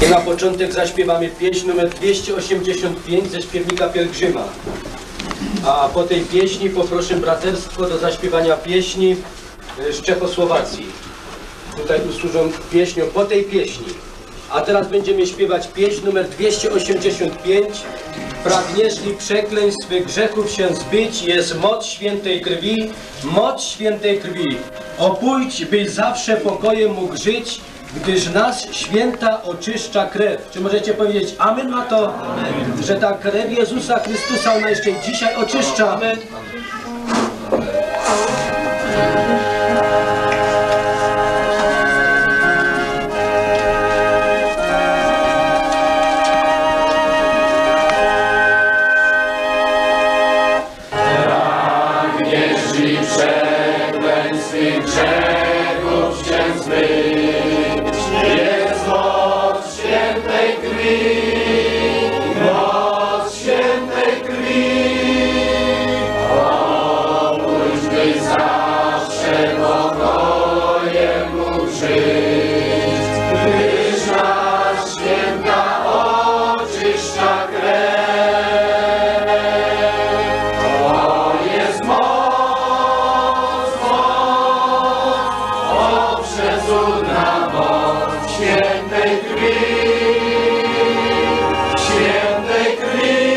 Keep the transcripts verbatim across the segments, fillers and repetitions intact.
I na początek zaśpiewamy pieśń numer dwieście osiemdziesiąt pięć ze śpiewnika Pielgrzyma. A po tej pieśni poproszę braterstwo do zaśpiewania pieśni z Czechosłowacji. Tutaj usłużą pieśnią po tej pieśni. A teraz będziemy śpiewać pieśń numer dwieście osiemdziesiąt pięć. Pragniesz li przekleństw swych grzechów się zbyć, jest moc świętej krwi, moc świętej krwi. Opójdź, byś zawsze pokojem mógł żyć, gdyż nas święta oczyszcza krew. Czy możecie powiedzieć amen na to? Amen. Że ta krew Jezusa Chrystusa ona jeszcze dzisiaj oczyszcza. Amen. Pragniesz li przekleństw swych grzechów się zbyć, jest moc świętej krwi, moc świętej krwi. Opójdź, byś zawsze pokojem mógł żyć, gdyż nas święta oczyszcza krew. O, jest moc, moc, o, przecudna moc świętej krwi, świętej krwi.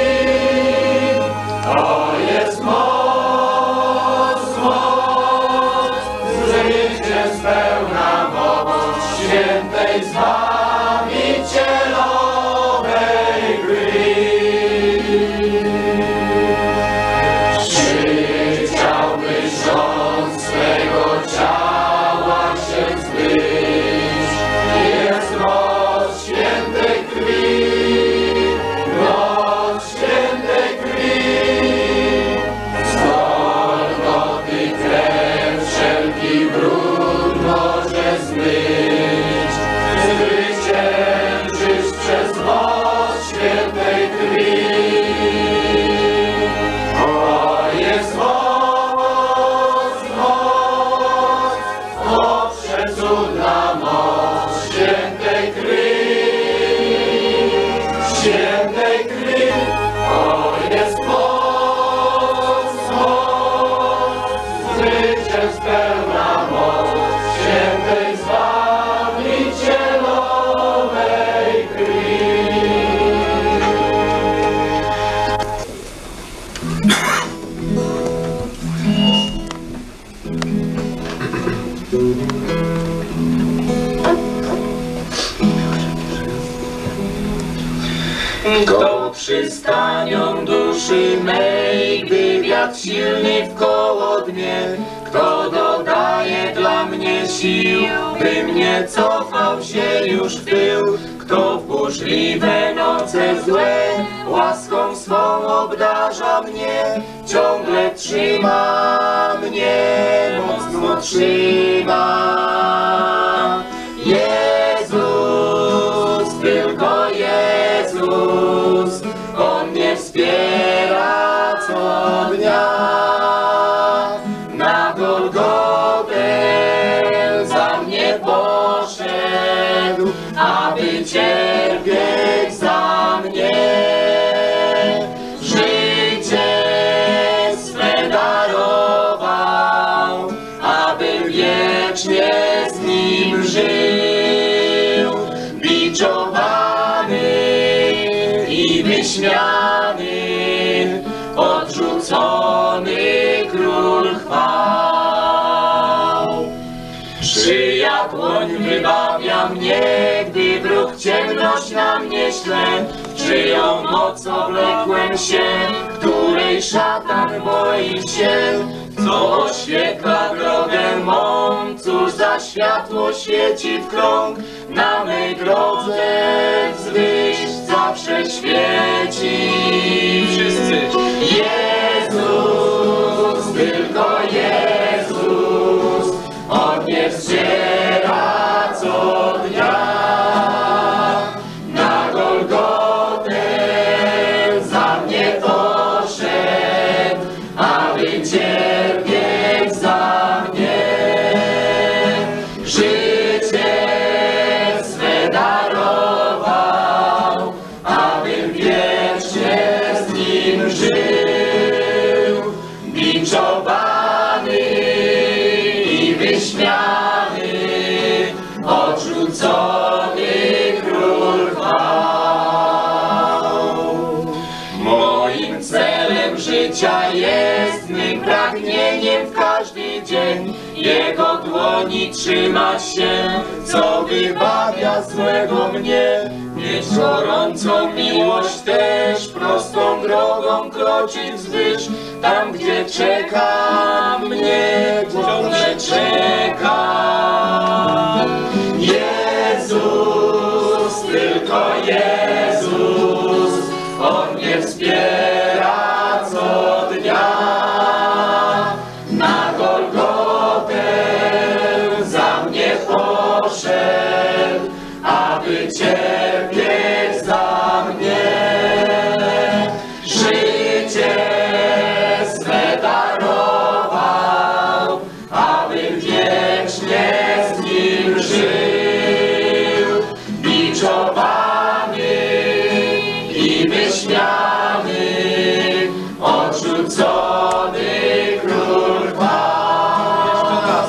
O, jest moc, moc, zwycięstwa moc świętej zbawicielowej krwi. Czy chciałbyś rząd swego ciała się zbyć? Jest moc świętej krwi, moc świętej krwi. Z Golgoty krew wszelki brud może zmyć, zwyciężyć przez moc świętej krwi. O, jest moc, moc, o, przecudna moc świętej krwi, świętej krwi. O, jest moc, moc, zwycięstwa moc świętej zbawicielowej krwi. Kto przystanią duszy mej, gdy wiatr silny wkoło dnie, kto dodaje dla mnie sił, by mnie cofał się już w tył, kto w burzliwe noce złe łaską swą obdarza mnie, ciągle trzyma mnie, mocno trzyma. Jezus, tylko Jezus, On mnie wspiera co dnia. Na Golgotę za mnie poszedł, aby cierpieć za mnie. Życie swe darował, abym wiecznie z Nim żył. Biczowany i wyśmiany, odrzucony król chwał. Czyja dłoń wybawia mnie, gdy wróg ciemność na mnie śle? Czyją moc oblekłem się, której szatan boi się? Co oświetla drogę mą, cóż za światło świeci w krąg? Na mej drodze wzwyż zawsze świeci. Wszyscy. Jezus, tylko Jezus, On mnie wspiera co dnia. Na Golgotę za mnie poszedł, aby cierpieć za mnie. Życie swe darował, życia jest mym pragnieniem w każdy dzień. Jego dłoni trzymać się, co wybawia złego mnie. Mieć gorącą miłość też, prostą drogą kroczyć wzwyż. Tam, gdzie czeka mnie, ciągle czeka Jezus, tylko Jezus. On mnie wspiera co dnia. Na Golgotę za mnie poszedł, aby cierpieć za mnie. Życie swe darował, abym wiecznie z Nim żył. Biczowany i wyśmiany, odrzucony król chwał.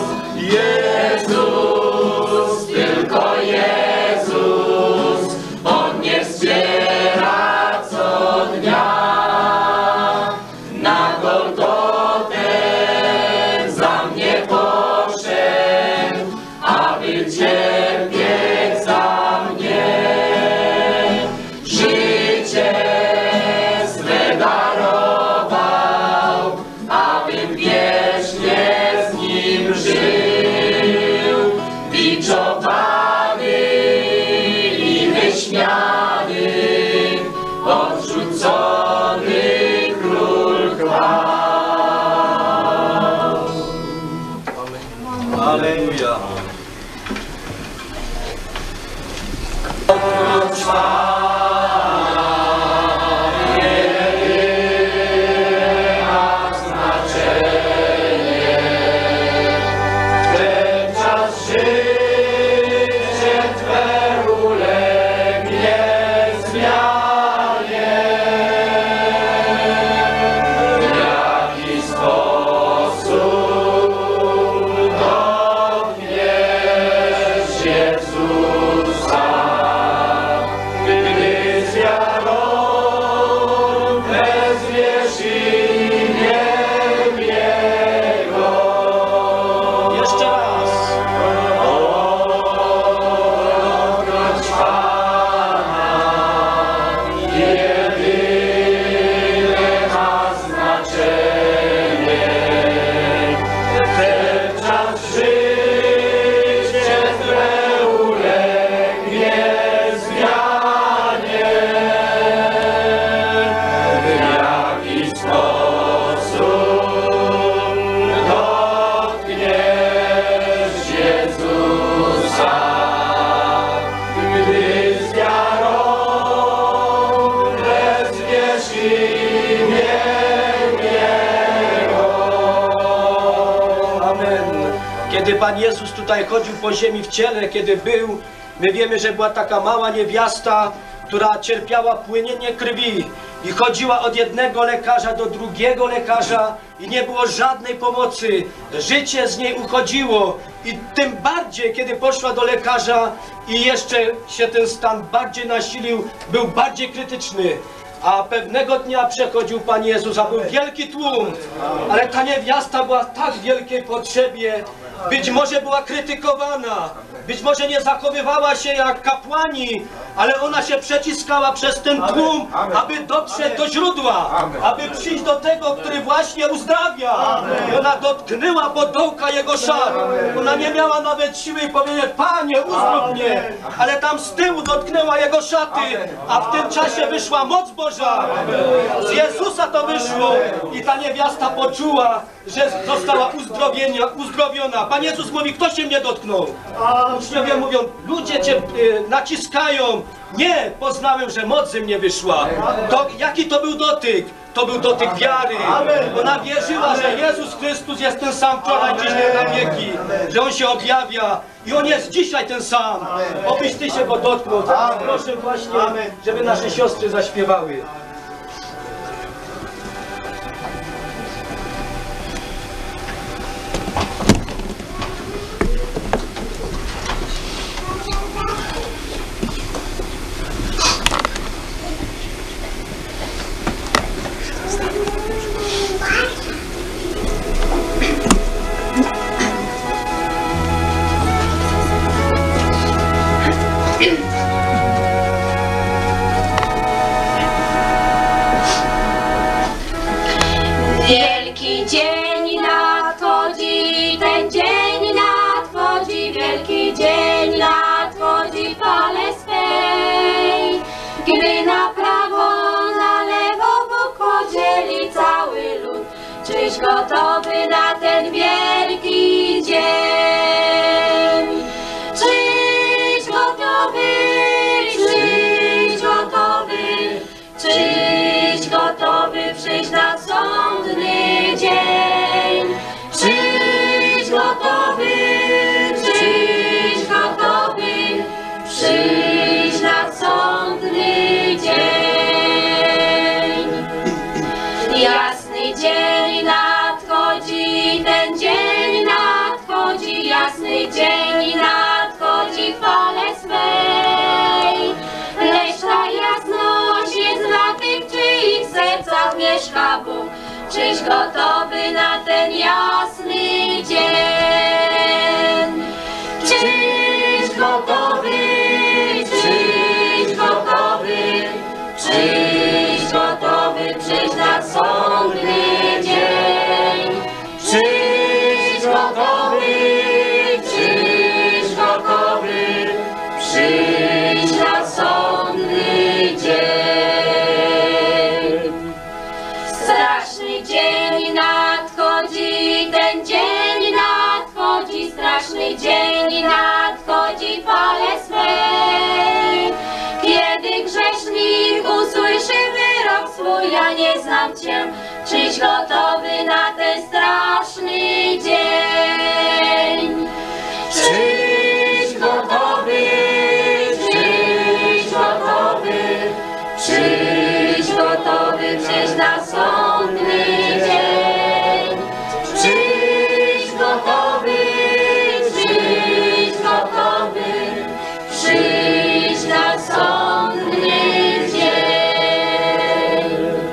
Jezus, tylko Jezus, On mnie wspiera co dnia. Na Golgotę za mnie poszedł, aby cierpieć za mnie. Życie swe darował, abym wiecznie z Nim żył. Biczowany i wyśmiany, odrzucony król chwał. Aleluja. Ten czas życie Twe ulegnie zmianie. W jaki sposób dotkniesz Jezusa, gdy z wiarą wezwiesz imię Jego. Jeszcze raz. Obroć Pana, jedyne ma znaczenie. Ten czas życie Twe ulegnie zmianie. W jaki sposób dotkniesz Jezusa, gdy z wiarą wezwiesz imię Jego. Amen. Kiedy Pan Jezus tutaj chodził po ziemi w ciele, kiedy był, my wiemy, że była taka mała niewiasta, która cierpiała płynienie krwi i chodziła od jednego lekarza do drugiego lekarza i nie było żadnej pomocy. Życie z niej uchodziło i tym bardziej, kiedy poszła do lekarza i jeszcze się ten stan bardziej nasilił, był bardziej krytyczny. A pewnego dnia przechodził Pan Jezus, a był wielki tłum, ale ta niewiasta była w tak wielkiej potrzebie. Być może była krytykowana, być może nie zachowywała się jak kapłani, ale ona się przeciskała przez ten tłum, aby dotrzeć do źródła, aby przyjść do tego, który właśnie uzdrawia. Ona dotknęła podołka Jego szat. Ona nie miała nawet siły powiedzieć: Panie, uzdrów mnie, ale tam z tyłu dotknęła Jego szaty, a w tym czasie wyszła moc Boża. Z Jezusa to wyszło i ta niewiasta poczuła, że została uzdrowienia, uzdrowiona. Pan Jezus mówi: kto się mnie dotknął? A uczniowie mówią: ludzie cię y, naciskają. Nie, poznałem, że moc ze mnie wyszła. To, jaki to był dotyk? To był dotyk wiary. Ona wierzyła, że Jezus Chrystus jest ten sam wczoraj, dziś i na wieki. Że On się objawia i On jest dzisiaj ten sam. Obyś Ty się Go dotknął. Teraz proszę właśnie, żeby nasze siostry zaśpiewały. Czyś gotowy na ten wielki dzień? Czyś gotowy, czyś gotowy, czyś gotowy przyjść na sądny dzień? Czyś gotowy, czyś gotowy przyjść na sądny dzień? Jasny dzień nadchodzi, ten dzień nadchodzi, jasny dzień nadchodzi w chwale swej. Lecz ta jasność jest dla tych, w czyich sercach mieszka Bóg. Czyś gotowy na ten jasny dzień? Czyś gotowy, czyś gotowy, czyś gotowy przyjść na sądny dzień? Czyś gotowy, czyś gotowy przyjść na sądny dzień? Straszny dzień nadchodzi, ten dzień nadchodzi, straszny dzień nadchodzi w chwale swej. Kiedy grzesznik usłyszy wyrok swój, ja nie znam Cię, czyś gotowy na ten straszny dzień? Czyś gotowy, czyś gotowy, czyś gotowy przyjść na sądny dzień? Czyś gotowy, czyś gotowy przyjść na sądny dzień?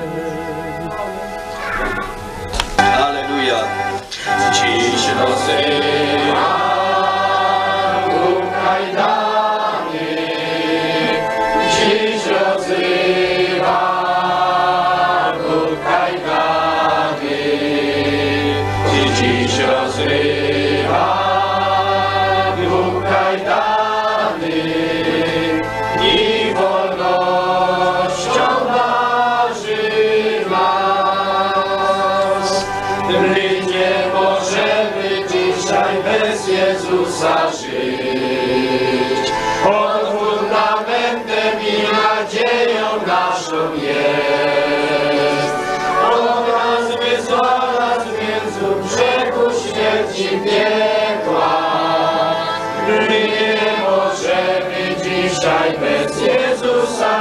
Aleluja. Dziś rozrywa Bóg kajdany, dziś rozrywa Bóg kajdany, dziś rozrywa Bóg kajdany i wolnością darzy nas. My nie możemy dzisiaj bez Jezusa żyć. On fundamentem i nadzieją naszą jest. On nas wyzwala z więzu brzegu śmierci piekła. My nie możemy dzisiaj bez Jezusa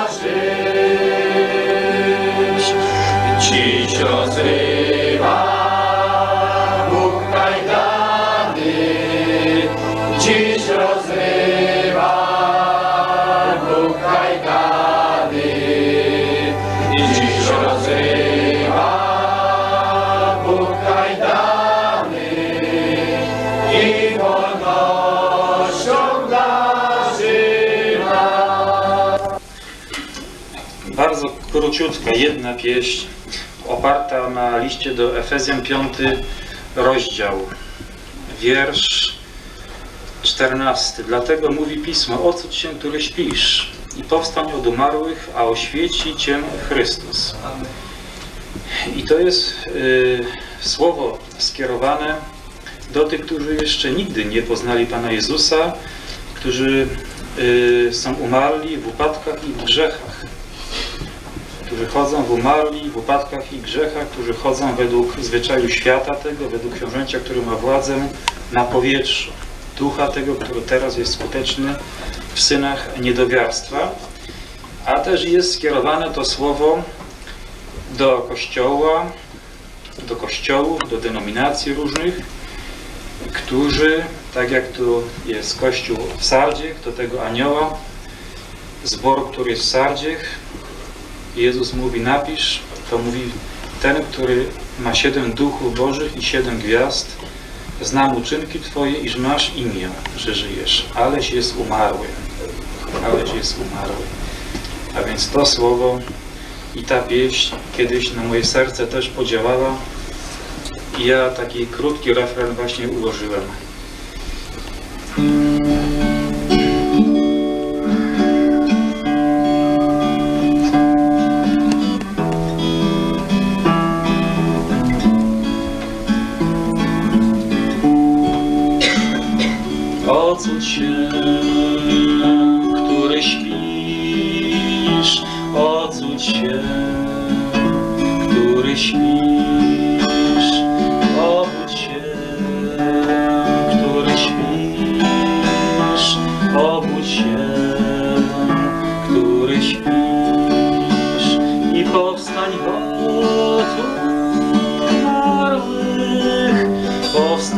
żyć. Dziś rozrywa Bóg kajdany, dziś rozrywa Bóg kajdany, dziś rozrywa Bóg kajdany i wolnością darzy nas. Bardzo króciutka jedna pieśń oparta na liście do Efezjan piąty rozdział, wiersz czternasty. Dlatego mówi Pismo, odsuń się, który śpisz i powstań od umarłych, a oświeci Cię Chrystus. I to jest y, słowo skierowane do tych, którzy jeszcze nigdy nie poznali Pana Jezusa, którzy y, są umarli w upadkach i w grzechach, którzy chodzą w umarli w upadkach i grzechach, którzy chodzą według zwyczaju świata tego, według książęcia, który ma władzę na powietrzu, ducha tego, który teraz jest skuteczny w synach niedowiarstwa, a też jest skierowane to słowo do Kościoła, do kościołów, do denominacji różnych, którzy, tak jak tu jest Kościół w Sardzie, do tego anioła, zboru, który jest w Sardzie, Jezus mówi, napisz, to mówi ten, który ma siedem duchów bożych i siedem gwiazd, znam uczynki Twoje, iż masz imię, że żyjesz, aleś jest umarły, aleś jest umarły. A więc to słowo i ta pieśń kiedyś na moje serce też podziałała i ja taki krótki refren właśnie ułożyłem.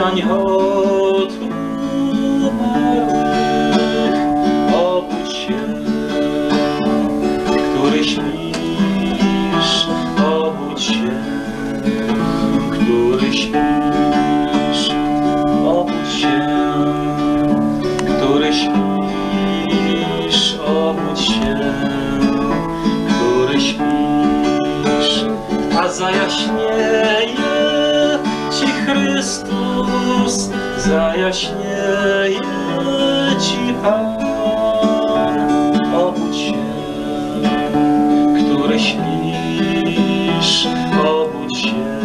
powstań od umarłych, obudź się, który śpisz, obudź się, który śpisz, obudź się, który śpisz, obudź się, który śpisz, a zajaśnieje Ci Chrystus, zajaśnieje Ci Pan. Obudź się, który śpisz, obudź się,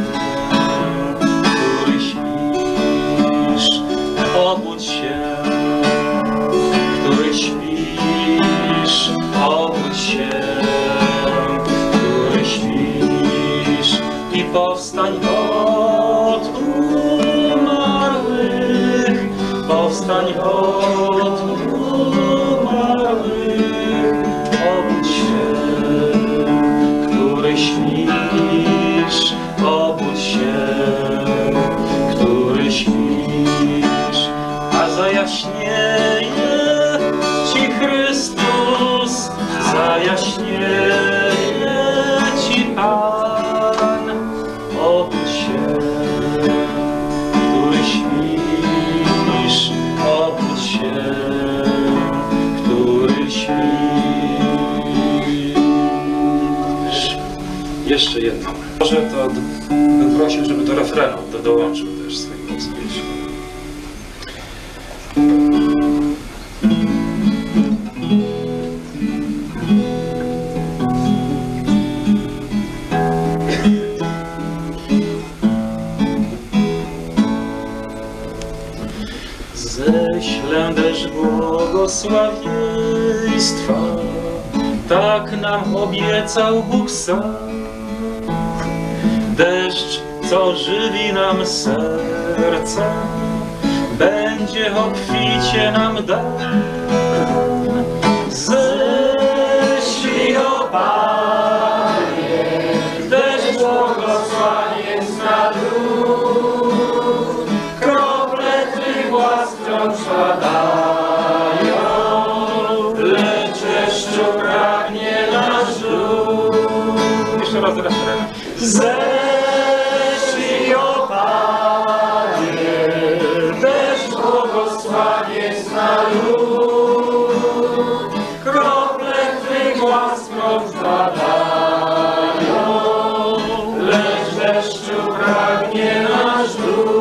który śpisz, obudź się, który śpisz, obudź się, który śpisz i powstań od umarłych, powstań od umarłych, obudź się, który śpisz, obudź się, który śpisz, a zajaśnieje Ci Chrystus, zajaśnieje Ci Pan. Obudź się, który śpisz, obudź się, który śpisz. Jeszcze jedno. Może to bym prosił, żeby do refrenu do, dołączył też swój głos pieśni. Ześlę deszcz błogosławieństwa, tak nam obiecał Bóg sam. Deszcz, co żywi nam serca, będzie obficie nam dan. Ześlij, o Panie, deszcz błogosławieństw na lud, krople Twych łask wciąż padają, lecz deszczu pragnie nasz lud. Jeszcze raz refren. Ześlij, o Panie, deszcz błogosławieństw na lud, krople Twych łask wciąż padają, lecz deszczu pragnie nasz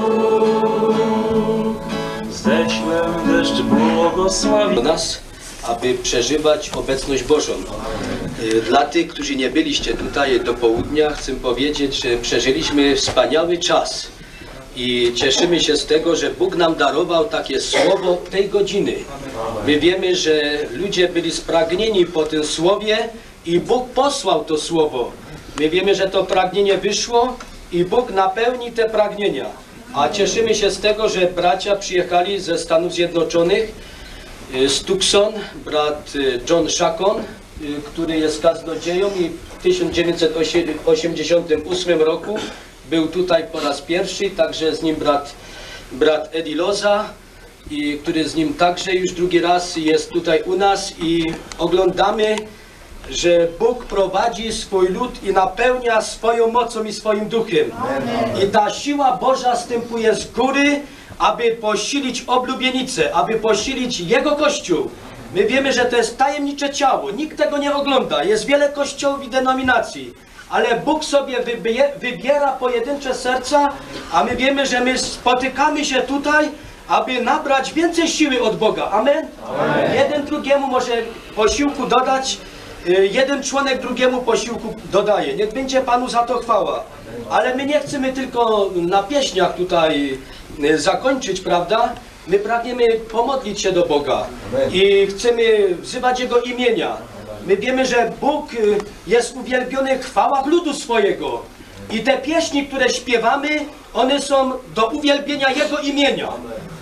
lud. Ześlę deszcz błogosławi Do nas, aby przeżywać obecność Bożą. Dla tych, którzy nie byliście tutaj do południa, chcę powiedzieć, że przeżyliśmy wspaniały czas i cieszymy się z tego, że Bóg nam darował takie słowo tej godziny. My wiemy, że ludzie byli spragnieni po tym słowie i Bóg posłał to słowo. My wiemy, że to pragnienie wyszło i Bóg napełni te pragnienia. A cieszymy się z tego, że bracia przyjechali ze Stanów Zjednoczonych, z Tucson, brat John Shacon, który jest kaznodzieją i w tysiąc dziewięćset osiemdziesiątym ósmym roku był tutaj po raz pierwszy, także z nim brat, brat Eddie Loza, i, który z nim także już drugi raz jest tutaj u nas i oglądamy, że Bóg prowadzi swój lud i napełnia swoją mocą i swoim duchem. Amen. I ta siła Boża stępuje z góry, aby posilić oblubienicę, aby posilić Jego Kościół. My wiemy, że to jest tajemnicze ciało, nikt tego nie ogląda, jest wiele kościołów i denominacji, ale Bóg sobie wybie, wybiera pojedyncze serca, a my wiemy, że my spotykamy się tutaj, aby nabrać więcej siły od Boga. Amen? Amen. Jeden drugiemu może posiłku dodać, jeden członek drugiemu posiłku dodaje. Niech będzie Panu za to chwała. Ale my nie chcemy tylko na pieśniach tutaj zakończyć, prawda? My pragniemy pomodlić się do Boga i chcemy wzywać Jego imienia. My wiemy, że Bóg jest uwielbiony w chwałach ludu swojego. I te pieśni, które śpiewamy, one są do uwielbienia Jego imienia.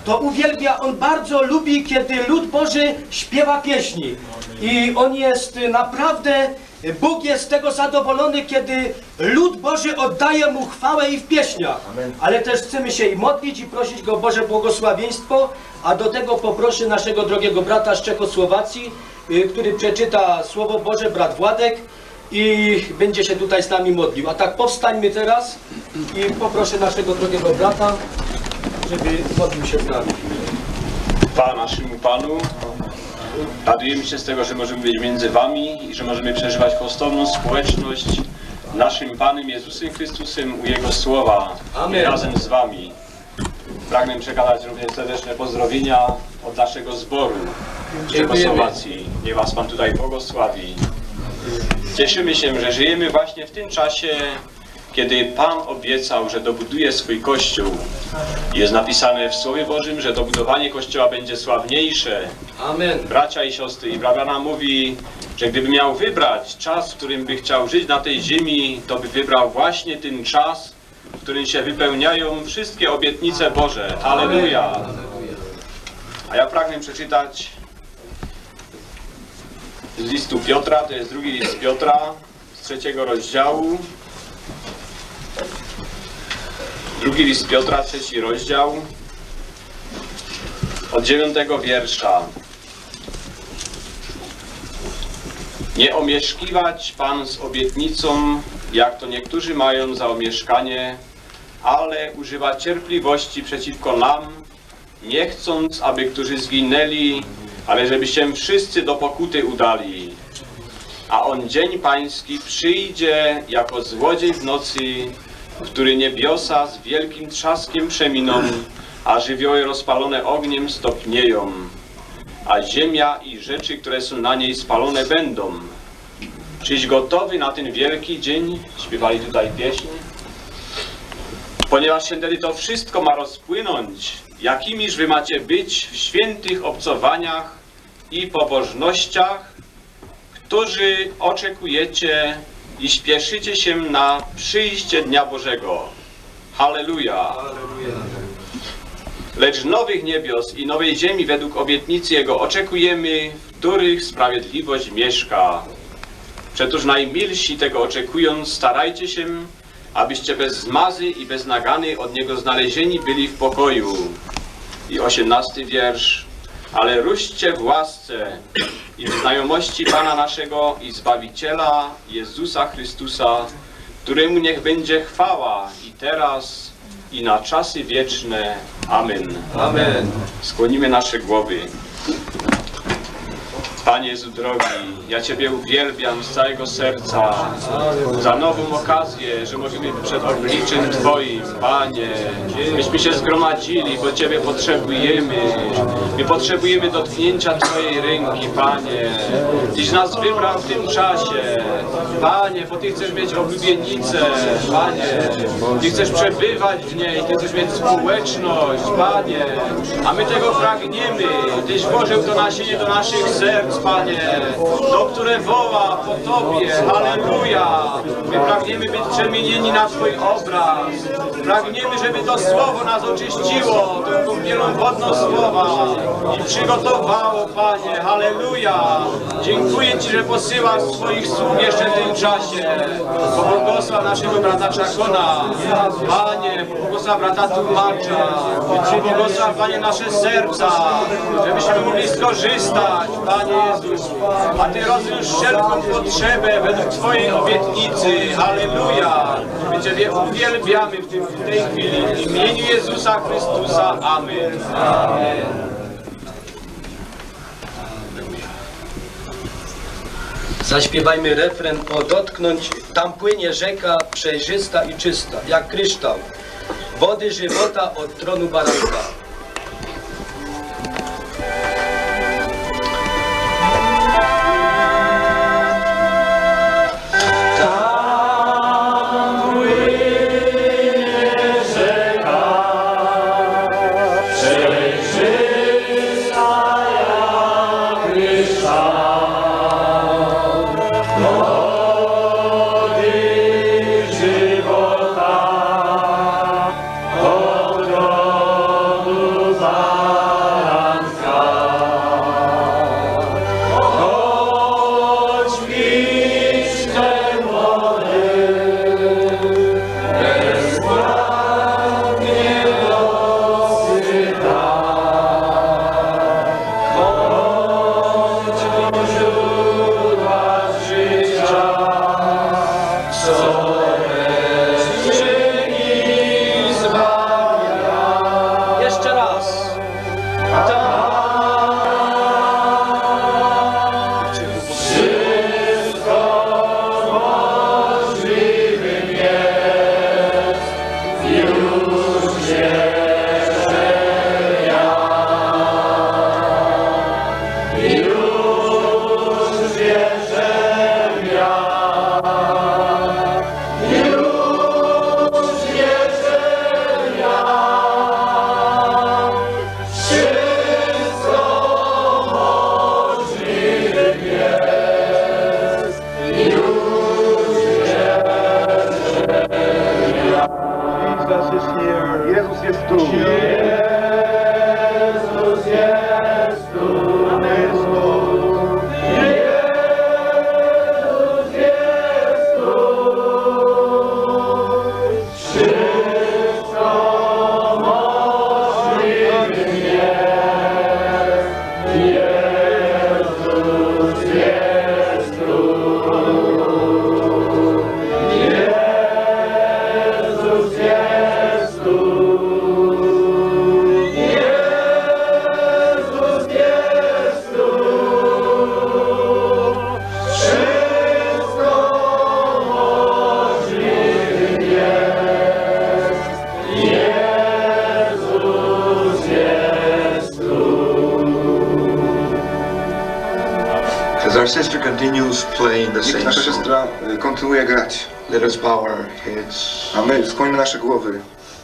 to uwielbia, on bardzo lubi, kiedy lud Boży śpiewa pieśni. I on jest naprawdę, Bóg jest z tego zadowolony, kiedy lud Boży oddaje Mu chwałę i w pieśniach. Ale też chcemy się i modlić i prosić Go o Boże błogosławieństwo, a do tego poproszę naszego drogiego brata z Czechosłowacji, który przeczyta Słowo Boże, brat Władek, i będzie się tutaj z nami modlił. A tak powstańmy teraz i poproszę naszego drogiego brata, żeby modlił się z nami. Chwała naszemu Panu. Radujemy się z tego, że możemy być między Wami i że możemy przeżywać kosztowną społeczność naszym Panem Jezusem Chrystusem u Jego Słowa. Amen. I razem z Wami. Pragnę przekazać również serdeczne pozdrowienia od naszego zboru w Czechosłowacji. Niech Was Pan tutaj błogosławi. Cieszymy się, że żyjemy właśnie w tym czasie, kiedy Pan obiecał, że dobuduje swój Kościół. Jest napisane w Słowie Bożym, że dobudowanie Kościoła będzie sławniejsze. Amen. Bracia i siostry, i Brawiana mówi, że gdyby miał wybrać czas, w którym by chciał żyć na tej ziemi, to by wybrał właśnie ten czas, w którym się wypełniają wszystkie obietnice Boże. Halleluja! A ja pragnę przeczytać z listu Piotra, to jest drugi list Piotra, z trzeciego rozdziału. Drugi list Piotra, trzeci rozdział, od dziewiątego wiersza. Nie omieszkiwać Pan z obietnicą, jak to niektórzy mają za omieszkanie, ale używa cierpliwości przeciwko nam, nie chcąc, aby którzy zginęli, ale żeby się wszyscy do pokuty udali. A on dzień pański przyjdzie jako złodziej w nocy, który niebiosa z wielkim trzaskiem przeminą, a żywioły rozpalone ogniem stopnieją, a ziemia i rzeczy, które są na niej spalone będą. Czyś gotowy na ten wielki dzień? Śpiewali tutaj pieśń. Ponieważ się wtedy to wszystko ma rozpłynąć, jakimiż wy macie być w świętych obcowaniach i pobożnościach, którzy oczekujecie i śpieszycie się na przyjście Dnia Bożego. Halleluja! Lecz nowych niebios i nowej ziemi według obietnicy Jego oczekujemy, w których sprawiedliwość mieszka. Przetoż najmilsi tego oczekując, starajcie się, abyście bez zmazy i bez nagany od Niego znalezieni byli w pokoju. I osiemnasty wiersz. Ale ruszcie w łasce i w znajomości Pana naszego i Zbawiciela Jezusa Chrystusa, któremu niech będzie chwała i teraz, i na czasy wieczne. Amen. Amen. Skłonimy nasze głowy. Panie Jezu drogi, ja Ciebie uwielbiam z całego serca za nową okazję, że możemy być przed obliczem Twoim, Panie. Myśmy się zgromadzili, bo Ciebie potrzebujemy. My potrzebujemy dotknięcia Twojej ręki, Panie. Tyś nas wybrał w tym czasie. Panie, bo Ty chcesz mieć oblubienicę, Panie. Ty chcesz przebywać w niej, Ty chcesz mieć społeczność, Panie. A my tego pragniemy. Tyś włożył to nasienie do naszych serc, Panie, to, które woła po Tobie. Halleluja! My pragniemy być przemienieni na Twój obraz. Pragniemy, żeby to Słowo nas oczyściło, tą kąpielą wodną Słowa i przygotowało, Panie. Halleluja! Dziękuję Ci, że posyłasz swoich sług jeszcze w tym czasie. Pobłogosław naszego brata Czakona. Panie, pobłogosław brata tłumacza. Pobłogosław, Panie, nasze serca, żebyśmy mogli skorzystać, Panie Jezus, a Ty rozwiąż wszelką potrzebę według Twojej obietnicy. Halleluja! My Ciebie uwielbiamy w, tym, w tej chwili. W imieniu Jezusa Chrystusa. Amen. Amen. Zaśpiewajmy refren o dotknąć, tam płynie rzeka przejrzysta i czysta, jak kryształ, wody żywota od tronu baranka. Żywota od rodu Our sister continues playing the Niech same nasza song. siostra y, kontynuuje grać, Let us bow our heads. a my skłońmy nasze głowy.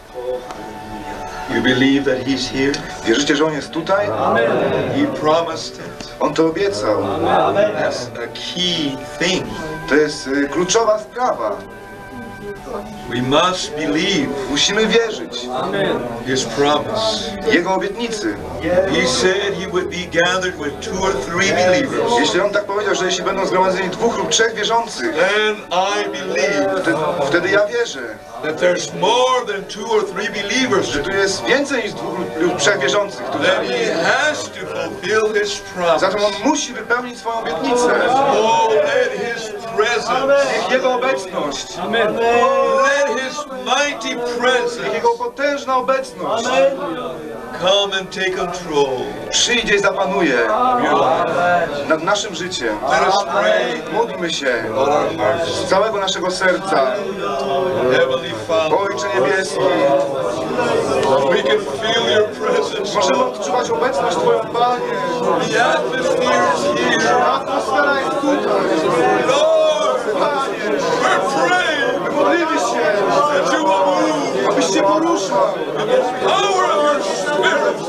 You believe that He's here? Wierzycie, że On jest tutaj? He promised it. On to obiecał. That's a key thing. To jest y, kluczowa sprawa. We must believe Musimy wierzyć His promise. Jego obietnicy. He said He would be gathered with two or three believers. Jeśli On tak powiedział, że jeśli będą zgromadzeni dwóch lub trzech wierzących, Then I believe wtedy, wtedy ja wierzę, that there's more than two or three believers. że tu jest więcej niż dwóch lub trzech wierzących That tutaj. He has to fulfill His promise. Zatem On musi wypełnić swoją obietnicę. Oh, let His presence, Niech Jego obecność, let His mighty niech presence Jego potężna obecność come and take control przyjdzie i zapanuje of your life. nad naszym życiem. Let us pray, Módlmy się all our hearts. z całego naszego serca. Heavenly Father, Ojcze niebieski, we can feel Your presence. możemy odczuwać obecność Twoją, Panie. The atmosphere is here. Atmosfera jest tutaj. Lord, Panie, we're praying my modlimy się, that You will move abyś się poruszał. in the power of Your Spirit.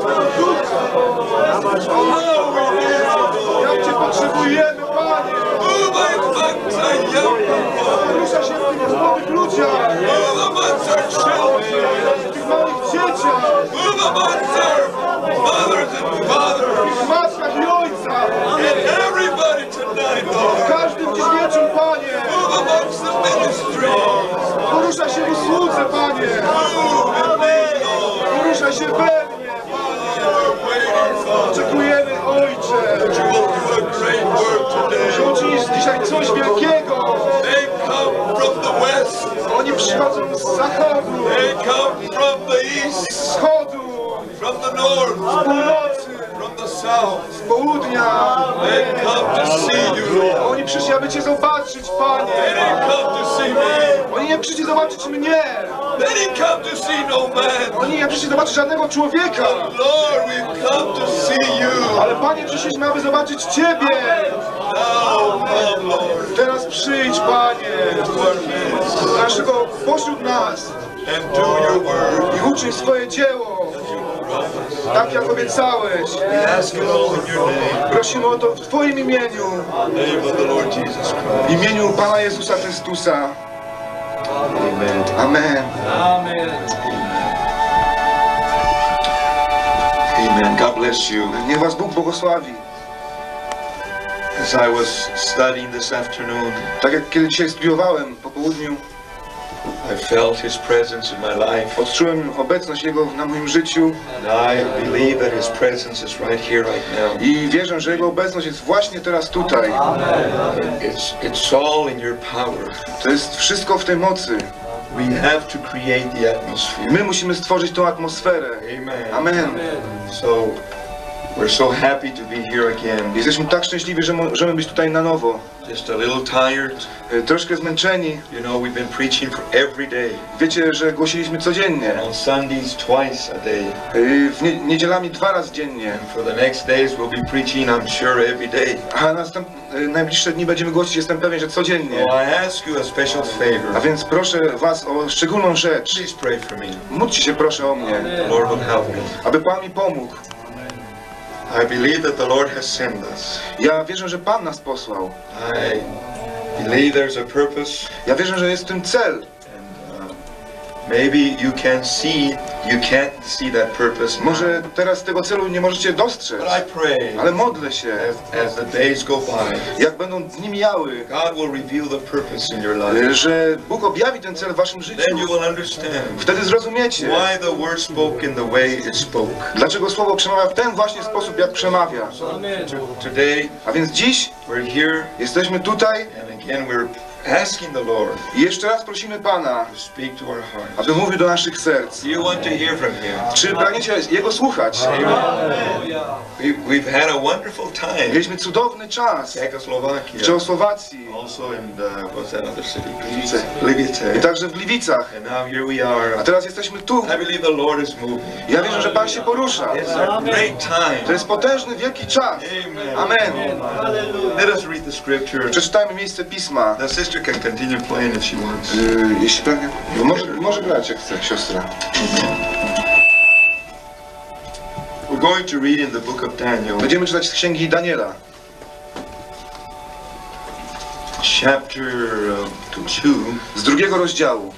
Oh, we need You. Jak Cię potrzebujemy, Panie. Move amongst the young people. Porusza się w tych młodych ludziach, Move amongst our children. w tych małych dzieciach, Move amongst our mothers and fathers. w matkach i ojcach. And everybody tonight, W Lord. każdym dziś wieczór, Panie. Move amongst the ministry. Porusza się w usłudze, Panie. Move in me, Lord. Porusza się we mnie. We're waiting, Father. Oczekujemy, Ojcze, You will do a great work że today. uczynisz dzisiaj coś wielkiego. They come from the west. Oni przychodzą z zachodu, They come from the east. z wschodu, From the north. z północy, From the south. z południa. They come to see You, Lord. Oni przyszli, aby Cię zobaczyć, They Panie. didn't come to see me. Oni nie przyszli zobaczyć mnie. They didn't come to see no man. Oni nie przyszli zobaczyć żadnego człowieka. Lord, we've come to see You. Ale Panie, przyszliśmy, aby zobaczyć Ciebie. Now come, Lord, Teraz przyjdź, Panie, to our midst do naszego pośród nas and do Your word. i uczyń swoje dzieło, tak jak obiecałeś. We ask it all in Your name. Prosimy o to w Twoim imieniu, In the name of the Lord Jesus w Christ. imieniu Pana Jezusa Chrystusa. Amen. Amen. Amen. Amen. God bless you. Niech Was Bóg błogosławi. As I was studying this afternoon, Tak jak kiedy dzisiaj studiowałem po południu, I felt His presence in my life. odczułem obecność Jego na moim życiu And I believe that His presence is right here, right now. i wierzę, że Jego obecność jest właśnie teraz tutaj. It's, it's all in Your power. To jest wszystko w tej mocy. We have to create the atmosphere. My musimy stworzyć tą atmosferę. Amen. Amen. So, we're so happy to be here again. Jesteśmy tak szczęśliwi, że możemy być tutaj na nowo. Just a little tired. E, Troszkę zmęczeni. You know, we've been preaching for every day. Wiecie, że głosiliśmy codziennie. And on Sundays, twice a day. E, W nie niedzielami dwa razy dziennie. And for the next days, we'll be preaching, I'm sure, every day. A następ, e, najbliższe dni będziemy głosić, jestem pewien, że codziennie. So I ask you a special A favor. więc proszę Was o szczególną rzecz. Please pray for me. Módlcie się proszę o mnie, The Lord will help me. aby Pan mi pomógł. I believe that the Lord has sent us. Ja wierzę, że Pan nas posłał. I believe there's a purpose. Ja wierzę, że jest w tym cel. And uh, maybe you can see, you can't see that purpose. now. Może teraz tego celu nie możecie dostrzec, But I pray ale modlę się, as, as the days go by, jak będą dni mijały, God will reveal the purpose in your life. że Bóg objawi ten cel w waszym życiu. Then you will understand Wtedy zrozumiecie, why the word spoke in the way it spoke. dlaczego Słowo przemawia w ten właśnie sposób, jak przemawia. Today, A więc dziś we're here, jesteśmy tutaj and again, we're asking the Lord I jeszcze raz prosimy Pana, to speak to our hearts. aby mówił do naszych serc. Do you want to hear from Him? Czy pragniecie Jego słuchać? We, we've had a wonderful time. Mieliśmy cudowny czas w Czechoslovakia. Czechosłowacji, Also in the, what's that other city? Gliwice. Gliwice. i także w Gliwicach. And now here we are. A teraz jesteśmy tu. I believe the Lord is moving. Ja wierzę, że Pan się porusza. It's a great time. To jest potężny, wielki czas. Amen. Amen. Let us read the scripture. Przeczytajmy miejsce Pisma. The sister can continue playing if she wants. Yy, jeśli pragnie. Bo może, może grać jak chce, siostra. We're going to read in the book of Daniel, Będziemy czytać z księgi Daniela. chapter uh, two, Z drugiego rozdziału.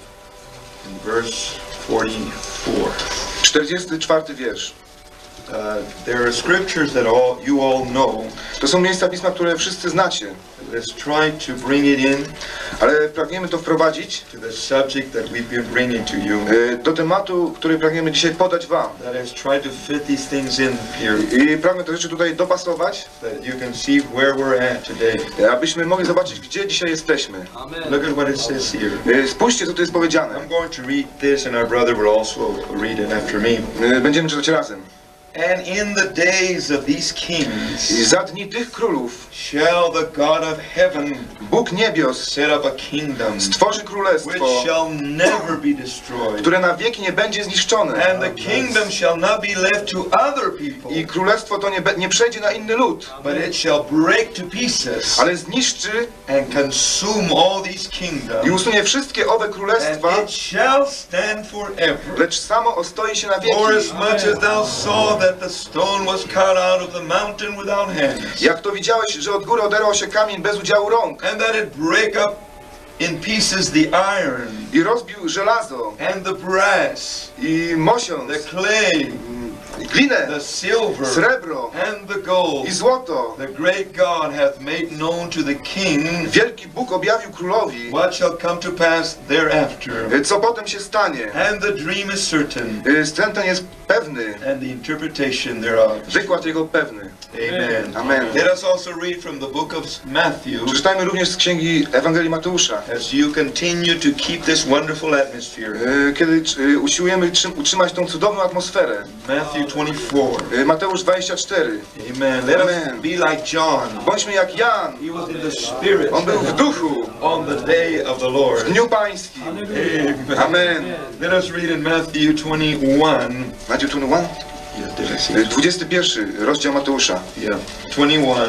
in verse forty-four. czterdziesty czwarty wiersz. Uh, there are scriptures that all you all know. To są miejsca Pisma, które wszyscy znacie. Let's try to bring it in Ale pragniemy to wprowadzić to the subject that we've been bringing to you. yy, do tematu, który pragniemy dzisiaj podać Wam. That is, try to fit these things in here, I pragnę te rzeczy tutaj dopasować, that you can see where we're at today. abyśmy mogli zobaczyć, gdzie dzisiaj jesteśmy. Look at what it says here. Yy, Spójrzcie, co tu jest powiedziane. I'm going to read this, and our brother will also read it after me. Yy, Będziemy czytać razem. And in the days of these kings I za dni tych królów shall the God of heaven Bóg niebios set up a kingdom stworzy which królestwo, shall never be destroyed, które na wieki nie będzie zniszczone. and the kingdom shall not be left to other people, I królestwo to nie, be- nie przejdzie na inny lud, but it shall break to pieces ale zniszczy and consume all these i kingdoms, usunie wszystkie owe and królestwa, it shall stand forever. lecz samo ostoi się na For wieki. as much as thou saw that the stone was cut out of the mountain without hands, Jak to widziałeś, że od góry oderwał się kamień bez udziału rąk and that it break up in pieces the iron i rozbił żelazo and the brass, i mosiąc, the clay, i glinę, the silver, srebro and the gold, i złoto, the great God hath made known to the king wielki Bóg objawił królowi, what shall come to pass thereafter. co potem się stanie. And the dream is certain, Sen ten jest pewny, and the interpretation thereof. wykład jego pewny. Amen. Amen. Let us also read from the book of Matthew, Przeczytajmy również z księgi Ewangelii Mateusza. as you continue to keep this wonderful atmosphere. Yy, Kiedy yy, usiłujemy trzym- utrzymać tą cudowną atmosferę. Matthew twenty-four. Yy, Mateusz dwadzieścia cztery. Amen. Let Amen. us be like John. Bądźmy jak Jan. He was in the Spirit On był w duchu on the day of the Lord. w dniu pańskim. Amen. Amen. Let us read in Matthew twenty-one. Matthew dwadzieścia jeden? Yeah, did I say Yy, dwudziesty pierwszy rozdział Mateusza. Yeah, twenty-one.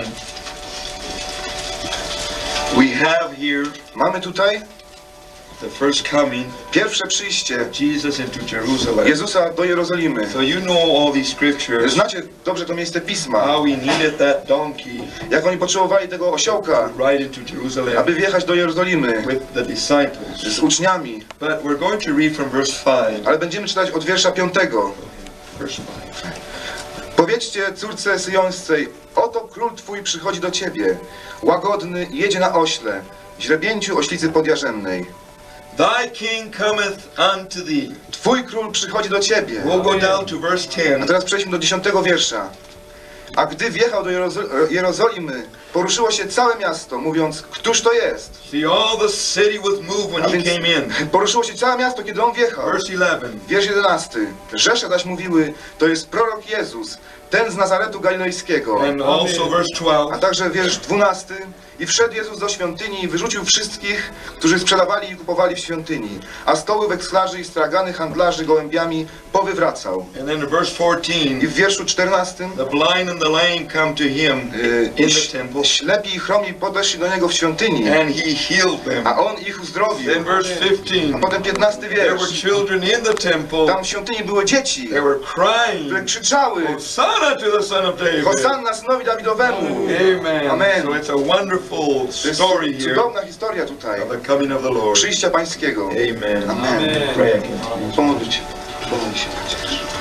We have here Mamy tutaj the first coming pierwsze przyjście of Jesus into Jerusalem. Jezusa do Jerozolimy. So you know all these scriptures, Znacie dobrze to miejsce Pisma. how we needed that donkey Jak oni potrzebowali tego osiołka, to ride into Jerusalem aby wjechać do Jerozolimy with the disciples. z uczniami. But we're going to read from verse five. Ale będziemy czytać od wiersza piątego. Verse five. Powiedzcie córce syjońskiej, oto król twój przychodzi do ciebie, łagodny, jedzie na ośle, źrebięciu oślicy podjarzennej. Thy king cometh unto thee. Twój król przychodzi do ciebie. We'll go down to verse A ten. teraz przejdźmy do dziesiątego wiersza. A gdy wjechał do Jerozo- Jerozolimy, poruszyło się całe miasto, mówiąc, któż to jest? See, all the city was moved when A he więc came in. poruszyło się całe miasto, kiedy on wjechał. Verse eleven. Wiersz jedenasty. Rzesze zaś mówiły, to jest prorok Jezus, ten z Nazaretu Galilejskiego. And also verse A twelve. także wiersz dwunasty. I wszedł Jezus do świątyni i wyrzucił wszystkich, którzy sprzedawali i kupowali w świątyni, a stoły weksklarzy i stragany handlarzy gołębiami powywracał. And then in verse I fourteen. w wierszu czternastym The blind and the lame come to him y, in ś- the temple, ślepi i chromi podeszli do niego w świątyni, and he healed them. a on ich uzdrowił. Then verse A fifteen. potem piętnasty There were wiersz. children in the temple. Tam w świątyni były dzieci, They were które crying, krzyczały: Hosanna to the Son of David. Hosanna synowi Dawidowemu. Amen. Amen. So it's a wonderful To jest story here cudowna historia tutaj of the coming of the Lord. przyjścia pańskiego. Amen. Amen. Pray again. Pomódlcie. Pomódl się.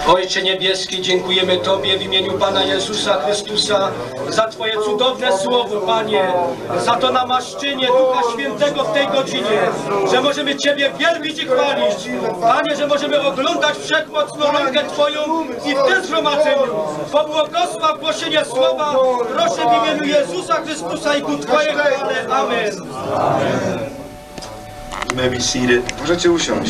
Ojcze Niebieski, dziękujemy Tobie w imieniu Pana Jezusa Chrystusa za Twoje cudowne słowo, Panie, za to namaszczenie Ducha Świętego w tej godzinie, że możemy Ciebie wielbić i chwalić. Panie, że możemy oglądać wszechmocną rękę Twoją i w tym zgromadzeniu pobłogosław głosienie słowa. Proszę w imieniu Jezusa Chrystusa i ku Twojej chwale. Amen. You may be seated. Możecie usiąść.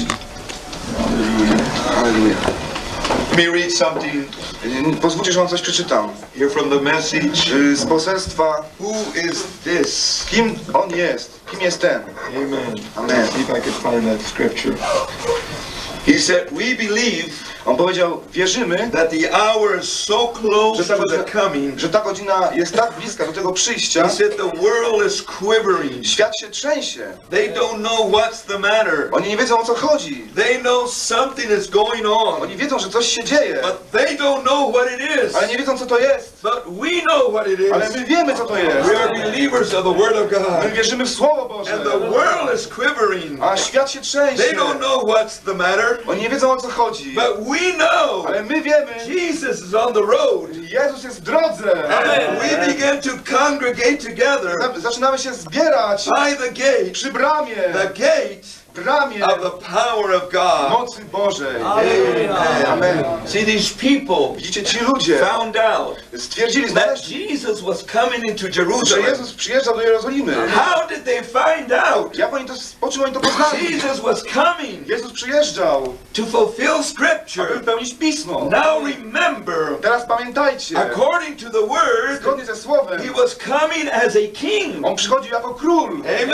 Hallelujah. Let me read something Pozwólcie, że wam coś przeczytam. here from the message. Y, Z poselstwa, Who is this? kim on jest, kim jest ten. Amen. Amen. See if I can find that scripture. He said, we believe On powiedział, wierzymy, that the hour is so close że ta, to the godzina, coming. że ta godzina jest tak bliska do tego przyjścia. He said the world is quivering. Świat się trzęsie. They don't know what's the matter. Oni nie wiedzą, o co chodzi. They know something is going on, Oni wiedzą, że coś się dzieje, but they don't know what it is. ale nie wiedzą, co to jest. But we know what it Ale is. my wiemy, co to jest. We are believers of the Word of My God. wierzymy w Słowo Boże. And the world is quivering. A świat się trzęsie. They don't know what's the matter, Oni nie wiedzą, o co chodzi. but we know Ale my wiemy, Jesus is on the road. Jezus jest w drodze. And we begin to congregate together Za- Zaczynamy się zbierać by the gate, przy bramie, the gate bramie of the power of God. mocy Bożej. Amen. Amen. See, these people Widzicie, ci ludzie found out stwierdzili, that znaleźli, Jesus was coming into że Jerusalem. Jezus przyjeżdżał do Jerozolimy. How did they find out? Jak oni to, po czym oni to poznali? Jesus was coming Jezus przyjeżdżał, to fulfill aby Scripture. wypełnić Pismo. Now remember, Teraz pamiętajcie, according to the Word, zgodnie ze Słowem, He was coming as a king. On przychodził jako król.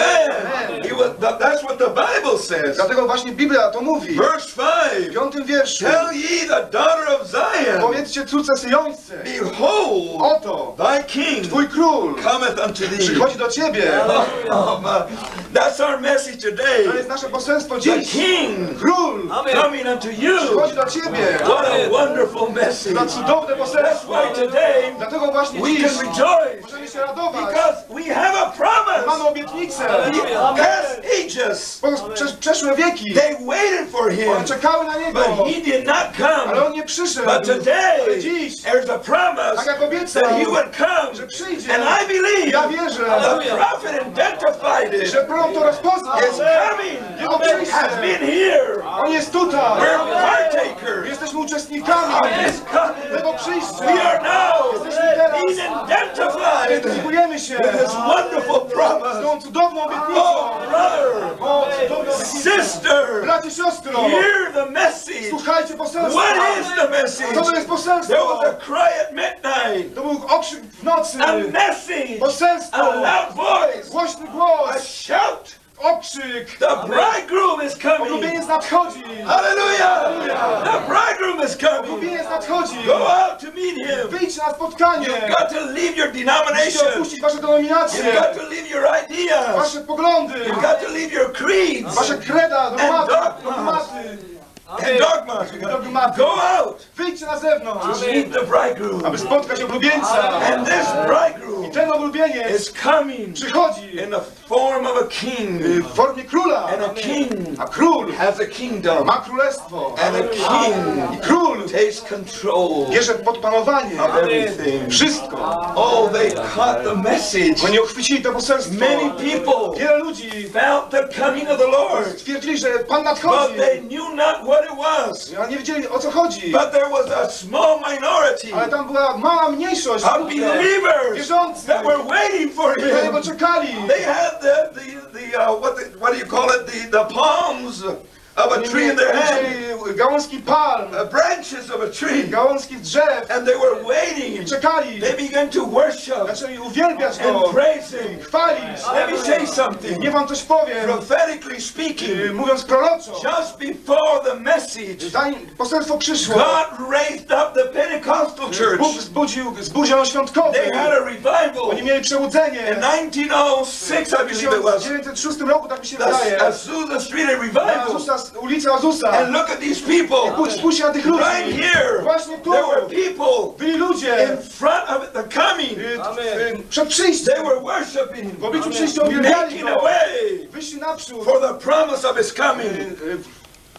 Amen. He was, that- that's what the Bible says. Dlatego właśnie Biblia to mówi. Verse W five. piątym wierszu. Tell ye the daughter of Zion, Powiedzcie córce Syjońce, behold, oto, thy king twój król cometh unto thee. przychodzi do ciebie. Oh, my. That's our message To today. jest nasze poselstwo The dziś. king Król coming unto you. przychodzi do ciebie. What a wonderful message. Za cudowne That's poselstwo. why today Dlatego właśnie we dziś can rejoice możemy się radować. because we have a Mamy promise. obietnicę. Past ages, Po prze- przeszłe wieki. they waited for him, One czekały na Niego. but he did not Ale come. On nie przyszedł. But today, Ale dziś, there's a promise tak jak obiecał, that he would come. że przyjdzie. And I believe Ja wierzę, the prophet identified it. że prorok to rozpoznał. Is coming. Jego przyjście. Has been here. On jest tutaj. We're partakers Jesteśmy uczestnikami of this coming. tego przyjścia. We are now Jesteśmy teraz. being identified Identyfikujemy się with this wonderful z promise. tą cudowną obietnicą. Oh, brother, O, cudowną obietnicą. sister, Bracie, siostro, hear the message. słuchajcie poselstwa. What is the Co to message? jest There poselstwo? was a cry at midnight, To był okrzyk w nocy. a message, Poselstwo. a loud voice, Głośny a głos. shout. Okrzyk. The bridegroom is coming. Oblubieniec nadchodzi. Hallelujah! The bridegroom is coming. Oblubieniec nadchodzi. Go out to meet him. Wyjdź na spotkanie. You've got to leave your Musicie denomination. opuścić wasze denominacje. You've got to leave your ideas. Wasze poglądy. You've got to leave your creeds Wasze kreda, dogmaty. dogmas. Dogmaty. and dogmas. Dogmaty. Go out Wyjdźcie na zewnątrz. to meet the bridegroom. Aby spotkać oblubieńca. And this bridegroom Ten oblubieniec is coming przychodzi in the form of a king. w formie króla. And a king A król has a kingdom. ma królestwo. And a king I król takes control bierze pod panowanie of everything. wszystko. Oh, they caught the message. Oni uchwycili to poselstwo. Many people Wiele ludzi felt the coming of the Lord, stwierdzili, że Pan but nadchodzi. they knew not what it was. Ale nie wiedzieli, o co chodzi. But there was a small minority Ale tam była mała mniejszość of ludzi believers wierzących, that were waiting for którzy na him. niego czekali. They had the the the uh, what the, what do you call it? The the palms of a Oni tree in their hand, mieli gałązki palm, uh, branches of a tree, gałązki drzew. and they were waiting. Czekali. They began to worship Zaczęli uwielbiać Go, and praise him. chwalić. Let me say something. Nie wam coś powiem, Prophetically y, speaking, mówiąc proroczo. just before the message, Zanim poselstwo przyszło, God raised up the Pentecostal church. Bóg zbudził zbór zielonoświątkowy. They had a revival. Oni mieli przebudzenie. In nineteen oh six, I W believe it was, tysiąc dziewięćset szóstym roku, tak mi się the wydaje, Azusa Street Revival. Azusa, ulica Azusa. And look at these people. Spójrz- Spójrzcie na tych ludzi. Right here, Właśnie tu there were people byli ludzie in front of the coming. y, y, przed przyjściem. They were worshiping, W obliczu przyjścia uwielbiali making Go. a way Wyszli naprzód. for the promise of His coming. Y, y,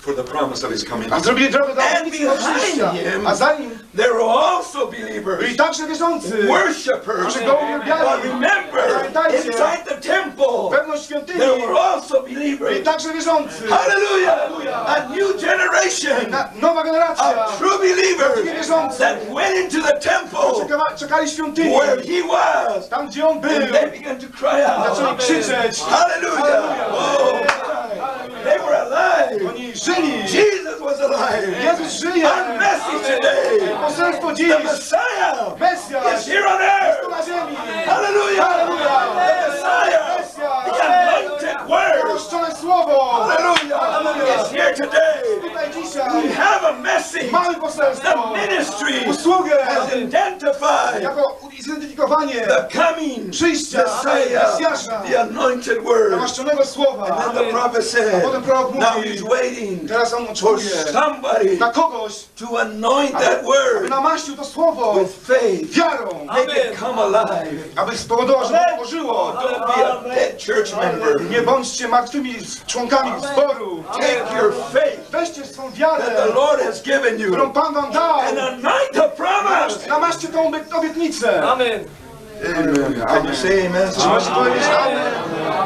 for the promise of his coming. A zrobili drogę dla And obietnicy do przyjścia. behind him, A za nim there were also believers, byli także wierzący, worshippers. którzy go uwielbiali. But remember, Pamiętajcie, inside the temple, wewnątrz świątyni there were also byli believers. także wierzący. Hallelujah! A new generation Na, nowa generacja of true believers wierzący, that went into the temple czekali, czekali świątyni, where he was, tam gdzie on był, and they began to cry out. zaczęli krzyczeć. Hallelujah! Oh, they were alive. Oni żyli. Jesus was alive. Jezus żyje. Our message today, Poselstwo dziś. the Messiah Mesjasz is here on jest tu earth. na ziemi. Hallelujah! Hallelujah. The Messiah, the anointed word, Oszczone słowo. hallelujah, is here today. Tutaj We dzisiaj have a message. mamy poselstwo. The ministry Usługę has identified jako zidentyfikowanie the coming przyjścia Messiah, Mesjasza, the anointed word. namaszczonego słowa. And the prophet said, Potem prorok now mówi, he's waiting teraz on for oczekuje somebody na kogoś, to anoint that aby word namaścił to słowo with faith. wiarą, Make it come alive. aby spowodował, żeby pożyło. Don't be a dead church member. Nie bądźcie martwymi członkami zboru. Take your faith Weźcie swą that wiarę, the Lord has given którą you Pan wam dał. and anoint the promise. Namaście tą obiet- obietnicę. Amen. Amen. Can you say amen? Czy możecie powiedzieć amen?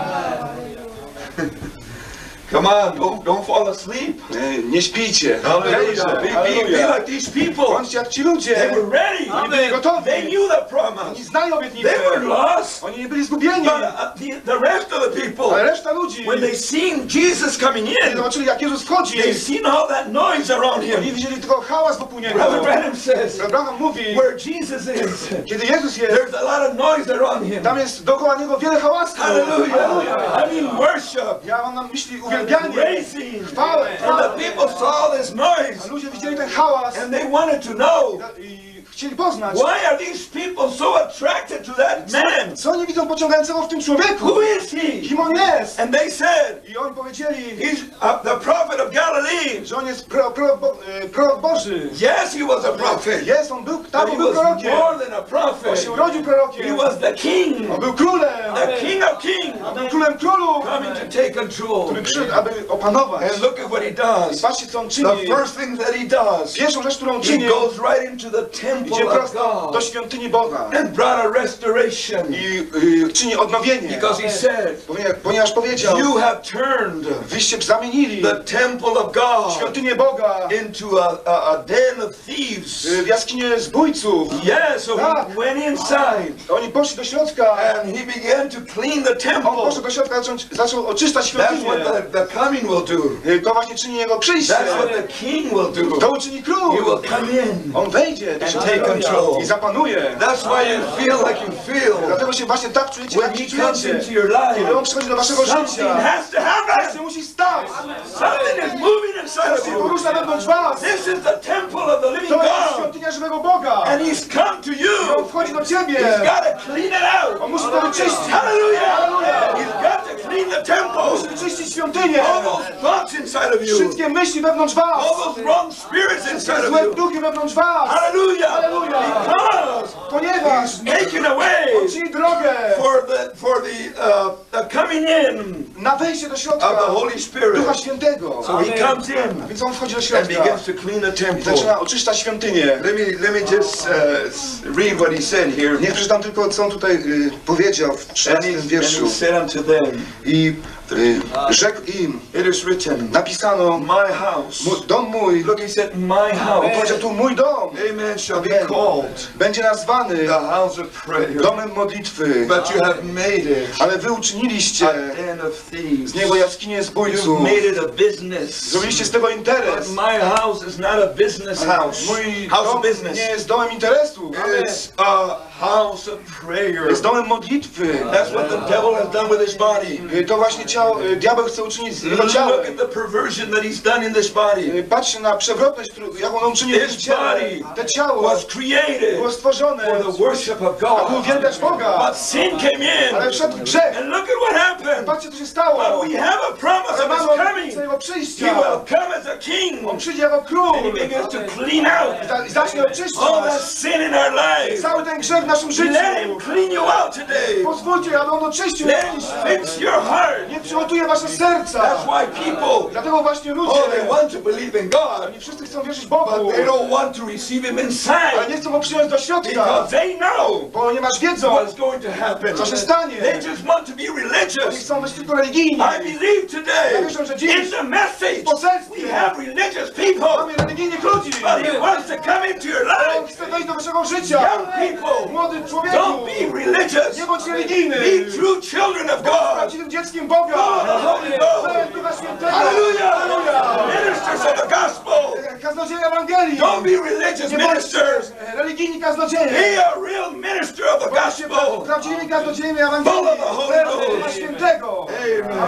Come on, don't, don't fall asleep. Nie, nie śpijcie. Hallelujah. Be, be, be Hallelujah. like these people. Bądźcie jak ci They ludzie. were ready. Oni byli gotowi. They knew the Oni promise. znali obietnicę. They were lost. Oni nie byli zgubieni. But uh, the, the rest of the Ale people, reszta ludzi, when they seen Jesus coming kiedy in, zobaczyli jak Jezus wchodzi, they seen all that noise around oni him. widzieli tylko hałas wokół Niego. Brother Branham says, Abraham mówi, where Jesus is, kiedy Jezus jest, there's a lot of noise around him. tam jest dookoła Niego wiele hałasu. Hallelujah. I mean worship, Ja mam na myśli uwielbianie, praising. chwałę. And the people saw this A noise ludzie widzieli ten hałas and they wanted to know, i chcieli poznać, why are these people so attracted to that man? co oni widzą pociągającego w tym człowieku. Who is he? Kim on jest? And they said, I oni powiedzieli, he's uh, the prophet of Galilee. że on jest pro, pro, bo, e, prorok Boży. Yes, he was a prophet. Jest, on był, But tam he on był was prorokiem. more than a On prophet. się urodził He prorokiem. was the king, On był królem. the king of kings, On był królem królów, coming to take control. który przyszedł, aby opanować. And look at what he does. Patrzcie, co on The czyni. first thing that he does, Pierwszą rzecz, którą he czyni, goes right into the idzie temple of prosto do God świątyni Boga and brought a restoration. i y, czyni odnowienie. Because he said, Ponieważ, ponieważ powiedział, you have turned wyście zamienili the temple of God świątynię Boga into a, a, a den of thieves. y, w jaskinię zbójców. Yes, so he went inside Oni poszli do środka. and he began to clean the On temple. poszedł do środka, zaczął, zaczął oczyszczać That's świątynię. what the, the coming will do. Y, To właśnie czyni jego przyjście. That's what the king will do. To uczyni He król. will come in On wejdzie do and środka take control. i zapanuje. That's why you feel like you feel Dlatego się właśnie tak czujecie, when jak się he comes czujecie. into your Kiedy life. on przychodzi do waszego Something życia, has to happen. coś musi stać. Something is moving inside of Coś you. porusza wewnątrz was. This is the temple of the living To jest God. świątynia żywego Boga. And he's come to I you. on wchodzi do ciebie. He's got to clean it out. On musi to wyczyścić. Hallelujah. Hallelujah. He's got to clean the temple. Musi wyczyścić świątynię. All those thoughts inside of you. Wszystkie myśli wewnątrz was. All those wrong spirits inside of Złe you. duchy wewnątrz was. Hallelujah. Hallelujah. Because Ponieważ taken away on czyni drogę for the for the uh, uh, coming in na wejście do of środka the Holy Spirit. Ducha Świętego. So he comes in Więc on wchodzi do and środka begins to clean the i temple. zaczyna oczyszczać świątynię. Let me let me just uh, s- read what he said here. Niech przeczytam tylko, co on tutaj y, powiedział w And he, trzynastym and wierszu. he said unto them, I y, rzekł im, it is written, napisano, my house. "Mój- dom mój, Look, he said, my on house. powiedział tu mój dom, Amen. Shall be Amen. called będzie nazwany the house of prayer. domem modlitwy, But you have made it ale wy uczyniliście a den of thieves. z niego jaskinię You've zbójców. made it a business. Zrobiliście z tego interes. But my house is not a business house. Mój House dom of business. nie jest domem interesu. It's a house of prayer. Jest domem modlitwy. That's what the devil has done with his body. Y, To właśnie ciało, y, diabeł chce uczynić z jego Look ciałem. at the perversion that he's done in this body. Y, Patrzcie na przewrotność, którą- jaką on czyni w tym His ciele. body Te ciało was created było stworzone, for the worship of aby God. uwielbiać Boga. But sin came Ale in. wszedł grzech. And look at what happened. Patrzcie, co się stało. But we have a promise Ale of his mamy coming. obietnicę jego He przyjścia. will come as a king. On przyjdzie jako król And he begins to clean out i zacznie oczyszczać all that sin in our lives. cały ten grzech w w naszym życiu. Let him clean you out today. Pozwólcie, aby on oczyścił Let jakiś him fix your heart. nie przygotuje wasze serca. That's why people, Dlatego właśnie ludzie, oh, they want to believe in God, oni wszyscy chcą wierzyć Bogu, but they don't want to receive Him ale inside nie chcą go przyjąć do środka, because they know ponieważ wiedzą, what's going to happen. co się stanie. They just want to be Oni religious. chcą być tylko religijni. I believe Ja today wierzę, że dziś in the message w poselstwie we have religious people, mamy religijnych ludzi. but He wants to come into your On life. chce wejść do waszego życia. Young people, Młody człowieku, don't be religious. nie bądź religijny. Be true children of Bądź God. prawdziwym dzieckiem Boga. Full of the Holy Ghost. Pełen Ducha Świętego. Hallelujah. Hallelujah. Ministers of the gospel. Kaznodzieje Ewangelii. Don't be religious Nie bądźcie ministers. religijni kaznodzieje. Be a real minister of the Bądźcie gospel. prawdziwymi kaznodziejami Ewangelii. Full of the Holy Pełen Ghost. Ducha Świętego. Amen.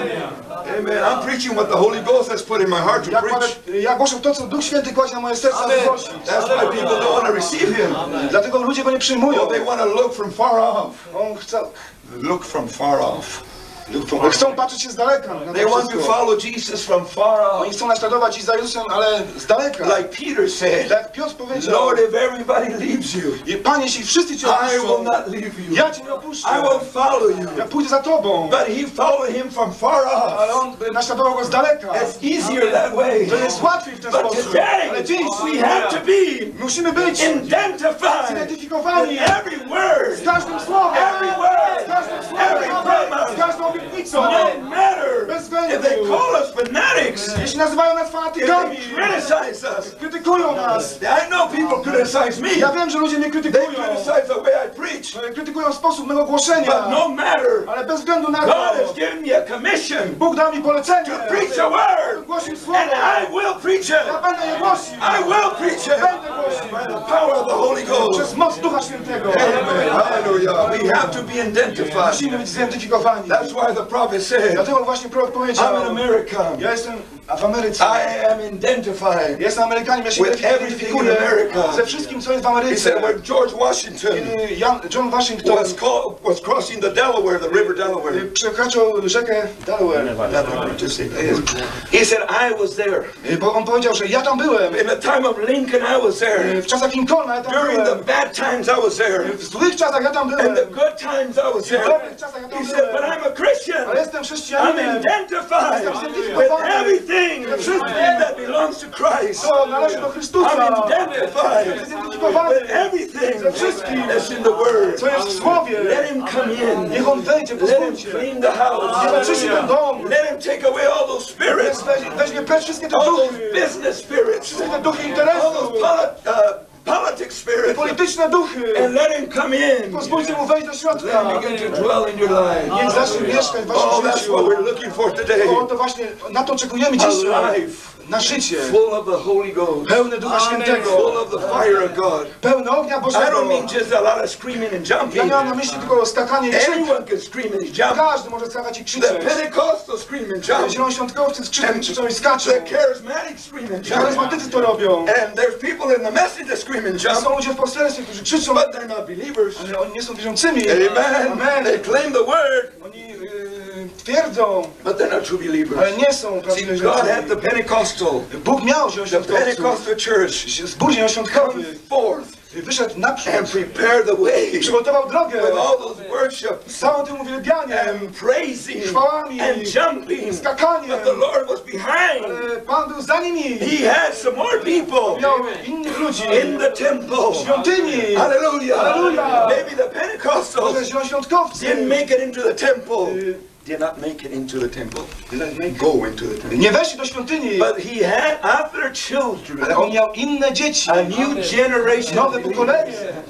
Amen. Amen. I'm preaching what the Holy Ghost has put in my heart to Ja, preach. kładę- ja głoszę to, co Duch Święty kładzie na moje serce, aby głosić. That's why people don't want to receive Him. Dlatego ludzie go nie przyjmują. Oh, they want to look from far off. On chce, Look from far off. chcą patrzeć się z daleka na They to want to wszystko. follow Jesus from far Oni off. chcą naśladować Jezusa Jezusem, ale z daleka. Like Peter said, Tak jak Piotr powiedział, Lord, if everybody leaves you, I Panie, jeśli wszyscy Cię I will opuszczą, not leave you. ja Cię nie opuszczę. I will follow you. Ja pójdę za Tobą. But he followed him from far off. Ale on naśladował go z daleka. It's easier that way. To jest łatwiej w ten But sposób. today, Ale dziś we have to be musimy być identified zidentyfikowani with every word, z każdym słowem, every word, z każdym every słowem, promise. z każdą obietnicą. No matter Bez if they względu. call us fanatics, Jeśli nazywają nas if they fanatykami, criticize us. krytykują nas. I know people criticize me. Ja wiem, że ludzie mnie They krytykują. criticize the way I preach. Krytykują sposób mego głoszenia. But no matter, Ale bez względu na God to, has given me a commission Bóg dał mi polecenie. to preach a word, Głosił słowo. and I will preach Ja it. będę je głosił. I will preach it Będę głosił. by the power of the Holy Ghost. Przez moc Ducha Świętego. Amen. Hallelujah. We have to be identified. Musimy być zidentyfikowani. That's why the prophet said, Dlatego właśnie prorok powiedział, I'm an American. ja jestem w Ameryce. I am identified. Jestem Amerykaninem, ja się With everything identyfikuję in America. ze wszystkim, co jest w He Ameryce. said when George Washington Kiedy Jan, John Washington was, called, was crossing the Delaware, the river Delaware. przekraczał rzekę Delaware, Delaware, just say that. He said, I was there. bo on powiedział, że ja tam byłem. In the time of Lincoln, I was there. W czasach Lincolna ja tam During the byłem. bad times, I was there. W złych czasach ja tam byłem. In the good times, I was W there. dobrych czasach ja tam He said, but byłem. I'm a Christian. Ale jestem I'm chrześcijaninem. identified with everything that belongs to Christ. To należy do Chrystusa. I'm identified Jestem zidentyfikowany with everything ze wszystkim, that's in the Word. co jest w Słowie. Let him come in. Niech On wejdzie, Let him pozwólcie. clean the house. Niech oczyści ten dom. Let him take away all those spirits, Weźmie, weźmie precz wszystkie te all those duchy. business spirits, Wszystkie te duchy all interesu. those poli- uh, politic spirits, Polityczne duchy. and let him come in. Pozwólcie mu wejść do środka. Let him begin to dwell in your life. Niech zacznie mieszkać w Oh, waszym that's życiu. what we're looking for today. O, to właśnie na to oczekujemy A dzisiaj. life Na życie. full of the Holy Ghost, Pełne Ducha full Świętego. of the fire of God. Pełne ognia I Bożego. don't mean just a lot of screaming and Ja jumping. nie mam na myśli tylko skakanie i krzyk. Anyone can scream and jump. Każdy może skakać i The krzyczeć. Pentecostals scream and jump. Zielonoświątkowcy krzyczą, krzyczą i skaczą. The charismatics scream and jump. Charyzmatycy to robią. And there's people in the message that scream and jump, Są ludzie w poselstwie, którzy krzyczą, but they're not believers. ale oni nie są wierzącymi. Amen. Amen. They claim the word, Oni yy, twierdzą, but they're not true believers. ale nie są See, prawdziwymi God had the wierzącymi. Pentecostal, Bóg miał the zielonoświątkowców. Pentecostal church Zbór zielonoświątkowy forth wyszedł naprzód and prepare the way i przygotował drogę with all those worships z całym tym uwielbianiem, and praising chwałami, and jumping. skakaniem. But the Lord was behind. Ale Pan był za nimi. He had some more people Miał innych ludzi in the temple. w świątyni. Hallelujah. Hallelujah. Maybe the Pentecostals Może zielonoświątkowcy didn't make it into the temple. y, Did not make it into the temple. Go into the temple. nie weszli do świątyni, But he had other children. ale on miał inne dzieci. A new generation. Nowe pokolenie.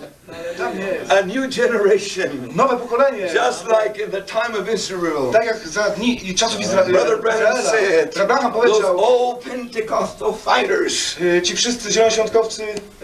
Tam jest. A new generation. Nowe pokolenie. Just like in the time of Israel. Tak jak za dni i czasów Izra Brother Branham Izraela. said, Abraham those powiedział, old Pentecostal fighters. y, ci wszyscy zielonoświątkowcy,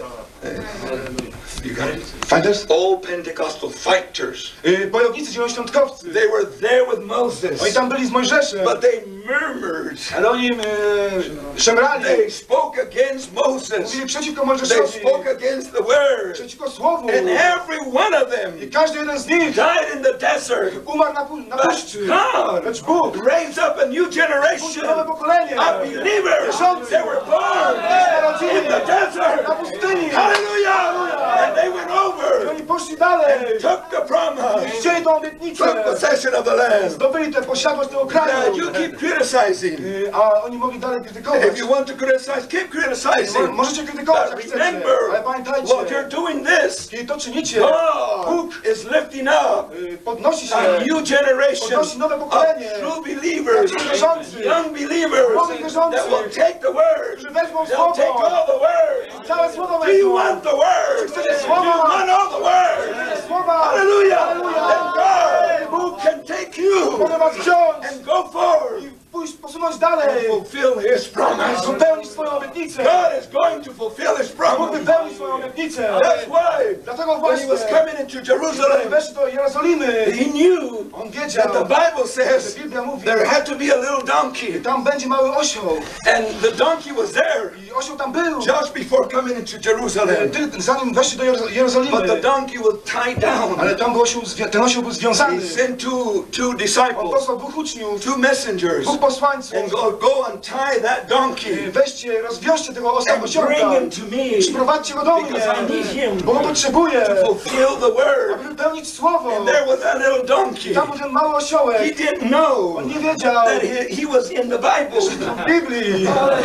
You got it? fighters? Old Pentecostal fighters. Y, bojownicy zielonoświątkowcy. They were there with Moses. Oni tam byli z Mojżeszem, But they murmured. Ale oni e, szemrali. They spoke against Moses. Mówili przeciwko They Mojżeszowi. spoke against the word. Przeciwko słowu. And every one of them I każdy jeden z nich died in the desert. umarł na, pu- na But puszczy. God Lecz Bóg raised up a new generation nowe pokolenie. of believers that were born in the desert. Na pustyni. Hallelujah! And they went I over oni poszli dalej. and took the promise, Chcieli tą obietnicę. took possession of the land. Zdobyli tę posiadłość tego kraju. Now you keep criticizing. Y, A oni mogli dalej krytykować. If you want to criticize, keep Mo- criticizing. Możecie krytykować, jak But chcecie. remember, Ale pamiętajcie, while you're doing this, kiedy to czynicie, God is lifting up y, podnosi się, a new generation podnosi nowe of pokolenie. true believers, Wierzący. young believers Młodych wierzących. that will take the word. Którzy wezmą They'll take słowo. all the word. Całe słowo Do you wezmą. want the word? Chcecie Do you słowa? want all the word? Słowa. Hallelujah! Hallelujah. Then God who can take you Mogę was wziąć and go forward i pójść, posunąć dalej. and fulfill His promise. Wypełnić swoją obietnicę. God is going to fulfill His Bóg promise. wypełni swoją obietnicę. That's why Dlatego when He was właśnie, coming into kiedy Jerusalem, weszli do Jerozolimy, He knew on that wiedział, the Bible says że Biblia mówi, there had to be a little donkey, tam będzie mały osioł. and the donkey was there I osioł tam był. just before coming into Jerusalem. Ty, zanim weszli do Jeroz- Jerozolimy, But the donkey was tied down. ale tam był osioł, zwią- ten osioł był związany. He sent two two On disciples, posłał dwóch uczniów, two messengers, dwóch posłańców. and go go and tie that donkey Weźcie, rozwiążcie tego osa and osiołka. bring him to me, Przyprowadźcie go do mnie, because I need him bo go potrzebuję, to fulfill the word. aby wypełnić słowo. And there was that little donkey. Tam był ten mały osiołek. He didn't know On nie wiedział, that he, he was in the Bible. w Biblii.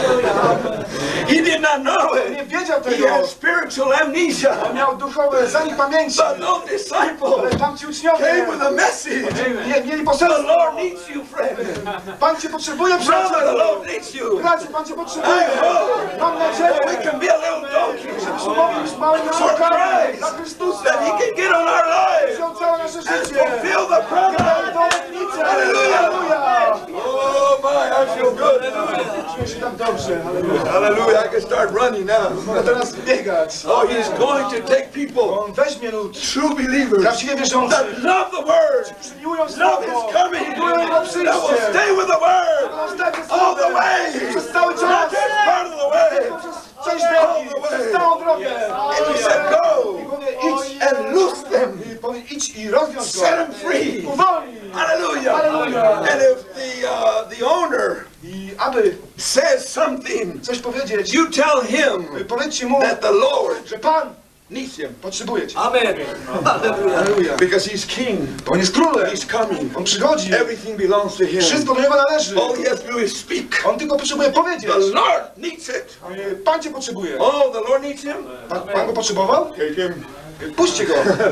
He did not know On it. nie wiedział He tego. had spiritual amnesia. Miał duchowe zanik pamięci. But no disciple Ale tamci uczniowie came with a message. nie, mieli The poselstwo. Lord needs you, friend. Pan cię potrzebuje, Brother, the przyjacielu. Lord needs you. Bracie, Pan cię I potrzebuje. hope Mam that we nadzieję, can be a little donkey żebyśmy mogli być małymi for osiołkami Christ, dla Chrystusa. that He can get on our lives Wziął całe nasze and życie. fulfill the promise. Do obietnicy. Hallelujah. Halleluja. Oh my, I feel good. Czuję się tak dobrze. Halleluja. Hallelujah, I can start running now. Mogę teraz biegać. Oh, He's going to take people, On weźmie lud. true believers, Prawdziwie wierzących. that love the word, Przymiłują love słowo. His coming, Miłują Jego that will przyjście. stay with the word Ostatnie all the słowo. way, Przez cały not czas. just part of the way. Przez część drogi. Przez całą drogę. And He said, go I powie, idź and loose them, I powie, idź i rozwiąż go. set them free. Uwolnij. Hallelujah. Hallelujah. And if the uh, the owner I aby says something, coś powiedzieć, you tell him powiedzcie mu, that the Lord że Pan needs him potrzebuje cię. Amen. Halleluja. because He's King. Bo On jest królem. He's coming. On przychodzi. Everything belongs to Him. Wszystko do Niego należy. All He has to do is speak. On tylko potrzebuje powiedzieć. The Lord needs it. Pan cię potrzebuje. Oh, the Lord needs him. Pan, pan go potrzebował? Take him. Puśćcie go.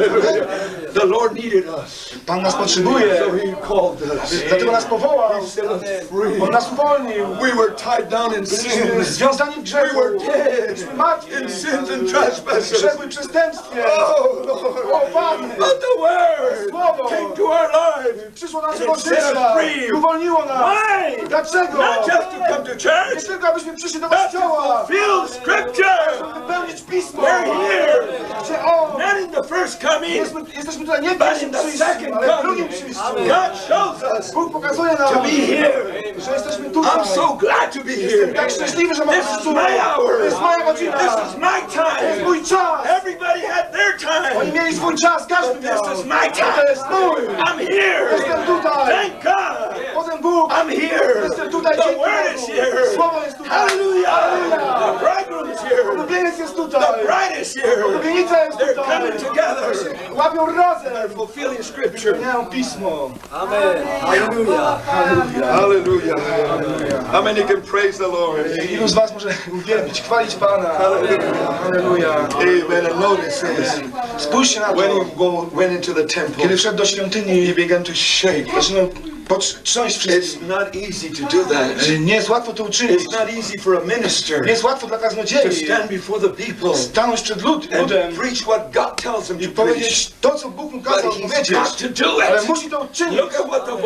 The Lord needed us, Pan nas potrzebuje. so He called us. Dlatego nas powołał. He set us free. On nas uwolnił. We were tied down in Byliśmy sin. związani w grzechu. We were dead Byliśmy martwi. in sins and W trespasses. grzechu i przestępstwie. Oh Lord. O Panie. But the word Słowo came to our life. przyszło do naszego It set us życia free. i uwolniło nas. Why? Dlaczego? Not just to come to Nie church, tylko abyśmy przyszli do but to kościoła, fulfill Scripture. wypełnić Pismo. We're here. Gdzie On. Not in the first coming, Jesteśmy, jesteśmy tutaj nie w but pierwszym in the przyjściu, second ale w drugim coming. przyjściu. God shows us Bóg pokazuje nam, to be here. że jesteśmy tutaj. I'm so glad to be Jestem here. tak szczęśliwy, że mam This is my hour. To jest moja godzina. This is my To jest time. mój czas. Everybody had their Oni time. mieli swój czas, każdy miał. This is my To time. jest mój. I'm here. Jestem tutaj. Thank God. Potem Bóg. I'm here. Jestem tutaj. The dzięki word Bogu. is here. Słowo jest tutaj. Hallelujah. Hallelujah. The bridegroom is here. Ulubieniec jest The tutaj. bride is here. Ulubienica jest They're tutaj. coming together. Łapią razem. They're fulfilling Scripture. Miałem Pismo. Amen. Hallelujah. Hallelujah. How many can praise the Lord? Ilu z was może uwielbić, chwalić Pana? Hallelujah. Halleluja. Amen. And notice this. Spójrzcie na to. When he go, went into the temple, Kiedy wszedł do he świątyni, began to shake. zaczynał potrząść wszystkim. It's not easy to do that. Nie jest łatwo to uczynić. It's not easy for a minister Nie jest łatwo dla to kaznodziei stand before the people stanąć przed lud, and ludem preach what God tells him i to preach. powiedzieć to, co Bóg mu But kazał he's powiedzieć. got to do Ale it. musi to uczynić. Look at what the voice of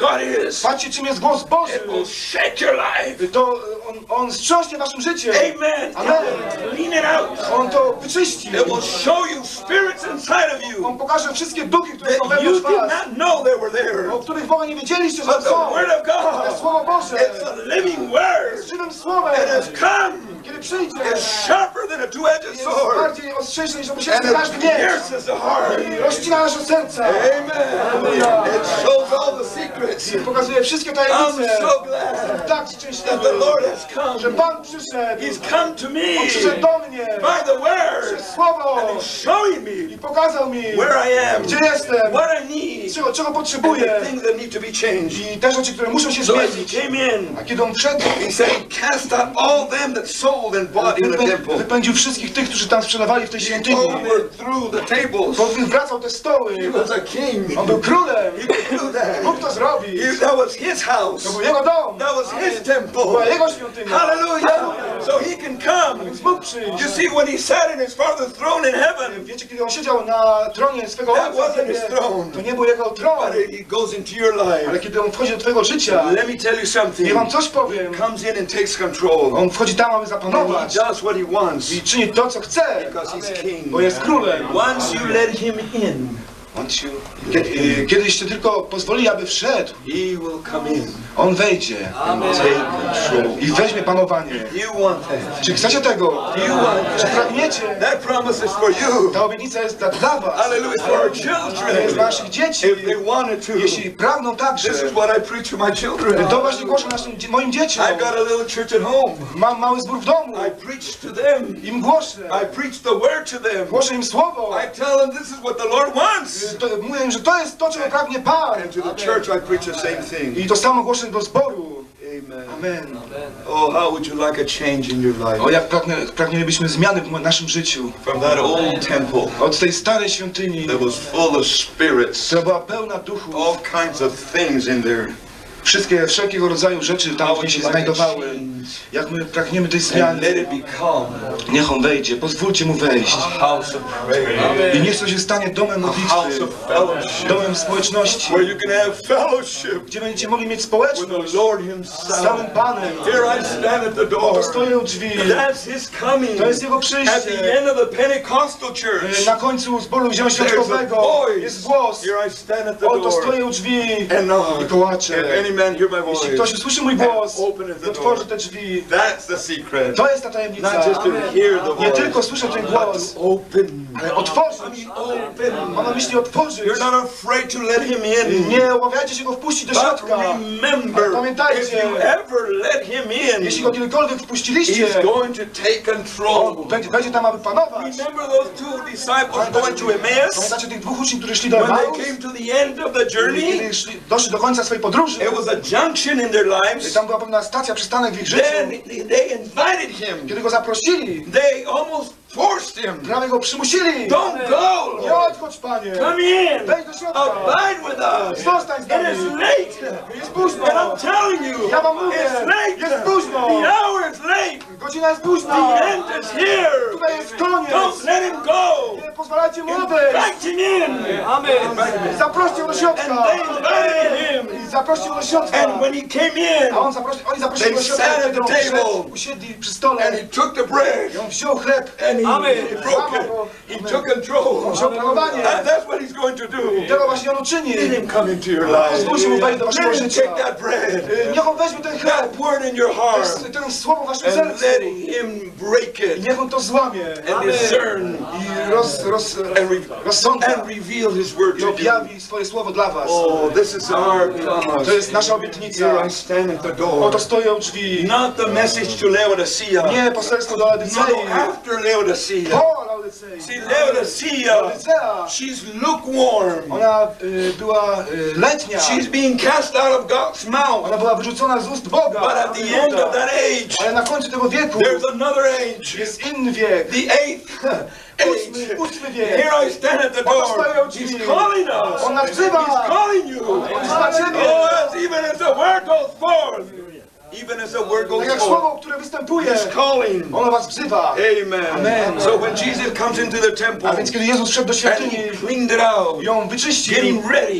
God is. Patrzcie, czym jest głos Boży. It will shake your life. To on, on wstrząśnie waszym życiem. Amen. Amen. Clean it out. On to wyczyści. It will show you spirits inside of you On pokaże wszystkie duchy, które są that you wewnątrz did was, not know they were there. o których w ogóle nie wiedzieliście, że But the są. Word of To jest God, Słowo Boże. it's a living word. Jest żywym słowem. It has come. Kiedy przyjdzie, It's sharper than a two-edged jest sword. bardziej ostrzejszy niż And obosieczny it każdy miecz. pierces the heart. I rozcina nasze serca. Amen. It shows all the secrets. I pokazuje wszystkie I'm tajemnice. so glad Tak that szczęśliwy, the Lord has że come. Pan przyszedł. He's come to me On przyszedł do mnie by the Word. przez Słowo And He's showing me i pokazał mi, where I am, gdzie jestem, what I need, czego, czego and potrzebuję the things that need to be changed. i te rzeczy, które muszą się So as He zmienić. came in, A kiedy on wszedł, He said He cast out all them that sold and bought in the wypę- temple. wypędził wszystkich tych, którzy tam sprzedawali w tej He świątyni. overthrew the tables. Wywracał te stoły. He was a king. On był królem. He could do that. Mógł to zrobić. He- That was His house. To był jego dom. That was His temple. Była jego świątynia. Hallelujah. So He can come. Więc mógł przyjść. You see, when He sat in His Father's throne in heaven, Wiecie, kiedy on siedział na tronie swego that ojca, wasn't His throne. to nie był jego tron. But He goes into your life. Ale kiedy on wchodzi do twojego życia, Let me tell you something. ja wam coś powiem. Comes in and takes control. On wchodzi tam, aby And zapanować He does what He wants i czyni to, co chce, because He's king. bo jest królem. Once you let Him in, Once you- Kiedy- Kiedyście tylko pozwolili, aby wszedł, He will come in. on wejdzie Take control. i weźmie panowanie. You want that? Czy chcecie tego? You want Czy that? pragniecie? That promise is for you. Ta obietnica jest dla, dla was. Hallelujah. It's for our To jest children. dla naszych dzieci. If they wanted to. Jeśli pragną także, This is what I preach to my children. to właśnie głoszę naszym, dzie- moim dzieciom. I've got a little church at home. Mam mały zbór w domu. I preach to them. Im głoszę. I preach the word to them. Głoszę im słowo. I tell them this is what the Lord wants. To, mówię im, że to jest to, czego pragnie Pan. And to the church I preach the same thing. I to samo głoszę do zboru. Amen. Amen. Oh, how would you like a change in your life? O, jak pragnę, pragnęlibyśmy zmiany w naszym życiu. From that old temple Od tej starej świątyni, that was full of spirits, która była pełna duchów. all kinds of things in there. Wszystkie, wszelkiego rodzaju rzeczy tam w niej się znajdowały. Jak my pragniemy tej And zmiany, let it become niech on wejdzie. Pozwólcie mu wejść. a house of prayer. I niech to się stanie domem A house modlitwy. of fellowship. Domem społeczności. Where you can have fellowship Gdzie będziecie mogli mieć with społeczność the Lord z Himself. samym Panem. Here I stand at the Oto door. stoję u drzwi. That's His coming. To jest Jego At the przyjście. end of the Pentecostal E, church, Na końcu zboru there's a zielonoświątkowego voice. jest głos. Here I stand at the Oto door stoję u drzwi and knock. i kołaczę. If any man hear my Jeśli voice, ktoś usłyszy mój głos openeth i the otworzy door. te drzwi, That's the secret. to jest ta tajemnica. Not just to hear the Nie voice, tylko słyszę ten but głos, to open. ale otworzyć. Open. Mam na myśli otworzyć. You're not afraid to let Him in. Nie obawiajcie się go wpuścić do But środka. remember, Pamiętajcie, if you ever let Him in, jeśli go kiedykolwiek wpuściliście, He's going to take control. on będzie, będzie tam, aby panować. Remember those two disciples going to Emmaus? Pamiętacie tych dwóch uczniów, którzy szli do When Emaus? they came to the end of the journey, Kiedy szli, doszli do końca swojej podróży, it was a junction in their lives. tam była pewna stacja, przystanek w ich życiu. Then they invited Him. Kiedy go zaprosili, They almost forced Him. prawie go przymusili. Don't go, Nie Lord. odchodź, Panie. Come in. Wejdź do środka. Abide with us. Zostań z It nami. is late. Jest późno. And I'm telling you, Ja wam mówię, it's late. jest późno. The hour is late. Godzina jest późna. The end is here. Tutaj jest koniec. Don't let Him go. Nie pozwalajcie mu odejść. Invite Him in. Zaproście go do And środka. they invited Him. I zaproście go do środka. And when He came in, A on zaprosi, oni zaprosili go do They środka. sat at Kiedy on the przyszedł, table. usiedli przy stole. and He took the bread, I on wziął chleb. and He, Amen. he broke it. He took control. Wziął panowanie. And that's what He's going to do. Tego właśnie on uczyni. Let Him come into your life. Pozwólcie mu wejść do waszego Let Him życia. take that bread, Niech on weźmie ten chleb. that word in your heart, Ten słowo w waszym and sercu. let Him break I it niech on to złamie. and discern I roz, roz, and, re- rozsądza. and reveal His word I to you. objawi swoje słowo dla was. Oh, this is our promise. To jest nasza obietnica. Here I stand at the door. Oto stoję u drzwi. Not the message to Laodicea. Nie poselstwo do No, Laodycei. after Laodicea. Po Laodycei. See, Laodicea, Laodycea. she's lukewarm. Ona y, była y, letnia. She's being cast out of God's mouth. Ona była wyrzucona z ust Boga. But at the end of that age, Ale na końcu tego wieku there's another age. jest inny wiek. The eighth Ósmy, age. ósmy wiek. Here I stand at the door. He's calling us. On nas wzywa. He's calling you. On wzywa ciebie. Oh, as even as the word goes forth. Even as the word Tak goes jak forth. słowo, które występuje, He's calling. ono was wzywa. Amen. Amen. So when Jesus comes into the temple A więc kiedy Jezus wszedł do and świątyni He cleaned it out, i ją wyczyścił, getting ready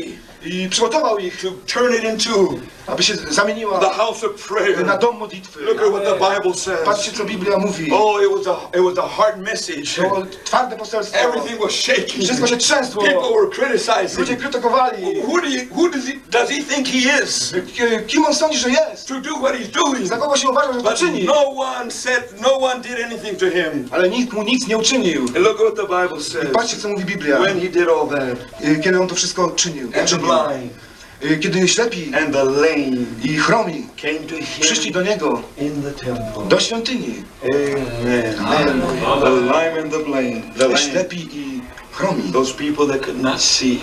i przygotował ich, to turn it into aby się zamieniła the house of prayer. na dom modlitwy. Look at what the Bible says. Patrzcie, co Biblia mówi. Oh, it was a it was a hard message. To twarde poselstwo. Everything was shaking. Wszystko się trzęsło. People were criticizing. Ludzie krytykowali. Who do you, who does he does he think he is Kim on sądzi, że jest? to do what he's doing? Za kogo się uważa, że to But czyni? no one said, no one did anything to him. Ale nikt mu nic nie uczynił. And look what the Bible I says. patrzcie, co mówi Biblia. When he did all that, Kiedy on to wszystko czynił. and the uczynił. blind Kiedy ślepi and the lame i chromi came to przyszli him do niego, in the temple. do świątyni. Amen. Amen. The lame and the blind. The Te lame. ślepi i chromi. Those people that could not see.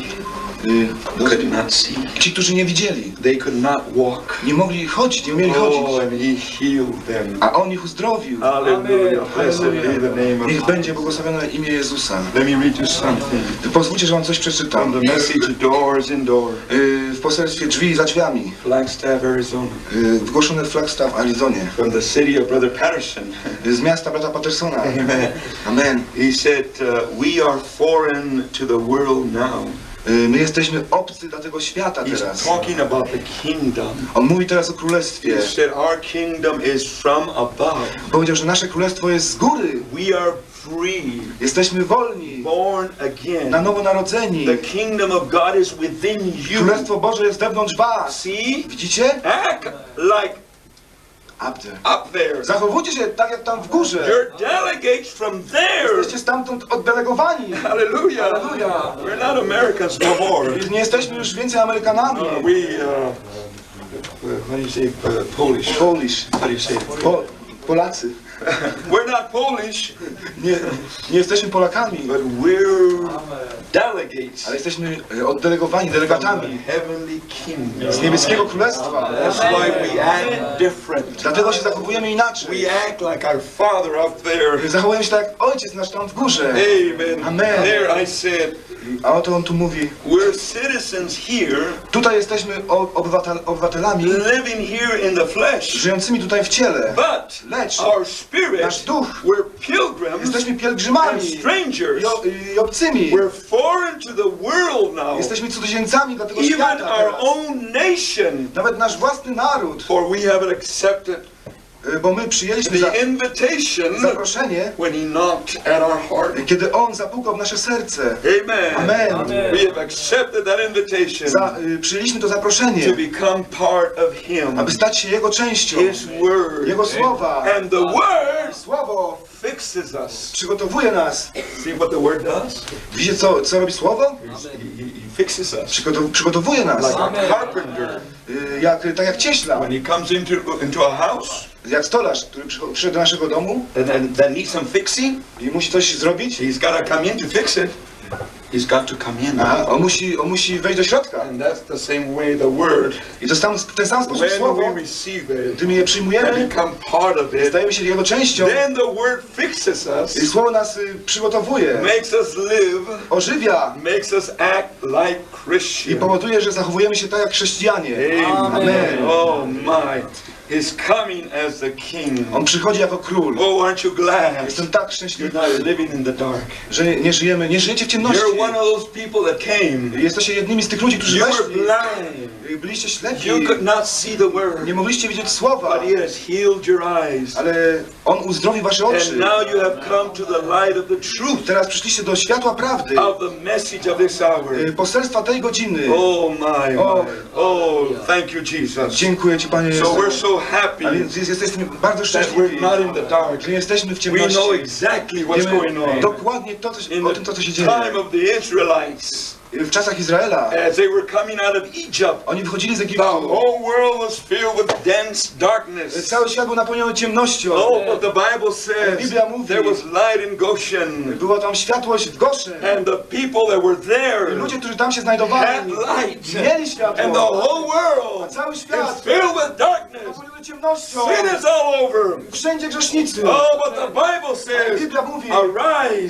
Could not see. Ci, którzy nie widzieli. They could not walk. Nie mogli chodzić, nie umieli chodzić. Oh, and he healed them. A on ich uzdrowił. Hallelujah. Blessed be the name of Niech God. będzie błogosławione imię Jezusa. Let me read you something Pozwólcie, że wam coś przeczytam. from the message Doors Indoor, Y, W poselstwie Drzwi za drzwiami. Flagstaff, Arizona, Y, Wygłoszone w Flagstaff, Arizonie. from the city of Brother Patterson. Y, Z miasta brata Pattersona. Amen. Amen. He said, uh, "We are foreign to the world now." Y, My jesteśmy obcy dla tego świata He's teraz. talking about the kingdom. On mówi teraz o królestwie. He said, "Our kingdom is from above. Powiedział, że nasze królestwo jest z góry. We are free, Jesteśmy wolni, born again. na nowo narodzeni. The kingdom of God is within you. Królestwo Boże jest wewnątrz was. See? Widzicie? Act like Up there. up there. Zachowujcie się tak jak tam w górze. You're delegates from there." Jesteście stamtąd oddelegowani. Hallelujah. Hallelujah. We're not Americans no more. Nie jesteśmy już więcej Amerykanami. Uh, we, uh, what do you say, uh, Polish? Polish. How do you say? Po, Polacy. We're not Polish, Nie, nie jesteśmy Polakami, but we're delegates ale jesteśmy e, oddelegowani, delegatami heavenly kingdom. z niebieskiego królestwa. That's why we act different. Dlatego się zachowujemy inaczej. We act like our Father up there. Zachowujemy się tak jak Ojciec nasz tam w górze. Amen. Amen. There I said, A oto on tu mówi, we're citizens here, tutaj jesteśmy o- obywatel, obywatelami living here in the flesh. żyjącymi tutaj w ciele. But Lecz our spirit, nasz duch, we're pilgrims jesteśmy and pielgrzymami strangers. i, o, i obcymi. We're foreign to the world now. Jesteśmy cudzoziemcami dla tego Even świata our teraz. own nation. Nawet nasz własny naród, For we have accepted y, bo my przyjęliśmy za, the invitation zaproszenie, when he knocked at our heart. kiedy On zapukał w nasze serce. Amen. Amen. We have accepted that invitation Za, y, przyjęliśmy to to zaproszenie, become part of him. aby stać się Jego częścią. His word. Jego słowa. And the word Słowo fixes us. przygotowuje nas. See what the word does? Widzicie, co, co robi Słowo? He, he, he fixes us. Przygotow przygotowuje nas. Like a carpenter. Y, Jak, tak jak cieśla, When he comes into, into a house jak stolarz, który przycho- przyszedł do naszego domu and, and that needs some fixing, i musi coś zrobić. he's got to come in to fix it. He's got to come in. Aha, on, musi, on musi wejść do środka. And that's the same way the word, I to sam, w ten sam sposób when Słowo, we receive it gdy my je and przyjmujemy, become part of it, stajemy się Jego częścią. then the word fixes I us, Słowo nas y, przygotowuje, makes us live, ożywia makes us act like i Christians. powoduje, że zachowujemy się tak jak chrześcijanie. Amen. Oh my. He's coming as the King. On przychodzi jako król. Oh, aren't you glad Jestem tak you're szczęśliwy, not living in the dark? że nie, nie żyjemy, nie żyjecie w ciemności. You're one of those people that came. Jesteście jednymi z tych ludzi, którzy You were weszli. blind. Byliście ślepi. You could not see the word. Nie mogliście widzieć słowa, But he has healed your eyes. ale On uzdrowi wasze And oczy. now you have come to the light of the truth Teraz przyszliście do światła prawdy, of the message of this hour. y, poselstwa tej godziny. Oh my, Oh. my. Oh, thank you, Jesus. Dziękuję Ci, Panie Jezu. So we're so happy Ale jest- jesteśmy bardzo that szczęśliwi, we're not in the dark. że nie jesteśmy w We ciemności. know exactly what's Wiemy going on. dokładnie to, co, In o the tym, to, co się dzieje. time of the Israelites, W czasach Izraela, as they were coming out of Egypt, oni wychodzili z the Egiptu. whole world was filled with dense darkness. Cały świat był napełniony ciemnością. Oh, but the Bible says Biblia mówi, there was light in Goshen, była tam światłość w Goszen. and the people that were I there ludzie, którzy tam się had znajdowali, light, mieli and the światło. whole world Cały is świat filled with darkness. napełniony ciemnością. Sin is all over. Wszędzie grzesznicy. Oh, but the Bible says, Biblia mówi, arise,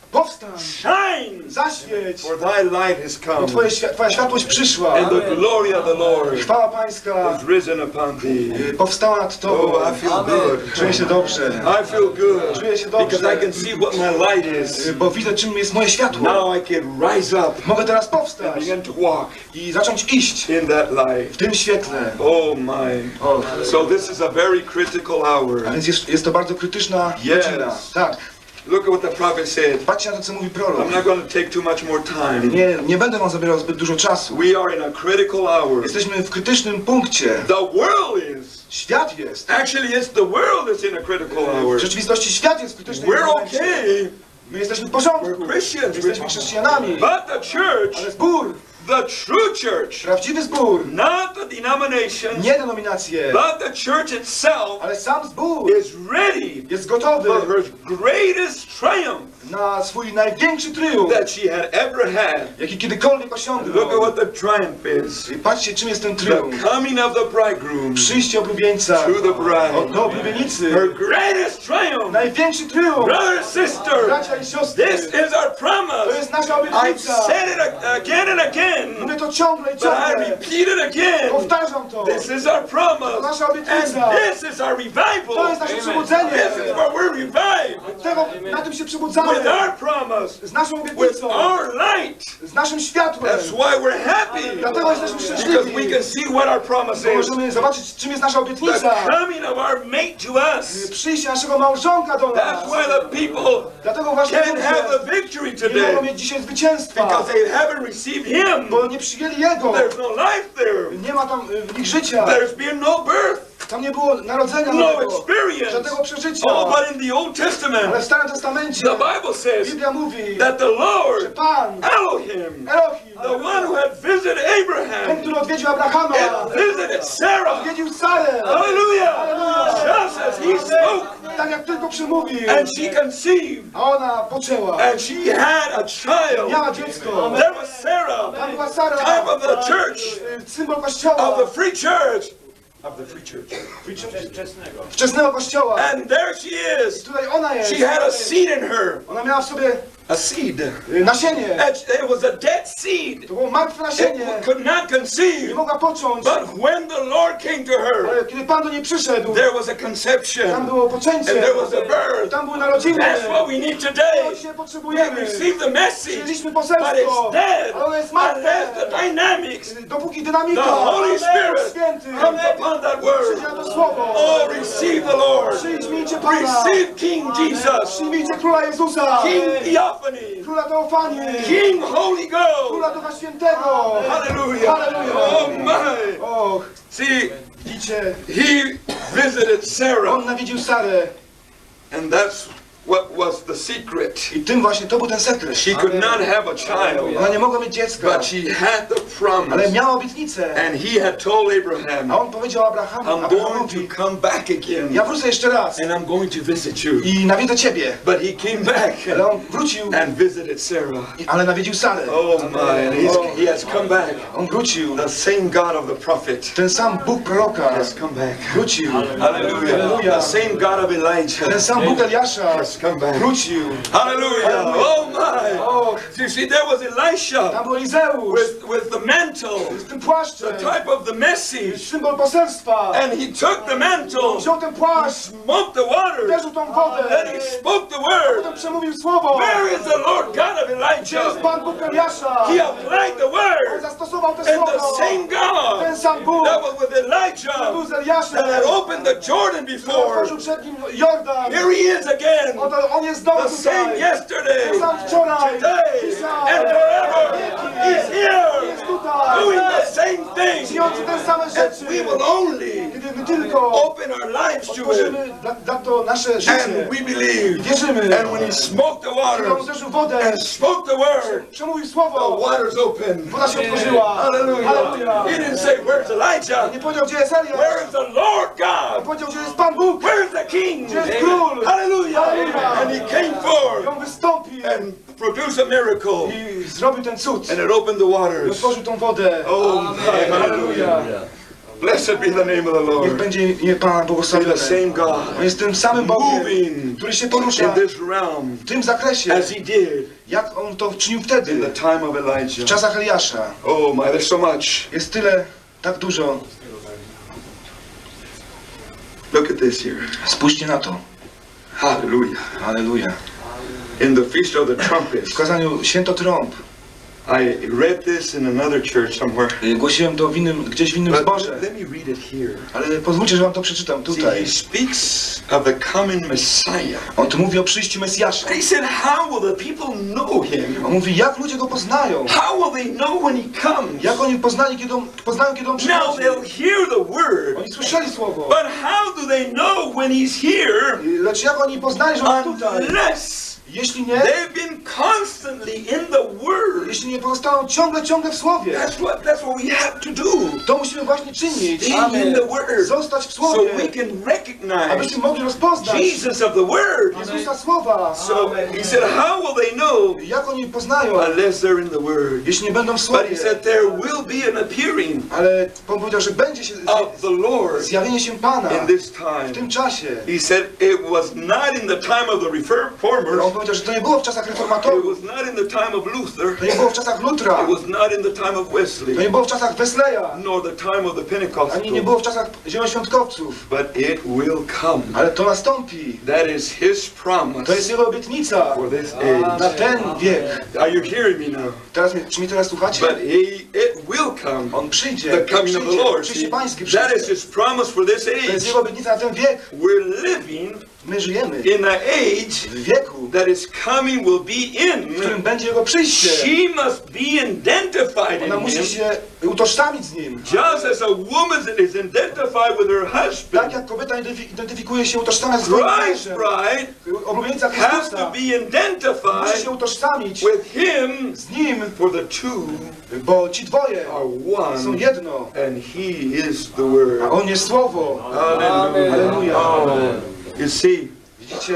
Powstań, shine, zaświeć, for thy light has bo come, twoje świ Twoja światłość przyszła. and the glory of the Lord Chwała Pańska has risen upon thee. powstała nad Tobą. Oh, I feel good. Czuję się dobrze, I feel good Czuję się because dobrze. I can see what my light is. bo widzę, czym jest moje światło. Now I can rise up Mogę teraz and powstać begin to walk i zacząć iść in that light. w tym świetle. Oh my. O, So this is a very critical hour. a więc jest, jest to bardzo krytyczna Yes. godzina. Tak, Look at what the prophet said. patrzcie na to, co mówi prorok. I'm not going to take too much more time. Nie, nie będę wam zabierał zbyt dużo czasu. We are in a critical hour. Jesteśmy w krytycznym punkcie. The world is. Świat jest. Actually, it's the world that's in a critical hour. W rzeczywistości świat jest w krytycznym We're momencie. okay. My jesteśmy w porządku. We're Christians. Jesteśmy chrześcijanami. But the church, Ale zbór, the true church, prawdziwy zbór, not the denominations, nie denominacje, but the church itself ale sam zbór is ready jest gotowy for her greatest triumph na swój największy triumf, that she had ever had. jaki kiedykolwiek Look at osiągnął. what the triumph is. I patrzcie, czym jest ten The triumf. coming of the bridegroom Przyjście oblubieńca to the bride. do oblubienicy. Her greatest triumph. Największy triumf. Brother, sister, Bracia i siostry, this is our to promise. jest nasza I've obietnica. said it a- again and again, Mówię to ciągle i but I ciągle. repeat it again. Powtarzam to. This is our To promise, nasza and obietnica. this is our To revival. jest nasze przebudzenie. This is where we're revived Tego, na tym się przebudzamy. with our promise, Z naszą with obietnicą. our light. Z naszym światłem. That's why we're happy, Dlatego jesteśmy because szczęśliwi. we can see what our promise Bo is. możemy zobaczyć, czym jest nasza The obietnica. coming of our mate to us. Przyjście naszego małżonka do nas. That's why the people Dlatego właśnie can't have ludzie the victory nie mogą today, mieć dzisiaj zwycięstwa. because they haven't received Him. Bo nie przyjęli Jego. There's no life there. Nie ma tam y, w nich życia. There's been no birth, Tam nie było narodzenia no nowego. experience. Żadnego przeżycia. Oh, but in the Old Ale Testament, w Starym Testamencie the Bible says Biblia mówi, that the że Lord, Pan, Elohim, Elohim, the one who had visited ten, Abraham, który odwiedził Abrahama, had visited Sarah. odwiedził Sarę. Hallelujah! Just as he spoke, Tak jak tylko przemówił. and she conceived, A ona poczęła. and she had a child. Miała dziecko. There was Sarah, Tam była Sara. type of the church, Y, Symbol kościoła. of the free church, of the free church. Wczesnego kościoła. And there she I is. tutaj ona jest. She had a seed in her, Ona miała w sobie a seed. y, nasienie. And it was a dead seed. To było martwe nasienie. It could not Nie conceive. mogła począć. But when the Lord came to her, Ale kiedy Pan do niej przyszedł, there was a tam conception, było poczęcie. and there was a birth. Tam były narodziny. That's what we need To today. dzisiaj We potrzebujemy. received the message, Przyjęliśmy but poselstwo. it's dead Ale ono jest unless martwe. the dynamics, Dopóki the dynamika, Holy Spirit Święty, comes upon that przyjdzie na word. to słowo. Oh, receive the Lord. Przyjmijcie Pana. Receive King Jesus, Przyjmijcie Króla Jezusa. King Theophany, Króla Teofanii. King Holy Ghost. Króla Ducha Świętego. Hallelujah. Hallelujah. Oh my. Och, See, widzicie, he visited Sarah, on nawiedził Sarę. and that's what was the secret. I tym właśnie, to był ten sekret. She could not have a child, Ona nie mogła mieć dziecka, but she had the ale promise. miała obietnicę. And he had told Abraham, A on powiedział Abrahamu, I'm going Abrahamowi, to come back again, ja wrócę jeszcze raz and I'm going to visit you. i nawiedzę ciebie. But he came back Ale on wrócił, and visited Sarah. i- ale nawiedził Sarę. Oh my, and he's, he has come back. On wrócił. The same God of the prophet Ten sam Bóg proroka has come back. wrócił. Hallelujah. The same God of Elijah Ten sam Bóg Eliasza has come back. wrócił. Hallelujah. Oh my. Och, You see, there was Elisha tam był Elizeusz with, with the mantle, z tym the płaszczem, type of the message. symbol poselstwa. And he took the mantle, Wziął ten płaszcz, smoked the water, uderzył tą wodę, then he spoke the word. potem przemówił słowo. Where is the Lord God of Gdzie jest Elijah? Pan Bóg Eliasza? He applied the On word. zastosował te And the słowo. same God Ten sam Bóg, that was with który Elijah, był z Eliaszem, that had opened the Jordan który before, otworzył przed nim Jordan. here he is again. Oto on jest znowu The same tutaj. yesterday, Ten sam wczoraj, today, dzisiaj, and forever. He's here, jest tutaj. doing the same thing. Czyniący te same And rzeczy. we will only Kiedy my tylko open our lives to it, otworzymy dla, dla to nasze życie. and we believe. Wierzymy. And when he smoked the Kiedy on waters uderzył wodę, and spoke the word, przemówił the słowo, waters opened. woda się otworzyła. Hallelujah. Hallelujah. He didn't say, where's Elijah? Nie powiedział, gdzie jest Eliasz. Where is the Lord On God? powiedział, gdzie jest Pan Bóg. Where is the King? Gdzie jest Król. Hallelujah. Hallelujah. And he came I forth on wystąpił and produced a miracle. i zrobił ten cud. And it opened the I waters. otworzył tą wodę. Oh my, hallelujah. Blessed be the name of the Niech Lord. będzie imię Pana He's błogosławione. the same God. On jest tym samym Bogiem, Moving który się in porusza this realm w tym zakresie, as he did jak On to czynił in wtedy, the time of w Elijah. czasach Eliasza. Oh my, there's so much. Jest tyle, tak dużo. Look at this here. Spójrzcie na to. Hallelujah. Halleluja. In the Feast of the W Trumpets, kazaniu Święto Trąb I read this in another church somewhere. y, głosiłem to w innym, gdzieś w innym But zborze, let me read it here. ale pozwólcie, że wam to przeczytam See, tutaj. he speaks of the coming Messiah. On tu mówi o przyjściu Mesjasza. And he said, how will the people know him? On mówi, jak ludzie go poznają. How will they know when he comes? Jak oni poznali, kiedy on, poznają, kiedy on Now przychodzi. they'll hear the word, Oni słyszeli słowo. but how do they know when he's here Y, Lecz jak oni poznali, że on jest tutaj? unless Jeśli nie, they've been constantly in the word? jeśli nie pozostaną ciągle, ciągle w słowie, That's what that's what we have to do. to musimy właśnie czynić. Be in the word, Zostać w so słowie, we can recognize abyśmy mogli rozpoznać Jesus of the word. Jezusa słowa. So he said, how will they know Jak oni poznają, unless they're in the word? jeśli nie będą w But słowie? he said there will be an appearing Ale Pan powiedział, że będzie się of the Lord zjawienie się Pana in this w time. tym czasie. He said it was not in the time of the reformers. On powiedział, że to nie było w czasach It reformatorów, was not in the time of Luther. to nie było w czasach Lutra, It was not in the time of to Wesley, nie było w czasach Wesleya, nor the time of the ani nie Pentecostals. było w czasach zielonoświątkowców. But it will come. Ale to nastąpi. That is His To promise jest Jego obietnica for this na age. ten wiek. Are you hearing me now? Teraz, mnie- czy mnie teraz słuchacie? But he, it will come. On przyjdzie, The coming of the przyjdzie, Lord. przyjście See, pańskie that is przyjdzie. His promise for this To jest age. Jego obietnica na ten wiek. We're living My żyjemy in the age w wieku, that is coming will be w którym in. będzie Jego przyjście. She must be identified Ona in musi Him, się utożsamić z Nim. just as a woman is identified with her Tak husband. jak kobieta identyfi- identyfikuje się, utożsamia z swoim Christ's mężem. bride Oblubieńca has Chrystusa to be musi się identified utożsamić with Him, z Nim, for the two bo ci dwoje are są one, jedno, and He is the a Word. On jest Słowo. Hallelujah. Halleluja. You see, Widzicie,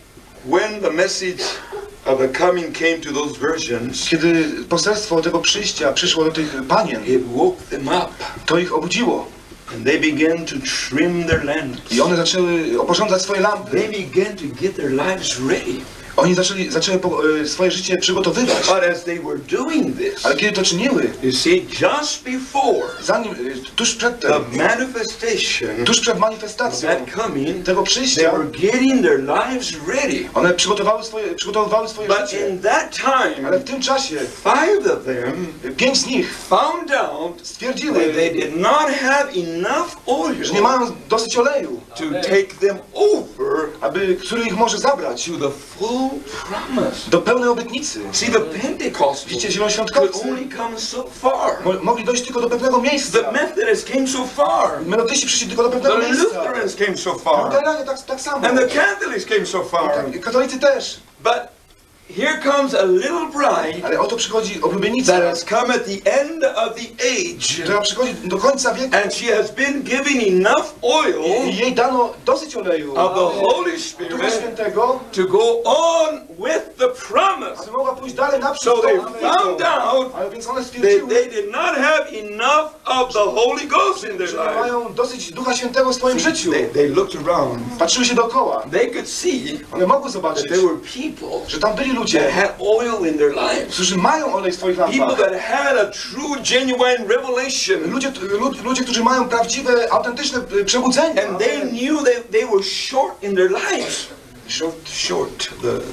when the message of the coming came to those virgins, kiedy poselstwo tego przyjścia przyszło do tych panien, it woke them up, to ich obudziło. and they began to trim their lamps. I one zaczęły oporządzać swoje lampy. They began to get their lives ready. Oni zaczęli, zaczęły po, e, swoje życie przygotowywać. But as they were doing this, Ale kiedy to czyniły, you see, just before zanim, e, tuż przed the tym, manifestation tuż przed of manifestacją that coming, tego they przyjścia, were getting their lives ready. one przygotowały swoje, przygotowywały swoje But życie. in that time, Ale w tym czasie five of them pięć z nich found out that stwierdziły, they did not have enough że nie oil mają dosyć oleju, to take them over aby, który ich może zabrać to the full promise. do pełnej obietnicy. See, the Pentecostals Widzicie, could zielonoświątkowcy only come so far. mo mogli dojść tylko do pewnego The miejsca. Methodists came so far. Metodyści przyszli tylko do The pewnego miejsca. Lutherans came so far. Luteranie tak, tak samo. And the Catholics came so far. Katolicy też. But here comes a little bride Ale oto przychodzi that oblubienica, has come at the end of the age. która przychodzi do końca wieku And she has been given enough oil i jej dano dosyć oleju of the Holy Ducha Spirit Świętego, to go on with the promise. aby mogła pójść dalej naprzód. So z tą they oblubienicą. found out Ale więc one that stwierdziły, they did not have enough of the Holy Ghost in their że nie life. mają dosyć Ducha Świętego w swoim życiu. They, they looked around. Patrzyły się dookoła. They could see One mogły that zobaczyć, there were people że tam byli that ludzie, had oil in their lives. którzy mają olej w swoich People lampach. that had a true, genuine revelation. Ludzie, lud, ludzie, którzy mają prawdziwe, autentyczne e, przebudzenie. And they knew that they were short in their lives. Short, short.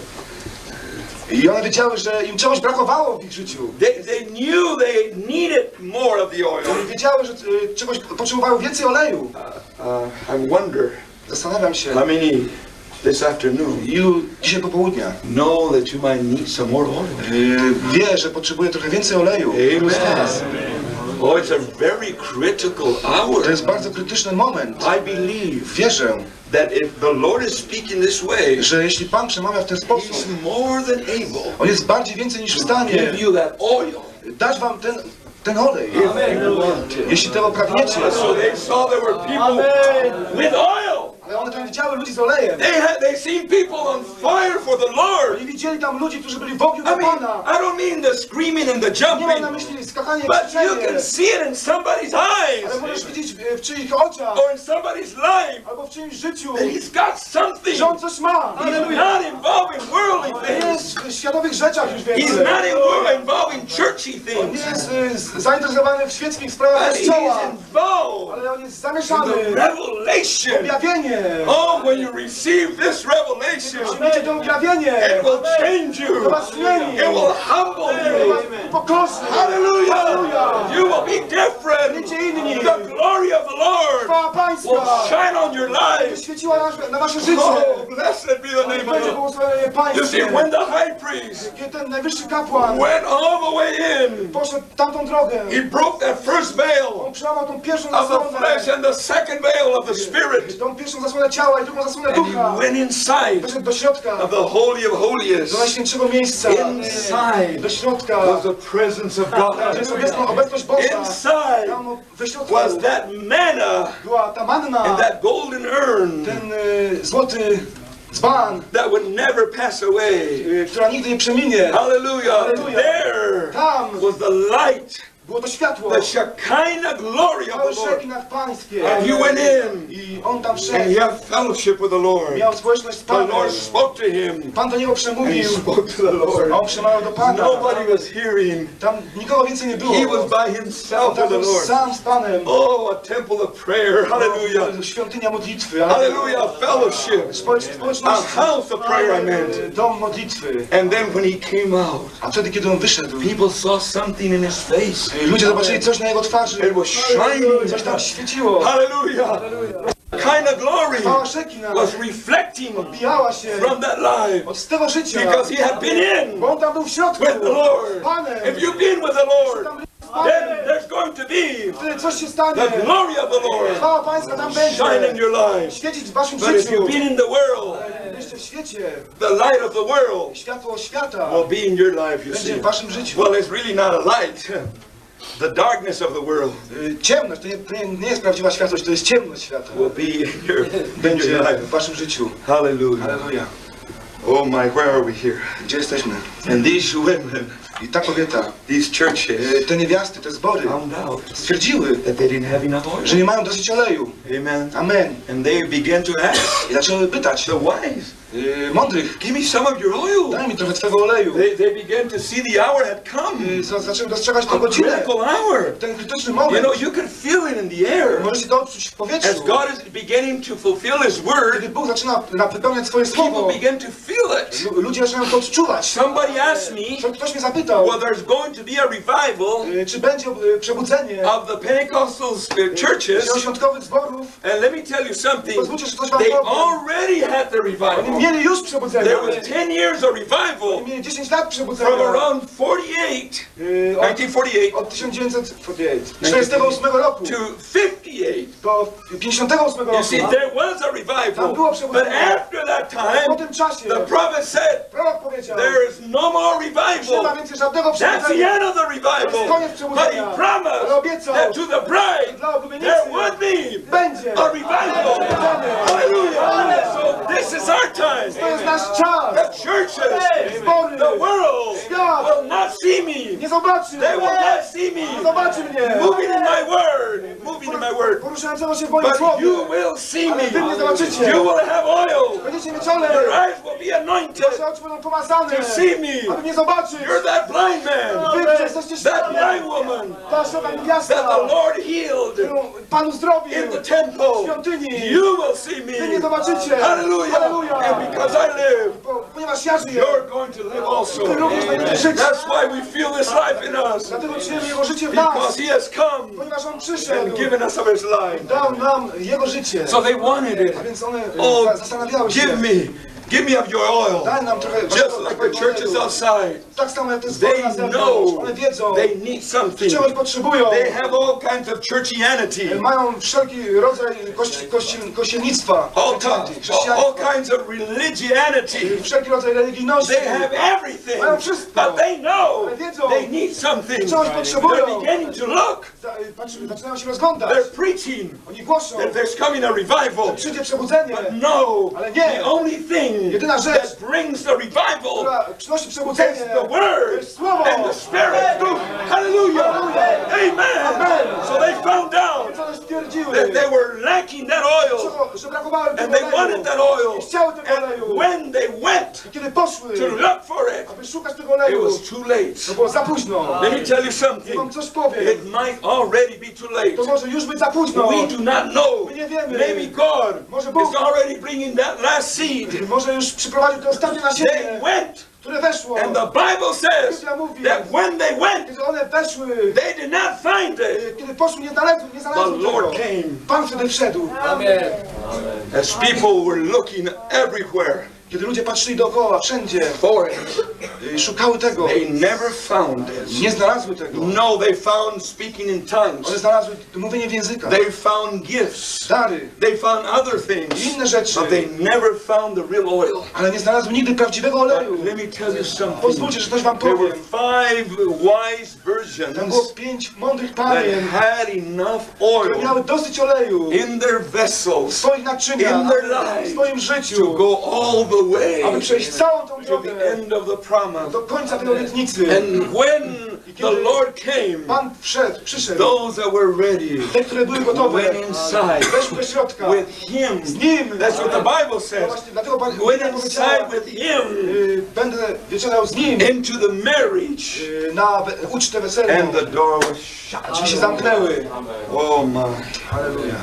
The, I one wiedziały, że im czegoś brakowało w ich życiu. they, they knew they needed more of the oil. One wiedziały, że e, czegoś potrzebowały więcej oleju. Uh, I wonder Zastanawiam się, how many this afternoon ilu dzisiaj popołudnia know that you might need some more oil. e, wie, że potrzebuje trochę więcej oleju. Amen. Oh, it's a very critical hour. To jest bardzo krytyczny moment. I believe Wierzę, that if the Lord is speaking this way, że jeśli Pan przemawia w ten sposób, He's more than able On jest bardziej więcej niż w to stanie give you that oil. dać wam ten, ten olej, If you want to. jeśli tego pragniecie. So they saw there were people with oil. Ale one tam widziały ludzi z olejem. They had they seen people on fire for the Lord. Oni widzieli tam ludzi, którzy byli w ogniu I dla mean, Pana. I don't mean the screaming and the Nie mam na jumping, myśli skakanie i but you krzyczenie, can see it in somebody's eyes. ale możesz widzieć w czyich oczach, or in somebody's life, albo w czyimś życiu, that he's got something. że on coś ma. He's not involved in worldly Nie things. jest w światowych rzeczach już He's więcej. not involved involved in churchy On things. nie jest y, z- zainteresowany w świeckich sprawach But Kościoła, he's involved ale on jest in zamieszany the w revelation. objawienie. Oh, when you receive this revelation, Przyjmijcie to objawienie. it will change To you. was zmieni. It will humble To you. was upokorzy. Hallelujah. Hallelujah. You will be different. Będziecie inni. The glory of the Lord Chwała will Pańska shine on your life. świeciła na, na wasze życie. Oh, blessed be the name of Będzie the Lord. błogosławienie You see, Pańskie. when the high priest Kiedy ten najwyższy kapłan went all the way in, poszedł tamtą drogę, he broke that first veil on przełamał tą pierwszą of the zasłonę, flesh and the second veil of the spirit, tą pierwszą zasłonę ciała i drugą zasłonę and he ducha. went inside Wyszedł do środka, of the Holy of Holies. do najświętszego miejsca, Inside do środka, was the presence of gdzie jest God. obecna obecność Boża. Inside Tam we środku was that manna była ta manna, and that golden urn ten y, złoty dzban, that would never pass away. y, która nigdy nie przeminie. Hallelujah. Hallelujah. There Tam was the light, było to światło, the Shekinah glory of cały the Lord. Szekinah Pańskie. And he went in I on tam and wszedł, he had fellowship with the Lord. miał społeczność z The Panem. Lord spoke to him Pan do niego and he przemówił, spoke to the Lord. a on przemawiał do Pana. Nobody was hearing. Tam nikogo więcej nie było. He was by On himself tam with the był Lord. sam z Panem. Oh, a temple of prayer. Hallelujah. Świątynia modlitwy. Hallelujah. Fellowship. Społecz- A Społeczność. house of prayer, I meant. Dom modlitwy. And then when he came out, A wtedy, kiedy on wyszedł, people saw something in his face. ludzie zobaczyli coś na jego twarzy. It was shining. Coś tam świeciło. Hallelujah. Kind of glory Chwała Szekina was reflecting odbijała się from that life od tego życia. because he had been in Bo on tam był w środku. with the Lord. Z Panem. If you've been with the Lord, Tam był z then Panem. there's going to be Wtedy coś się stanie. the glory of the Lord Chwała Pańska tam shine in będzie. your life. Świecić w waszym But if życiu. you've been in the world, Jeszcze w świecie. the light of the world Światło świata will be in your life, you będzie see. w waszym życiu. Well, it's really not a light. The darkness of the world Y, Ciemność to nie, to nie, nie jest prawdziwa światłość, to jest ciemność świata. will be in your, in Będzie your life. w waszym życiu. Hallelujah. Halleluja. Oh my, where are we here? Gdzie jesteśmy? And these women, I ta kobieta, these churches, y, te niewiasty, te zbory found out stwierdziły, that they didn't have enough że oil. nie mają dosyć oleju. Amen. Amen. And they began to ask I zaczęły pytać the wise, y, mądrych, give me some of your oil. daj mi trochę twego oleju. They, they began to see the hour had come, Y, za- Zaczęły dostrzegać tę a godzinę, critical hour. ten krytyczny You moment. know, you can feel it in the air. Możecie to odczuć w powietrzu. As God is beginning to fulfill His word, Kiedy Bóg zaczyna na- wypełniać swoje słowo, people begin to feel it. lu- ludzie zaczynają to odczuwać. Somebody asked me, Że Ktoś mnie zapytał, well, there's going to be a revival y, czy będzie y, przebudzenie of the Pentecostal uh, churches. świątkowych zborów. And let me tell you something, Pozwólcie, że coś wam they powiem. already had the Oni revival. mieli już przebudzenie. There was ten years of revival Oni mieli dziesięć lat przebudzenia. from around forty-eight, Y, od, nineteen forty-eight od tysiąc dziewięćset czterdziestego ósmego roku to fifty-eight. do pięćdziesiątego ósmego You roku. see, there was a Tam revival, było but przebudzenie. after that Po time, tym czasie the prophet said, prorok powiedział, there is no more nie ma revival. więcej żadnego That's the przebudzenia. end of the revival. But he promised that to the bride, there would be Będzie. a revival. Hallelujah. So this is our time. To jest nasz czas. The churches, Zbory. the world Świat. will not see me. Nie zobaczy. They will not see Nie me zobaczy mnie. moving in my word, moving in my word. Poruszającego się w moim But słowie. you will see Ale wy mnie me. zobaczycie. You will have oil. Będziecie mieć olej. Your eyes will be anointed Wasze oczy będą pomazane. to see me. Aby mnie zobaczyć. You're that blind man, Wy, którzy jesteście that świadami. blind woman Ta środa that gwiazda, the Lord healed którą Pan uzdrowił in the w temple. świątyni. You will see Wy mnie me. zobaczycie. Hallelujah. Hallelujah. And because I live, Bo, ponieważ ja żyję, you're going to live also. Wy również będziecie żyć. That's why we feel this life in us. Dlatego czujemy Jego życie w nas. Because He has come Ponieważ On and przyszedł, given us of His life. dał nam Jego życie. So they wanted it. A więc one Oh, za- zastanawiały się. Give me, give me of your oil. Daj nam trochę Just waszego- like the twojego churches oleju. outside. Tak samo jak te zbory They na zewnątrz. know One wiedzą, they need something. czegoś potrzebują. They have all kinds of churchianity. Mają wszelki rodzaj kości, kości, kościelnictwa. All, Christianity, all chrześcijaństwa. kinds of religianity. Wszelki rodzaj religijności. They have everything, Mają wszystko. but they know Ale wiedzą, they need something. czegoś potrzebują. They're beginning to look. Za- Patrzymy, zaczynają się rozglądać. They're preaching Oni głoszą, that there's coming a revival. przyjdzie przebudzenie. No, Ale nie. the only thing thing Jedyna rzecz, that brings the revival która przynosi przebudzenie, is the to Word jest Słowo. and the Spirit. Hallelujah. Amen. So they found out Co one stwierdziły, that they were lacking that oil, że- że brakowało im and tego they oleju. wanted that oil. I chciały tego And oleju. when they went I kiedy poszły, to look for it, aby szukać tego it oleju, was too late. to było za późno. Let me tell you Ja something. wam coś powiem. It might already be too late. To może już być za późno. We do not know. My nie wiemy. Maybe God Może Bóg is already bringing that last seed. może już przyprowadził to ostatnie They nasienie, went, które weszło. and the Bible says Biblia mówi, that when they went, kiedy one weszły, they did not find it. kiedy poszły, nie znalazły, nie The znalazły Lord tego. came Pan wtedy wszedł. Amen. as people were looking everywhere Kiedy ludzie patrzyli dookoła, wszędzie, for it. i szukały tego, They never found it. nie znalazły tego. No, they found speaking in tongues. One znalazły mówienie w językach, They found gifts. dary They found other i things. inne rzeczy, But they never found the real oil. ale nie znalazły nigdy prawdziwego oleju. Let me tell you something. Pozwólcie, że coś wam There were powiem. five wise Tam było virgins pięć mądrych that panien, had enough które oil miały dosyć oleju in their w vessels swoich naczyniach, in their w lives swoim to życiu, go all the way aby przejść całą tą to drogę the end of the promise. do końca tej obietnicy. And when the Lord came, Pan wszedł, przyszedł. those that were ready Te, które były gotowe, went inside weszły do środka. with Him. Z Nim. That's what the Bible No says. właśnie, dlatego Pan Went Biblia powiedziała, inside with Him y, będę wieczerał z Nim into the marriage, y, na we, ucztę weselną. and the door was shut. Drzwi się zamknęły. Oh my. Halleluja.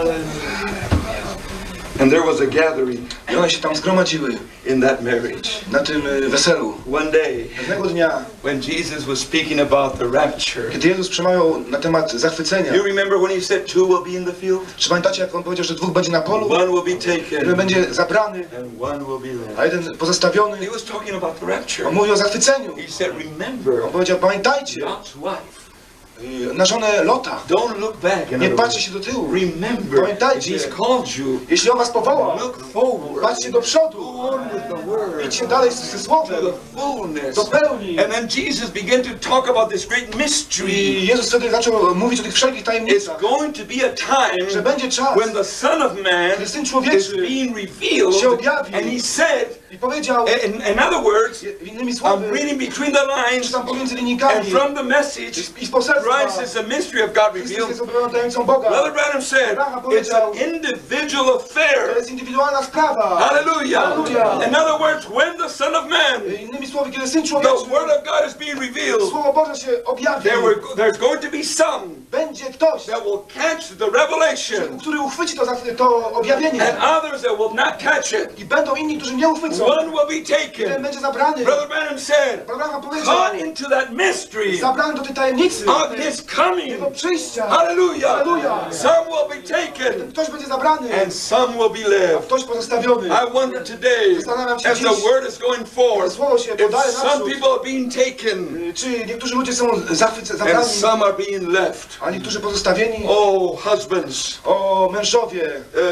And there was a gathering I one się tam zgromadziły in that marriage. na tym y, weselu. One day, Pewnego dnia, when Jesus was speaking about the rapture, kiedy Jezus przemawiał na temat zachwycenia, you remember when He said two will be in the field? czy pamiętacie, jak On powiedział, że dwóch będzie na polu, One will be jeden taken, będzie zabrany, and one will be a left. jeden pozostawiony? He was talking about the rapture. On mówił o zachwyceniu. He said, remember On powiedział, pamiętajcie, Lot's wife. y, na żonę Lota. Don't look back. in Nie other patrzcie words. się do tyłu. Remember, Pamiętajcie. He's called you. Jeśli On was powołał, Look forward. patrzcie do przodu. Go on with the word. Idźcie dalej ze To Słowem, the fullness. do pełni. And then Jesus began to talk about this great mystery. I Jezus wtedy zaczął mówić o tych wszelkich It's tajemnicach, going to be a time że będzie czas, when the Son of Man kiedy Syn is Człowieczy being revealed. się objawi. And He said, I powiedział, in, in other words, innymi I'm słowy, reading between the czy lines, tam pomiędzy and linijkami, from the message, i z poselstwa, Christ is the mystery of God Chrystus revealed. jest objawioną tajemnicą Boga. Brother Branham said, it's an individual To affair. jest indywidualna sprawa. Hallelujah. Hallelujah. In other words, when the Son of Man, Innymi słowy, kiedy Syn the Człowieczy, Word of God is being revealed, Słowo Boże się objawi, there were, there's going to be some będzie ktoś, that will catch the revelation który uchwyci to, za- to objawienie. and others that will not catch it. I będą inni, którzy nie uchwycą. One will be Jeden taken. będzie zabrany. Brother Branham said, Abraham powiedział, caught into that mystery zabrany do tej tajemnicy of His coming. Jego przyjścia. Hallelujah. Hallelujah. Some will be taken Ktoś będzie zabrany, and some will be left. ktoś pozostawiony. I wonder today, Zastanawiam się as the dziś, word is going forth, Słowo się if podaje some naprzód, people are being taken czy niektórzy ludzie są zachwyceni, and zabrani, some are being left. a niektórzy pozostawieni. Oh, husbands, O mężowie,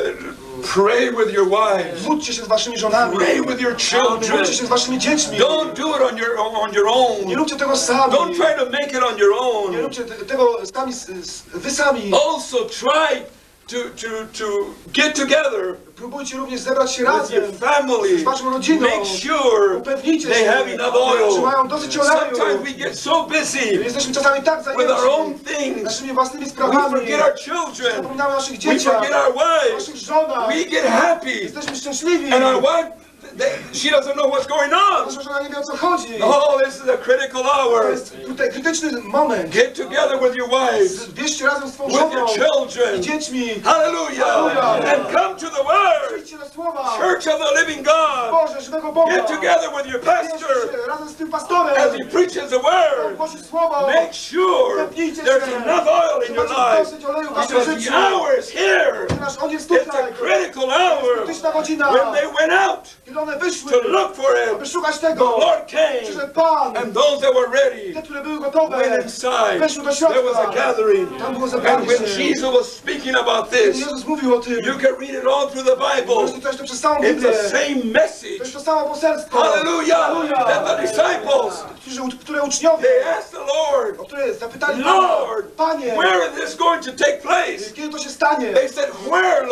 uh, pray with your wives. módlcie się z waszymi żonami, Pray with your children. módlcie się z waszymi dziećmi. Don't do it on your on your Nie own. róbcie tego sami. Don't try to make it on your Nie own. róbcie te- tego sami, s- s- wy sami. Also try to to to get together Próbujcie również zebrać się with razem your family. z waszą rodziną. Make sure Upewnijcie they się, have enough że oil. mają dosyć Sometimes oleju. we get so busy Jesteśmy czasami tak with our own zajęci things. naszymi własnymi We sprawami. forget our children. Zapominamy o naszych We dzieciach, forget our o wives. naszych żonach. We get happy. Jesteśmy szczęśliwi. And our wife, they, she doesn't know what's going on. Nasza żona nie wie, o co chodzi. Oh, this is a critical To hour. jest tutaj krytyczny moment. Get together with your wives, Bierzcie razem z swoją with your żoną children. i dziećmi. Hallelujah. Hallelujah. And come to the Word. Przyjdźcie do Słowa. Church of the living God. Boże, żywego Boga. Get together with your Bierzcie pastor się razem z tym as pastorem. he preaches the Word. Głosi Słowo. Make sure there's enough oil in your life. Dosyć oleju w waszym Because życiu. the hour is here. Ponieważ On jest It's a tutaj. critical hour. Krytyczna godzina. When they went out Kiedy one wyszły, to look for aby Him, szukać the tego, Lord came. przyszedł Pan. And those that were ready Te, które były gotowe, went inside. weszły do There was a środka. gathering. Tam było And zebranie when się. Jesus was speaking about Kiedy this, Jezus mówił o tym, you can read it all through the Bible. możecie czytać to przez całą It's Biblię. the same To message. jest to samo poselstwo. Hallelujah. That the disciples, Którzy, które uczniowie, They asked the Lord, o które zapytali Pana, Lord, Panie, where is this going to take place? kiedy to się stanie? They said, where, Lord?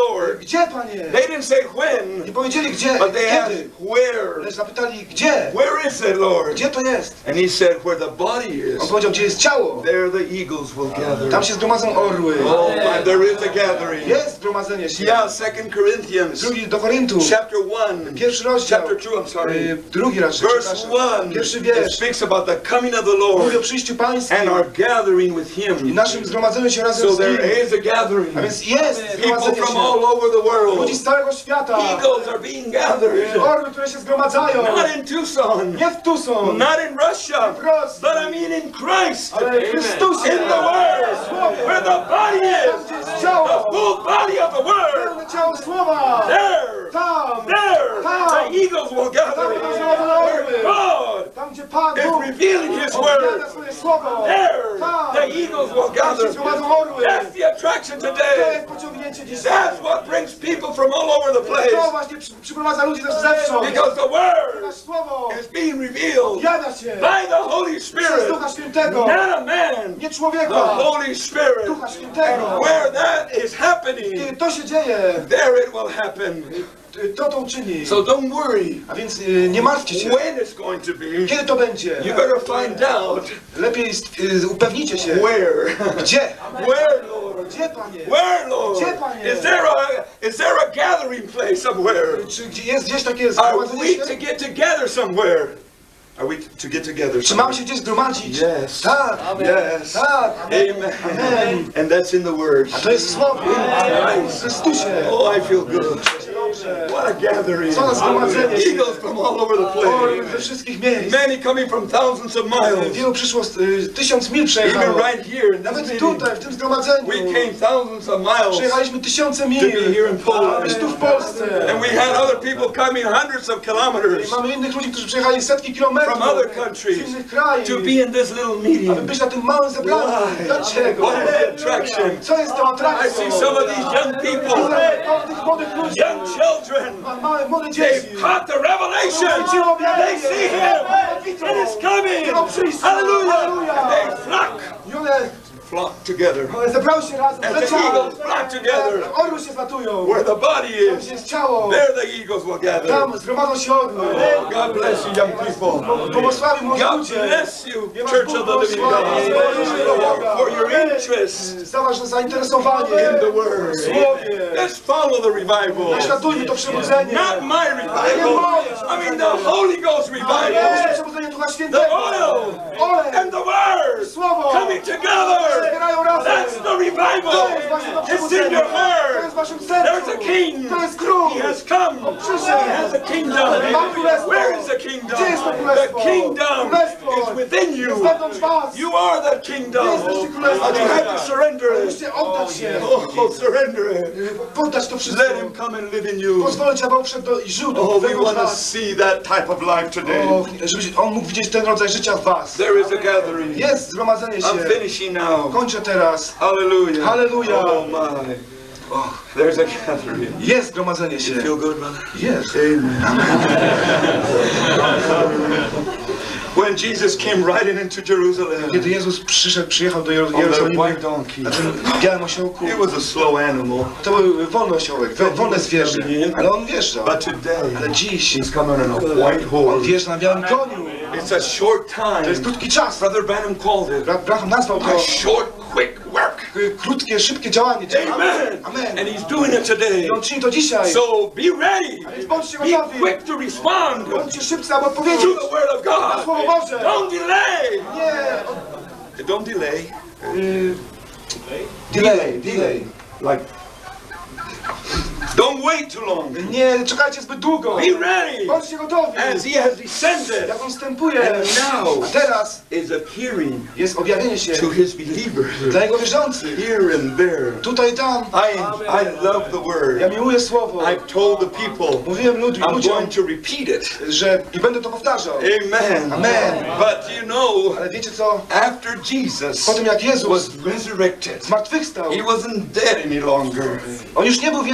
Gdzie, Panie? They didn't say when, Nie powiedzieli gdzie, but they asked kiedy. where. Lecz zapytali gdzie? Where is it, Lord? Gdzie to jest? And he said, where the body On is, powiedział, gdzie jest ciało. there the eagles will gather. Tam się zgromadzą orły. Oh, my, there is a gathering. Jest zgromadzenie się. Yeah, Second Corinthians, Drugi do Koryntu. chapter one, Pierwszy rozdział. chapter two, I'm Y, sorry. Drugi raczej, Verse przepraszam. one, Pierwszy it wiersz. speaks about the coming of the Mówi o Lord przyjściu Pańskim and our gathering with i Him. naszym zgromadzeniu się razem So z Nim. there is a gathering. A więc jest People zgromadzenie from się. all over the Ludzi world. z całego świata. Eagles are being gathered. Orły, które się zgromadzają. Not in Tucson, Nie w Tucson. not in Russia, w Rosji. but I mean in Christ, Ale w Chrystusie. in the Word, where the body Tam, is, gdzie jest the ciało. full body of the Word. Pełne ciało słowa. There, Tam. there, Tam. the eagles will gather. Tam będą zgromadzone orły. Where God Tam, gdzie Pan is Bóg revealing His opowiada Word, swoje słowo. there, Tam. the eagles will Tam się gather. zgromadzą orły. That's the attraction To today. jest pociągnięcie dzisiaj. That's what brings people from all over the To place, właśnie przy, przyprowadza ludzi też zewsząd. because the Word Nasze słowo is being revealed objawia się by the Holy przez Spirit, Ducha Świętego. not a man, Nie the człowieka. Holy Spirit. Ducha Świętego. Where that is happening, Kiedy to się dzieje, there it will happen. to to uczyni. So don't worry A więc y, nie martwcie się. when it's going to be. Kiedy to będzie? You better find out Lepiej st- y, upewnijcie się. where. Gdzie? Where, Lord? Gdzie, Panie? Where, Lord? Gdzie, Panie? Is there a is there a gathering place somewhere? Czy gdzie jest gdzieś takie Are zgromadzenie we się? to get together somewhere? Are we to get together? Czy mamy się gdzieś zgromadzić? Yes. Tak. Yes. Tak. Amen. Amen. And that's in the Word. A to jest w Słowie. W Chrystusie. Oh, I feel good. Dobrze. What a gathering. Co na zgromadzenie się. Eagles from all over the Orły place. ze wszystkich miejsc. Many coming from thousands of miles. Wielu przyszło, z- y, tysiąc mil Even przejechało. right here in this Nawet meeting, tutaj, w tym zgromadzeniu. we came thousands of miles Przejechaliśmy tysiące to be mil. here in Poland. Być tu w Polsce. And we had other people coming hundreds of I kilometers mamy innych ludzi, którzy przejechali setki kilometrów from other z countries innych krajów, to be in this little aby meeting. być na tym małym zebraniu. Why? Dlaczego? What is the attraction? Co jest tą I atrakcją? see some of these young people, Widzę tych młodych ludzi, young children, ma- małe, młode dzieci. they've caught the revelation. They see Him and it's coming. Hallelujah. And they flock, I one flock together. one zebrały się razem, And the zleciały. eagles flock together. Orły się zlatują. Where the body Tam is, gdzie jest ciało, there the eagles will gather. tam zgromadzą się orły. God bless you, young people. Błogosławi młodzi God ludzie. bless you, Church of the Living God, for your interest Za wasze zainteresowanie in the Word. w Słowie. Let's follow the revival. Naśladujmy to przebudzenie. Not my revival. I mean the Holy Ghost Nasze revival. przebudzenie Ducha The Świętego. oil Olej, and the Word Słowo coming together. zbierają razem. That's the revival. To jest właśnie to It's in przebudzenie. your To heart. jest w waszym There's a sercu. king. To jest król. He has come. He has a kingdom. Where is the kingdom? Gdzie jest to The królestwo? kingdom Królestwo is within jest you. wewnątrz was. You are the kingdom. Jesteście królestwem. But you have to surrender it. Musicie oddać się. Oh, surrender it. Poddać to wszystko. Let Him come and live in you. Pozwolić, aby on wszedł do, i żył do Oh, we wewnątrz want to was. see that type of life today. O, żeby on mógł widzieć ten rodzaj życia w was. There is a gathering. Jest zgromadzenie się. I'm finishing now. Kończę teraz. Hallelujah. Hallelujah. Oh my. Oh, there's a gathering. Jest zgromadzenie się. Feel good, brother? Jest. When Jesus came riding into Jerusalem Kiedy Jezus przyszedł, przyjechał do Jer- on that Jerozolimy white donkey, na tym białym osiołku, he was a slow animal. to był wolny osiołek, wo- wolne zwierzę, ale on wjeżdżał. But today, Ale dziś he's coming on a white on horse. wjeżdża na białym koniu. It's a short To jest time. krótki czas. Brother Branham called it Bra- Braham nazwał to a short, quick work. y, krótkie, szybkie działanie. Amen. Amen. And he's doing it today. I on czyni to dzisiaj. So be ready. Więc bądźcie Be gotowi. quick to respond to Bądźcie szybcy, aby odpowiedzieć the word of na God. Słowo Boże. Don't delay. Nie. Don't delay. y, Delay, delay. Like, don't wait too long. Nie czekajcie zbyt długo. Be ready. Bądźcie gotowi. As he has descended Jak on wstępuje. and now A teraz is appearing jest objawienie się to his believers dla jego wierzących. here and there. Tutaj i tam. I, I love the word. Ja miłuję Słowo. I've told the people Mówiłem lud- I'm ludziom, going to repeat it. że i będę to powtarzał. Amen. Amen. But you know, Ale wiecie co? after Jesus Po tym jak Jezus was resurrected, zmartwychwstał, he wasn't dead any longer. on już nie był więcej martwy.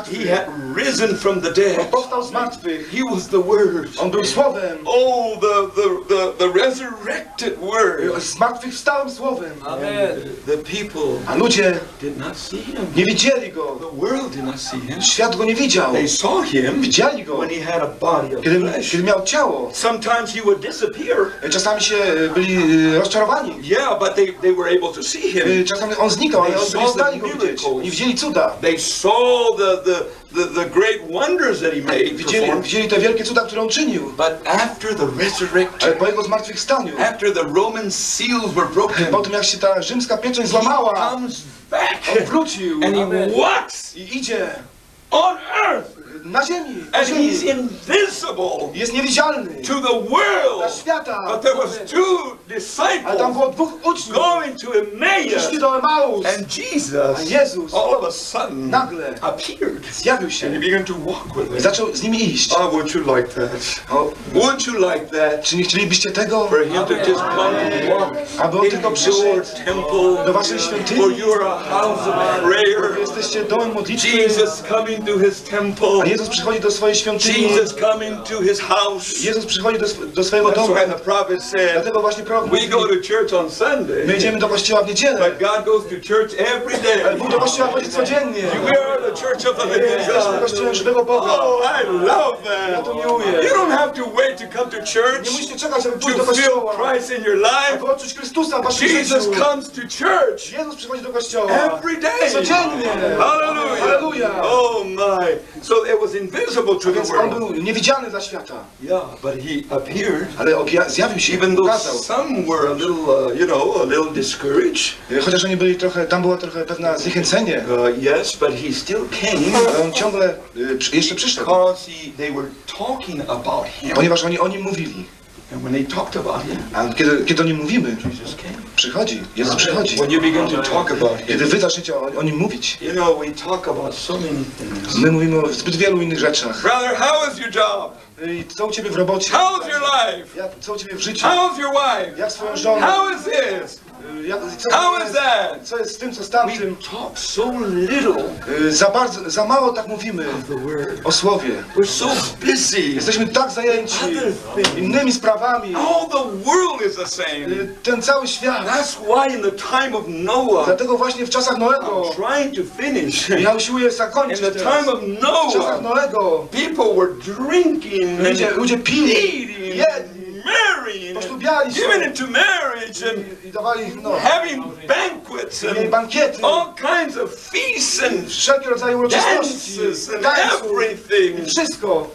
martwych. He had risen from the dead. On powstał z martwych. He was the Word. On był Słowem. Oh, the, the, the, the resurrected Word. Z martwych wstałym Słowem. Amen. The people A ludzie did not see him. nie widzieli Go. The world did not see him. Świat Go nie widział. They saw him Widzieli Go, when he had a body of kiedy, flesh. kiedy miał ciało. Sometimes he would disappear. Czasami się byli e, rozczarowani. Yeah, but they, they were able to see him. E, Czasami On znikał, ale oni byli w stanie Go widzieć. Oni widzieli cuda. They saw the, the, the, the great wonders that he made. Widzieli, performed. widzieli te wielkie cuda, które On czynił. But after the Ale resurrection, po Jego zmartwychwstaniu, after the Roman seals were broken, po tym jak się ta rzymska pieczęć he złamała, comes back On wrócił and he walks i idzie on earth na ziemi. Na and he's ziemi. invisible Jest niewidzialny to the world. dla świata. But there was two Ale tam disciples było dwóch uczniów. going to Emmaus, Przyszli do Emaus. and A Jesus Jezus all of a sudden nagle appeared zjawił and he się began to walk with i them. zaczął z nimi iść. Oh, would you like that? O, Would you like that? czy nie chcielibyście tego, For him to just come and walk aby On tylko into your przyszedł temple, do waszej for świątyni? you are a house of prayer. Jesteście domem modlitwy. Jesus coming to his temple. A Jezus przychodzi do swojej świątyni. Jesus coming to his house. Jezus przychodzi do, sw- do swojego That's domu. why the prophet said, Dlatego właśnie prorok we mówi, go to church on my Sunday, idziemy do kościoła w niedzielę, but God goes to church every ale day. Bóg do kościoła chodzi codziennie. We are the church of the living Jesteśmy God. kościołem żywego Boga. Oh, I love Ja that. to miłuję. You don't have to wait to come to Nie church musicie czekać, aby pójść do to feel kościoła, Christ in your life. aby odczuć Chrystusa w waszym Jesus życiu. comes to church Jezus przychodzi do kościoła every day. codziennie. Hallelujah. Hallelujah. Oh my. So it was invisible to the Więc On world. był niewidzialny dla świata, Yeah, but he appeared. ale obja- zjawił się, Even though pokazał. some were a little, uh, you know, a little discouraged. Chociaż oni byli trochę, tam było trochę pewne zniechęcenie, Uh, yes, but he still came ale On ciągle y, przy- jeszcze przyszedł, because he, they were talking about him. ponieważ oni o Nim mówili. And when they talked about him, A kiedy, kiedy o Nim mówimy, Jesus came. przychodzi, Jezus przychodzi. When you begin to talk about Kiedy him, wy zaczniecie o, o Nim mówić, you know, we talk about so many things. my mówimy o zbyt wielu innych rzeczach. Brother, how is your job? I co u Ciebie w robocie? How's your life? Jak, co u Ciebie w życiu? How's your wife? Jak swoją żonę? How is this? Y, Jak, co, How co, is jest, that? co jest z tym, co z We tamtym? talk so little Y, Za bardzo, za mało tak mówimy of the word. o Słowie. We're so busy. Jesteśmy tak zajęci Other things. innymi sprawami. All the world is the same. Y, Ten cały świat. That's why in the time of Noah, Dlatego właśnie w czasach Noego, I'm trying to finish. ja usiłuję In zakończyć the teraz. time of W czasach Noah, Noego people were drinking ludzie, and ludzie pili, eating, jedli, marrying, and poślubiali się giving into marriage and i, i dawali, no, having banquets mieli and bankiety, all kinds of feasts and wszelkie rodzaje uroczystości, dances and tańców, everything. wszystko.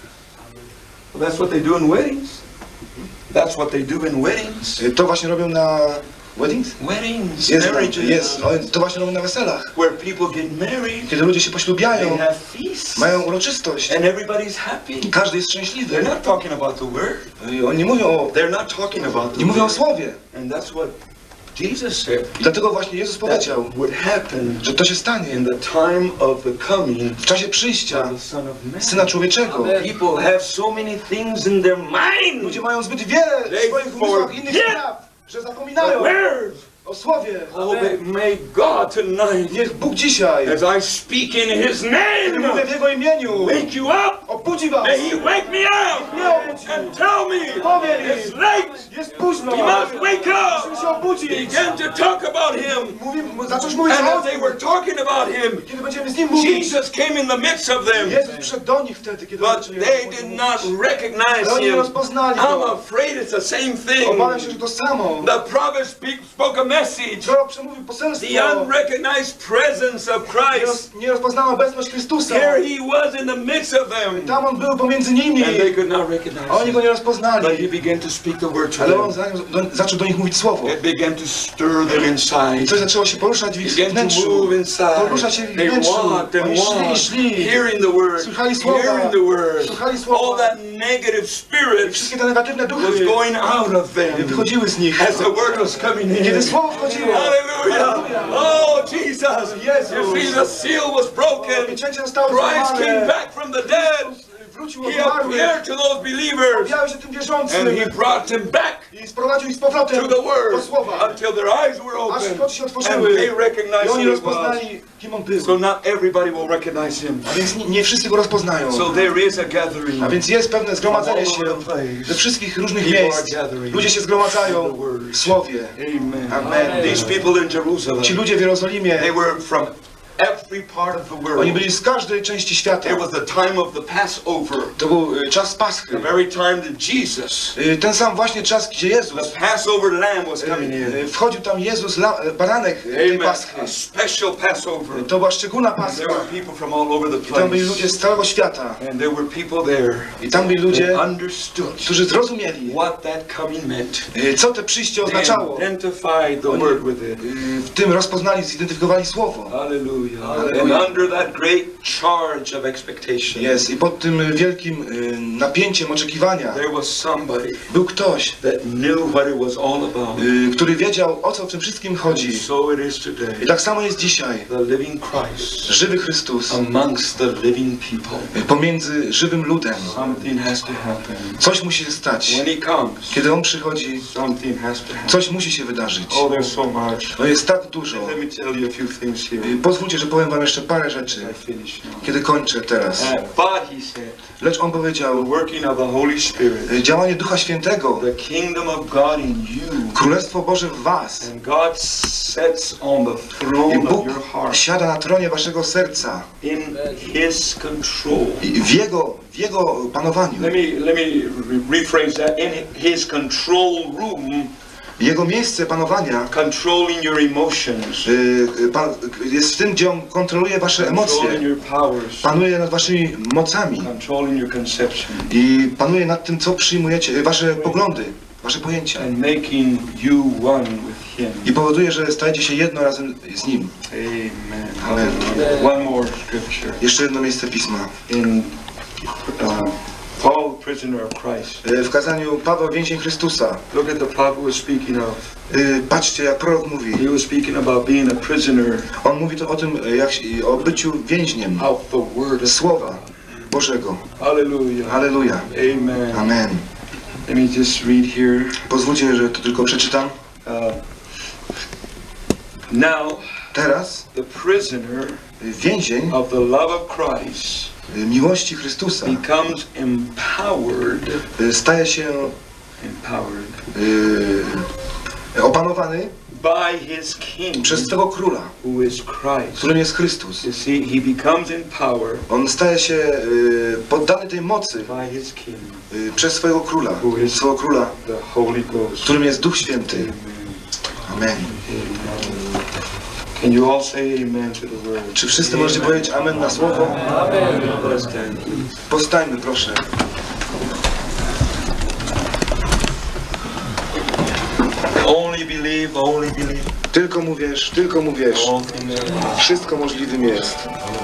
Well, that's what they do in weddings. That's what they do in weddings. Y, To właśnie robią na weddings? Weddings, Jest, marriages, jest, o, to właśnie robią na weselach. where people get married, Kiedy ludzie się they poślubiają, have feasts, mają uroczystość, and everybody's happy. każdy jest They're szczęśliwy. not talking about the word. Y, Oni nie mówią o, They're not talking about the nie mówią o word. Słowie. And that's what Jesus said. I dlatego właśnie Jezus That powiedział, would happen że to się stanie in the time of the coming w czasie of przyjścia the Son of Man. Syna Człowieczego. People have so many things in their mind. Ludzie mają zbyt wiele They w swoich umysłach innych forget spraw, że The zapominają words. o Słowie. Oh, but may God tonight, Niech Bóg dzisiaj, as I speak in His kiedy name, mówię w Jego imieniu, wake you up. obudzi was. May He wake me up Nie obudzi. and tell me Powie mi, it's late. jest późno. You must wake Musimy up. się obudzić. Begin to talk about Him. Mówi, zacząć mówić And o as they were talking about Him, Kiedy będziemy z Nim mówić, Jesus came in the midst of them, Jezus przyszedł do nich wtedy, kiedy but zaczęli they mówić. did not recognize Ale oni nie Him. rozpoznali I'm Go. afraid it's the same Obawiam się, thing. że to samo. The prophet speak, spoke a message. Prorok przemówił poselstwo. The unrecognized presence of Nie, Christ. roz, nie rozpoznano obecność Chrystusa. Here He was in the midst of them, Tam On był pomiędzy nimi. and they could not recognize A oni Him. Go nie But He rozpoznali. began to speak the word to Ale On them. za- do, zaczął do nich mówić słowo. It began to stir them I inside. coś zaczęło się poruszać w ich Began to wnętrzu. move inside. Porusza się w ich They wnętrzu. walked and Oni szli i walked, szli. hearing the word, Słuchali słowa. hearing the word. Słuchali All słowa. that negative spirit Wszystkie te negatywne was duchy going out of them wychodziły z nich. as the word was coming Kiedy in. słowo wchodziło, Hallelujah! Oh, Jesus! Jezus. You see, the seal was broken. pieczęcie zostało Christ came złamane. back from the dead. powrócił od He zmarłych, appeared to those believers objawił się tym wierzącym and He brought them back i sprowadził ich z powrotem to the do Word słowa, until their eyes were aż open ich oczy się and otworzyły they recognized i oni who He was. rozpoznali, kim on był. So not everybody will recognize Him. A więc nie, nie wszyscy go rozpoznają. So there is a gathering. A więc jest pewne zgromadzenie się ze wszystkich różnych miejsc. Ludzie się zgromadzają w Słowie. Amen. Amen. These people in Jerusalem, Ci ludzie w Jerozolimie, they were from every part of the world. oni byli z każdej części świata. It was the time of the Passover, To był y, czas Paschy. the very time that Jesus, Y, Ten sam właśnie czas, gdzie Jezus, the Passover lamb, was coming y, in. y, wchodził tam Jezus, la, baranek y, tej Amen. Paschy. A special Passover. To była szczególna There Pascha. were people from all over the I tam byli place. ludzie z całego świata. And there were people there I tam byli ludzie, that understood którzy zrozumieli, what that coming meant. y, co te przyjście They oznaczało. identified the word with it. Y, W tym rozpoznali, zidentyfikowali Słowo. Hallelujah. Hallelujah. And under that great charge of expectation, Jest. I pod tym wielkim y, napięciem oczekiwania there was somebody był ktoś, that knew what it was all about. y, który wiedział, o co w tym wszystkim chodzi. And so it is today. I tak samo jest dzisiaj. The living Christ Żywy Chrystus amongst the living people. y, pomiędzy żywym ludem. Something has to happen. Coś musi się stać. When He comes, Kiedy On przychodzi, something has to happen. coś musi się wydarzyć. Oh, there's so much. No jest tak dużo. Let me tell you a few things here. Y, Pozwólcie, że powiem wam jeszcze parę rzeczy, I finish now. kiedy kończę teraz. Uh, But He said, Lecz On the powiedział, working of the Holy Spirit, y, działanie Ducha Świętego, the kingdom of God in you, Królestwo Boże w was. and God sets on the I throne of Bóg your heart siada na tronie waszego serca. in His control. I w Jego, w Jego panowaniu. Let me let me re- rephrase that. In His control room, Jego miejsce panowania controlling your emotions, y, y, pan, jest w tym, gdzie On kontroluje wasze emocje. controlling your powers, Panuje nad waszymi mocami. controlling your conception, I panuje nad tym, co przyjmujecie, y, wasze poglądy, wasze pojęcia. and making you one with Him. I powoduje, że stajecie się jedno razem z Nim. Amen. Amen. One more scripture Jeszcze jedno miejsce Pisma. in uh, Paul, prisoner of Christ. Y, W kazaniu Paweł, więzień Chrystusa. Look at the prophet was speaking of. Y, Patrzcie, jak prorok mówi. He was speaking about being a prisoner On mówi to o tym, y, jak, się- o byciu więźniem of the word of Słowa Bożego. Hallelujah. Halleluja. Amen. Amen. Let me just read here. Pozwólcie, że to tylko przeczytam. Uh, now, Teraz the prisoner y, więzień of the love of Christ y, miłości Chrystusa becomes empowered, y, staje się empowered y, opanowany by His King, przez swego Króla, who is Christ. którym jest Chrystus. You see, He becomes empowered On staje się y, poddany tej mocy by His King, y, przez swojego Króla, swojego Króla, the Holy Ghost. którym jest Duch Święty. Amen. Amen. Can you all say amen to the word? Czy wszyscy możecie powiedzieć amen na słowo? Let's stand. Powstańmy, proszę. Only believe, only believe. Tylko mu wierz, tylko mu wierz. All things are possible. Wszystko możliwym jest.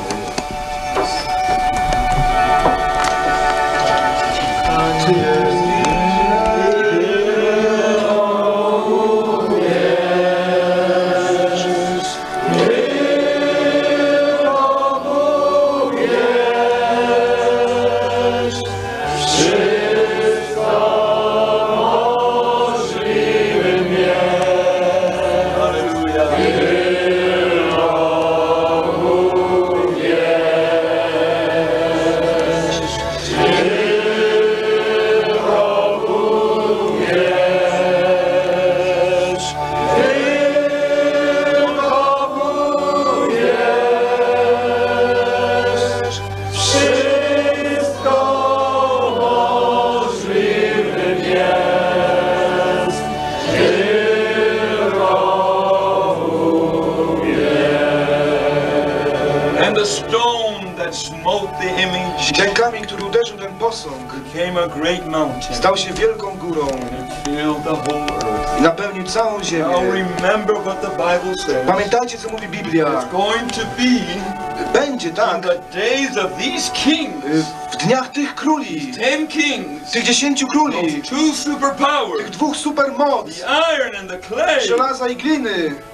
And the stone that smote the image Ten kamień, który uderzył ten posąg, became a great mountain stał się wielką górą and filled the whole earth. i napełnił całą ziemię. Now remember what the Bible says. Pamiętajcie, co mówi Biblia. It's going to be Będzie in tak the days of these kings, y, w dniach tych króli, ten kings, tych dziesięciu króli, those two superpowers, tych dwóch supermoc, the iron and the clay, żelaza i gliny,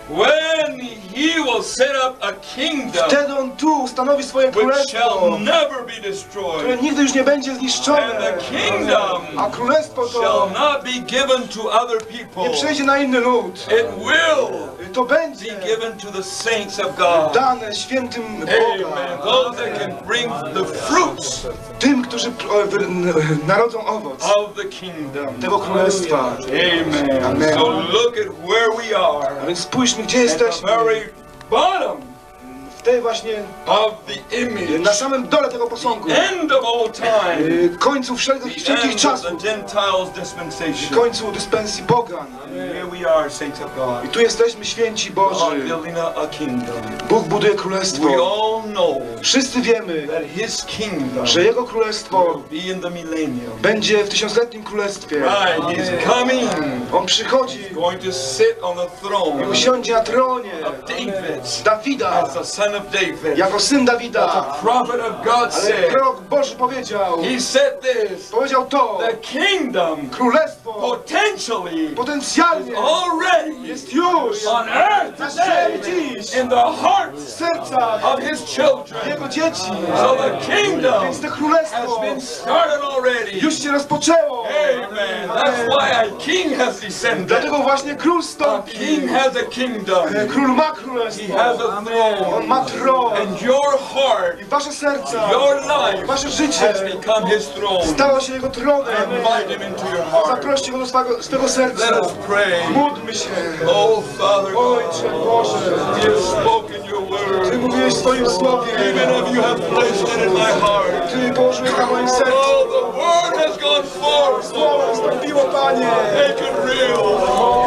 when he will set up a kingdom Wtedy On tu ustanowi swoje which królestwo, shall never be które destroyed. nigdy już nie będzie And zniszczone. the kingdom A królestwo shall to not be given to other people. nie przejdzie na inny lud. It will To be będzie given to the saints of God. dane świętym Amen. Boga. Those that can bring the fruits Tym, którzy o, wy- n- narodzą owoc of the kingdom. tego królestwa. Amen. Amen. So look at where we are. A więc spójrzmy, gdzie At the jesteśmy. very bottom W tej właśnie, of the image. na samym dole tego posągu. End of all time. Y, Końcu wszelkich, The wszelkich end of czasów. the Gentiles dispensation. Końcu dyspensji pogan. Here we are, saints of God. I tu jesteśmy święci God Boży. building a, a kingdom. Bóg buduje królestwo. We all know Wszyscy wiemy, that His kingdom że Jego królestwo will be in the millennium. będzie w tysiącletnim królestwie. Right, He's coming. On przychodzi Going to sit on the i throne usiądzie na tronie of David Dawida, as a son of David. jako syn Dawida. Prophet of God Ale said. prorok Boży powiedział, He said this. powiedział to, The kingdom królestwo potentially potencjalnie already jest już on earth na today ziemi dziś in the hearts w sercach of His children. Jego dzieci. So the kingdom Więc to has królestwo been started already. już się rozpoczęło. Amen. That's why a king has descended. Dlatego właśnie król A stąpi. king has a kingdom. Król ma He królestwo. has a throne. On ma tron. And your heart, I wasze serca, your life wasze życie has become His throne. stało się Jego tronem. Invite Him into your heart. Zaproście Go do swego, swego serca. Let us pray. Módlmy się. Oh, Father God, Ojcze Boże, You have spoken your word. Ty mówiłeś w swoim słowie. Even if you have placed it in my heart. Ty położyłeś na moim sercu. Oh, the word has gone forth. Słowo wstąpiło, Panie. Make it real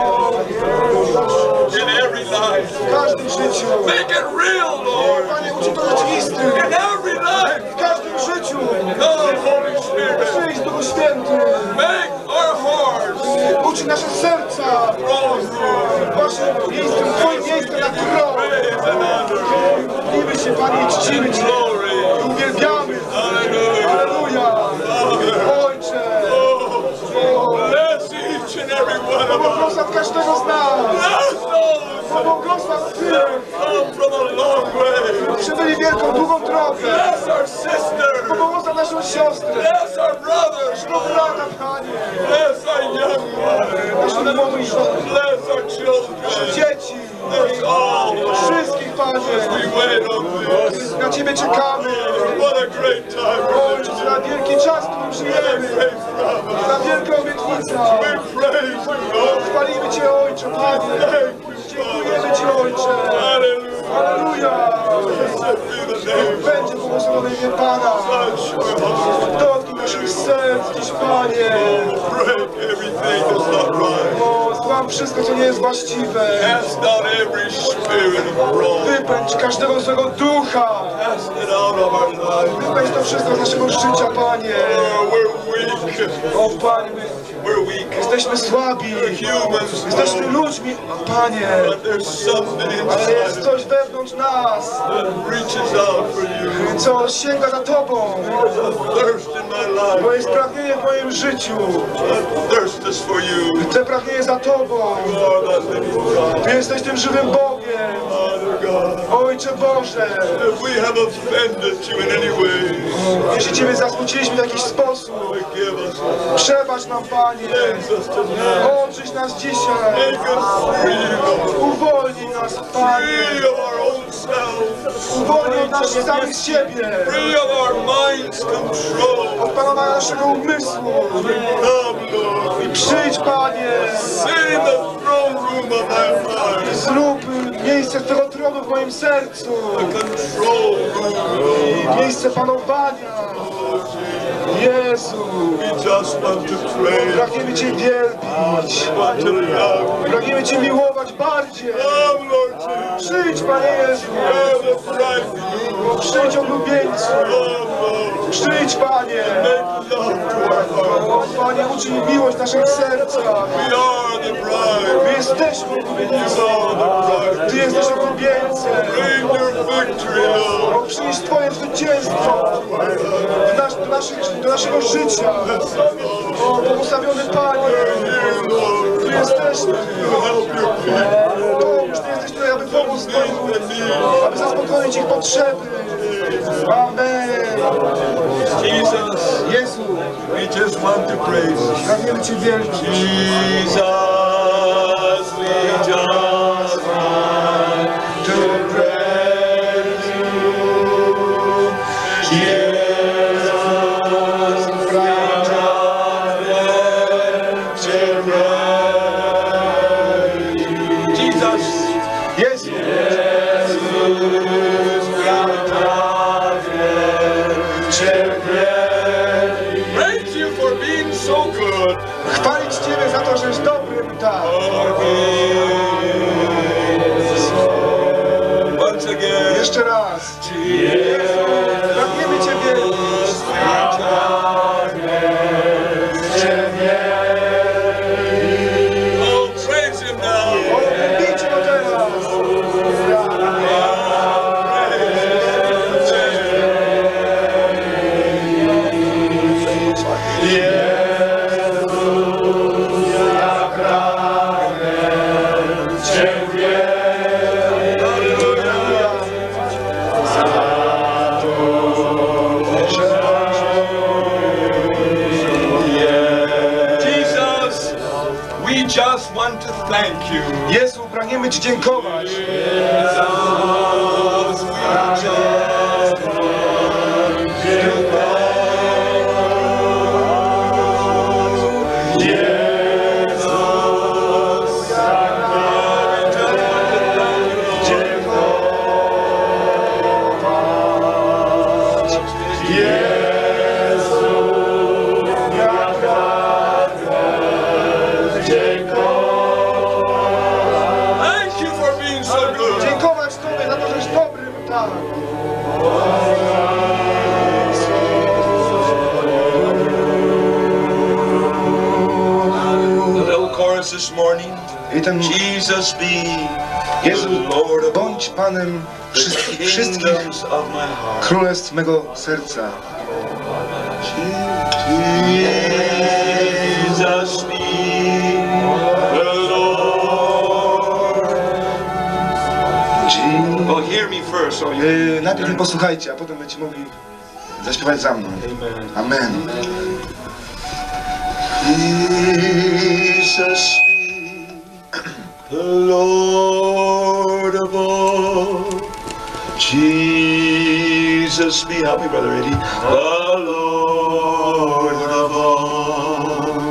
in every life. W każdym życiu. Make it real, Lord. Panie, uczyń to rzeczywistym. In every life. W każdym życiu. Come, Holy Spirit. Przyjdź, Duchu Święty. Make our hearts Uczyń nasze serca. throne room. Waszym miejscem, Twoim miejscem na tron. Praise and honor. Modlimy się, Panie, i czcimy Cię. Glory. I uwielbiamy. Hallelujah. Halleluja. Ojcze. Bless each and every one of us. Pobłogosław każdego z nas. Bless those Pobłogosław tych, come from a long way. przybyli wielką, długą drogę. Bless our sisters. Pobłogosław naszą siostrę. Bless our brothers. Do brata, Panie. Bless our young ones. Naszą młodą siostrę. Bless our children. Dzieci. Bless all Wszystkich, Panie. we wait on this. Na Ciebie czekamy. What a great time. Ojcze, za wielki czas, który przyjemy. Za wielką obietnicę. We praise you, Lord. Chwalimy Cię, Ojcze, Panie. Dziękujemy Ci, Ojcze. Hallelujah. Halleluja. Blessed be the name. Będzie błogosławione imię Pana. Touch our hearts. Dotknij naszych serc dziś, Panie. Break everything that's not right. O, złam wszystko, co nie jest właściwe. Cast out every spirit of wrong. Wypędź każdego złego ducha. Cast it out of our lives. Wypędź to wszystko z naszego życia, Panie. Oh, we're weak. O, Panie, my We're weak. jesteśmy słabi. Humans. Jesteśmy ludźmi, o, Panie. But there's something Ale jest inside coś wewnątrz nas, that reaches out for you. co sięga za Tobą. Thirst in my life. Bo jest pragnienie w moim życiu. That thirst is for you. Chcę pragnienie za Tobą. You are that living God. Ty jesteś tym żywym Bogiem. Father God. Ojcze Boże. If we have offended you in any way, Jeśli Ciebie zasmuciliśmy w jakiś sposób, forgive us. przebacz nam, Panie. Cleanse us tonight. Oczyść nas dzisiaj. Make us free, Lord. Uwolnij nas, Panie. Free of our own selves. Uwolnij od nas samych siebie. Free of our mind's control. Od panowania naszego umysłu. Come, Lord. I przyjdź, Panie. Sit in the throne room of my I mind. zrób miejsce tego tronu w moim sercu. Control room. I miejsce panowania. Jezu. We just want to pray. Pragniemy Cię wielbić. Want to love. Pragniemy Cię miłować bardziej. Come, Lord Jesus. Przyjdź, Panie Jezu. You're the bridegroom. Przyjdź, oblubieńcu. Come, Lord. Przyjdź, Panie. Make love to our heart. O, Panie, uczyń miłość w naszych sercach. We are the bride. My jesteśmy oblubieńcem. You are the bride. Ty jesteś oblubieńcem. Bring your victory, Lord. O, przynieś Twoje zwycięstwo do, nas, do, naszych, do naszego życia. O, błogosławiony Panie. Tu jesteśmy. Help your people. Pomóż, Ty jesteś aby pomóc Panu, aby zaspokoić ich potrzeby. Amen. Jesus, Jezu, we just want to praise. pragniemy Cię wielbić. Jesus, we just want to praise you. Jesus, we just want to praise you. Jesus, Jezu, praise you for being so good. chwalić Ciebie za to, że jest dobrym, tak. Once again, Jeszcze raz. Pragniemy Cię wielbić. oh, praise him now. Bijcie Go teraz. Jesus, we just want to thank you. Jezu, pragniemy Ci dziękować. Jesus, we just want thank you for being so good. Dziękować Tobie za to, że jest dobrym, tak. The little chorus this morning. I ten Jesus be Jezu, the Lord of bądź Panem the wszystkich, wszystkich kingdoms of my heart. królestw mego serca. Jesus be the Lord. Well, hear me first, so you. Yy, najpierw mnie posłuchajcie, a potem będziecie mogli zaśpiewać za mną. Amen. Jesus be the Lord of all. Jesus be, help me, Brother Eddie. The Lord of all.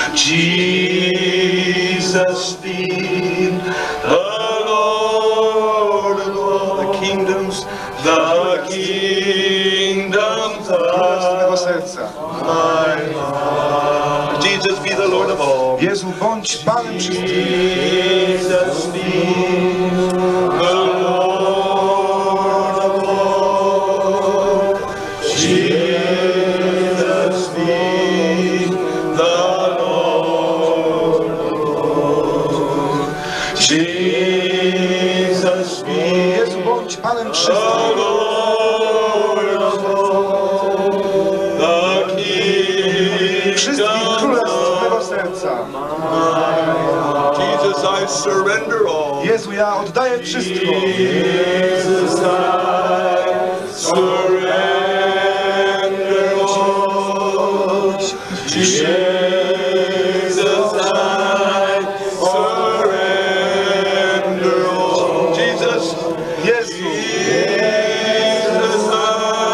Jesus be the Lord of all the kingdoms, the kingdoms Królestw mego of serca. my heart. Jesus be the Lord of all. Jezu, bądź Panem wszystkich. Jesus be the Lord of all. Jesus be the Lord of all. Jesus be Jezu, bądź Panem the wszystkich. Lord of all. The Wszystkich królestw mego serca. Jesus, I surrender all. Jezu, ja oddaję wszystko. Jesus, I surrender all. Jesus, I surrender all. Jesus, Jezu, Jesus, I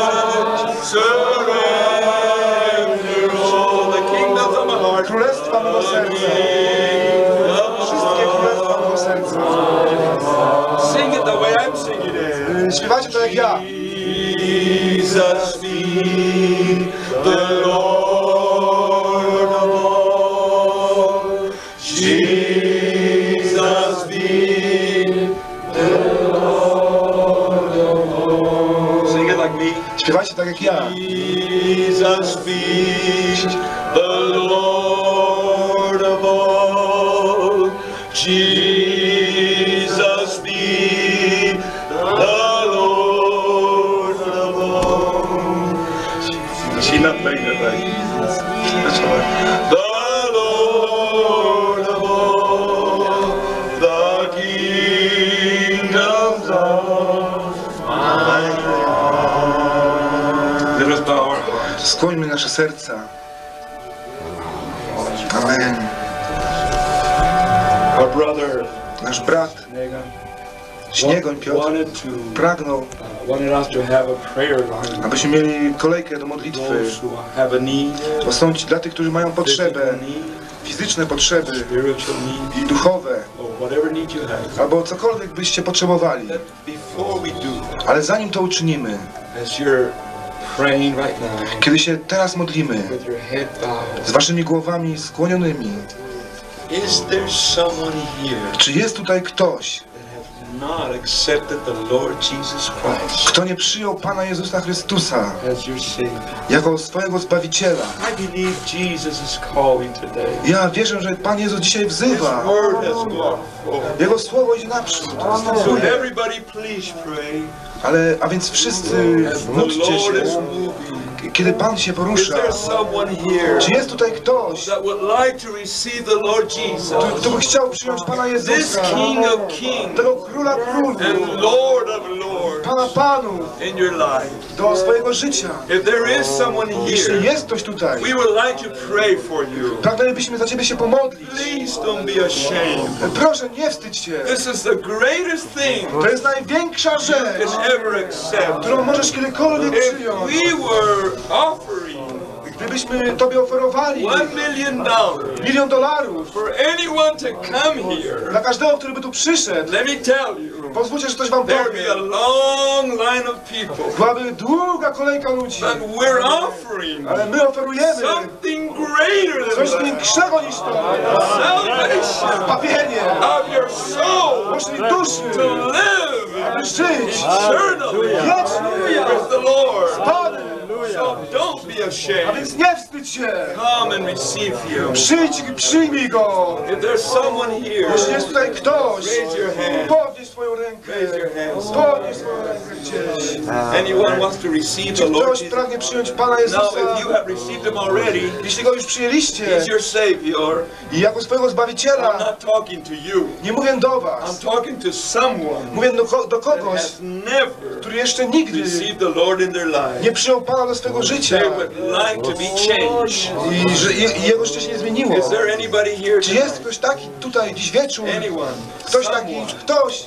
surrender all. The kingdoms of my heart. królestwa mego serca. Wszystkie królestwa mego serca. Sing it the way I'm singing it. Yy, Śpiewajcie to jak ja. Jesus be the Lord of all. Jesus be the Lord of all. Sing it like me. Śpiewajcie tak jak ja. Jesus be the Lord of all. Jesus be the Lord of all. She's not playing that right. That's all right. The Lord of all, the King Let us bow our hearts. Skłońmy nasze serca. Amen. Our brother Nasz brat Śniegoń Piotr wanted to pragnął, uh, wanted us to have a prayer line. abyśmy mieli kolejkę do modlitwy. Those who have a need, Bo są ci dla tych, którzy mają potrzebę, physical need, fizyczne potrzeby spiritual need, i duchowe, or whatever need you have. albo cokolwiek byście potrzebowali. That before we do, Ale zanim to uczynimy, as you're praying right now, kiedy się teraz modlimy, with your head bowed, z waszymi głowami skłonionymi, is there someone here czy jest tutaj ktoś, that has not accepted the Lord Jesus Christ kto nie przyjął Pana Jezusa Chrystusa as your Savior? jako swojego Zbawiciela? I believe Jesus is calling today. Ja wierzę, że Pan Jezus dzisiaj His wzywa. word has gone forth. Jego Słowo idzie naprzód. So everybody please pray. Ale, a więc wszyscy As the módlcie Lord się, is moving. kiedy Pan się Is porusza. there someone here Czy jest tutaj ktoś, that would like to receive the Lord Jesus, kto by chciał przyjąć Pana this Jezusa, King of Kings tego Króla Królów, and Lord of Lords Pana Panów, in your life? do swojego życia? If there is someone Jeśli here, jest ktoś tutaj, we would like to pray for you. pragnęlibyśmy za Ciebie się pomodlić. Please don't be ashamed. Proszę, nie wstydź się. This is the greatest thing To jest największa you rzecz, can ever accept. którą możesz kiedykolwiek If przyjąć. we were offering Gdybyśmy Tobie oferowali one million dollars milion dolarów for anyone to come here, dla każdego, który by tu przyszedł, let me tell you, pozwólcie, że coś Wam there'd powiem. be a long line of people. Byłaby długa kolejka ludzi, But we're offering ale my oferujemy something greater than coś that. większego niż to. Salvation Zbawienie of your soul waszej duszy, to live aby żyć eternally wiecznie with the Lord. z Panem. So don't be A ashamed. więc nie wstydź się. Come and receive Him. Przyjdź i przyjmij Go. If there's someone here, Jeśli jest tutaj ktoś, raise your hand. podnieś swoją rękę. Raise your hands. Podnieś swoją rękę gdzieś. Anyone wants to receive the Czy Lord ktoś Jesus? pragnie przyjąć Pana Now, Jezusa? if you have received Him already, Jeśli Go już przyjęliście He's your Savior. i jako swojego I'm Zbawiciela, not talking to you. nie mówię do I'm was, talking to someone mówię do, ko- do that kogoś, has never który jeszcze nigdy received the Lord in their life. nie przyjął Pana do swojego życia They would like to be changed. i że i, i jego życie się nie zmieniło. Is there anybody here Czy jest tonight? ktoś taki tutaj dziś wieczór? Anyone? Ktoś taki, Someone? ktoś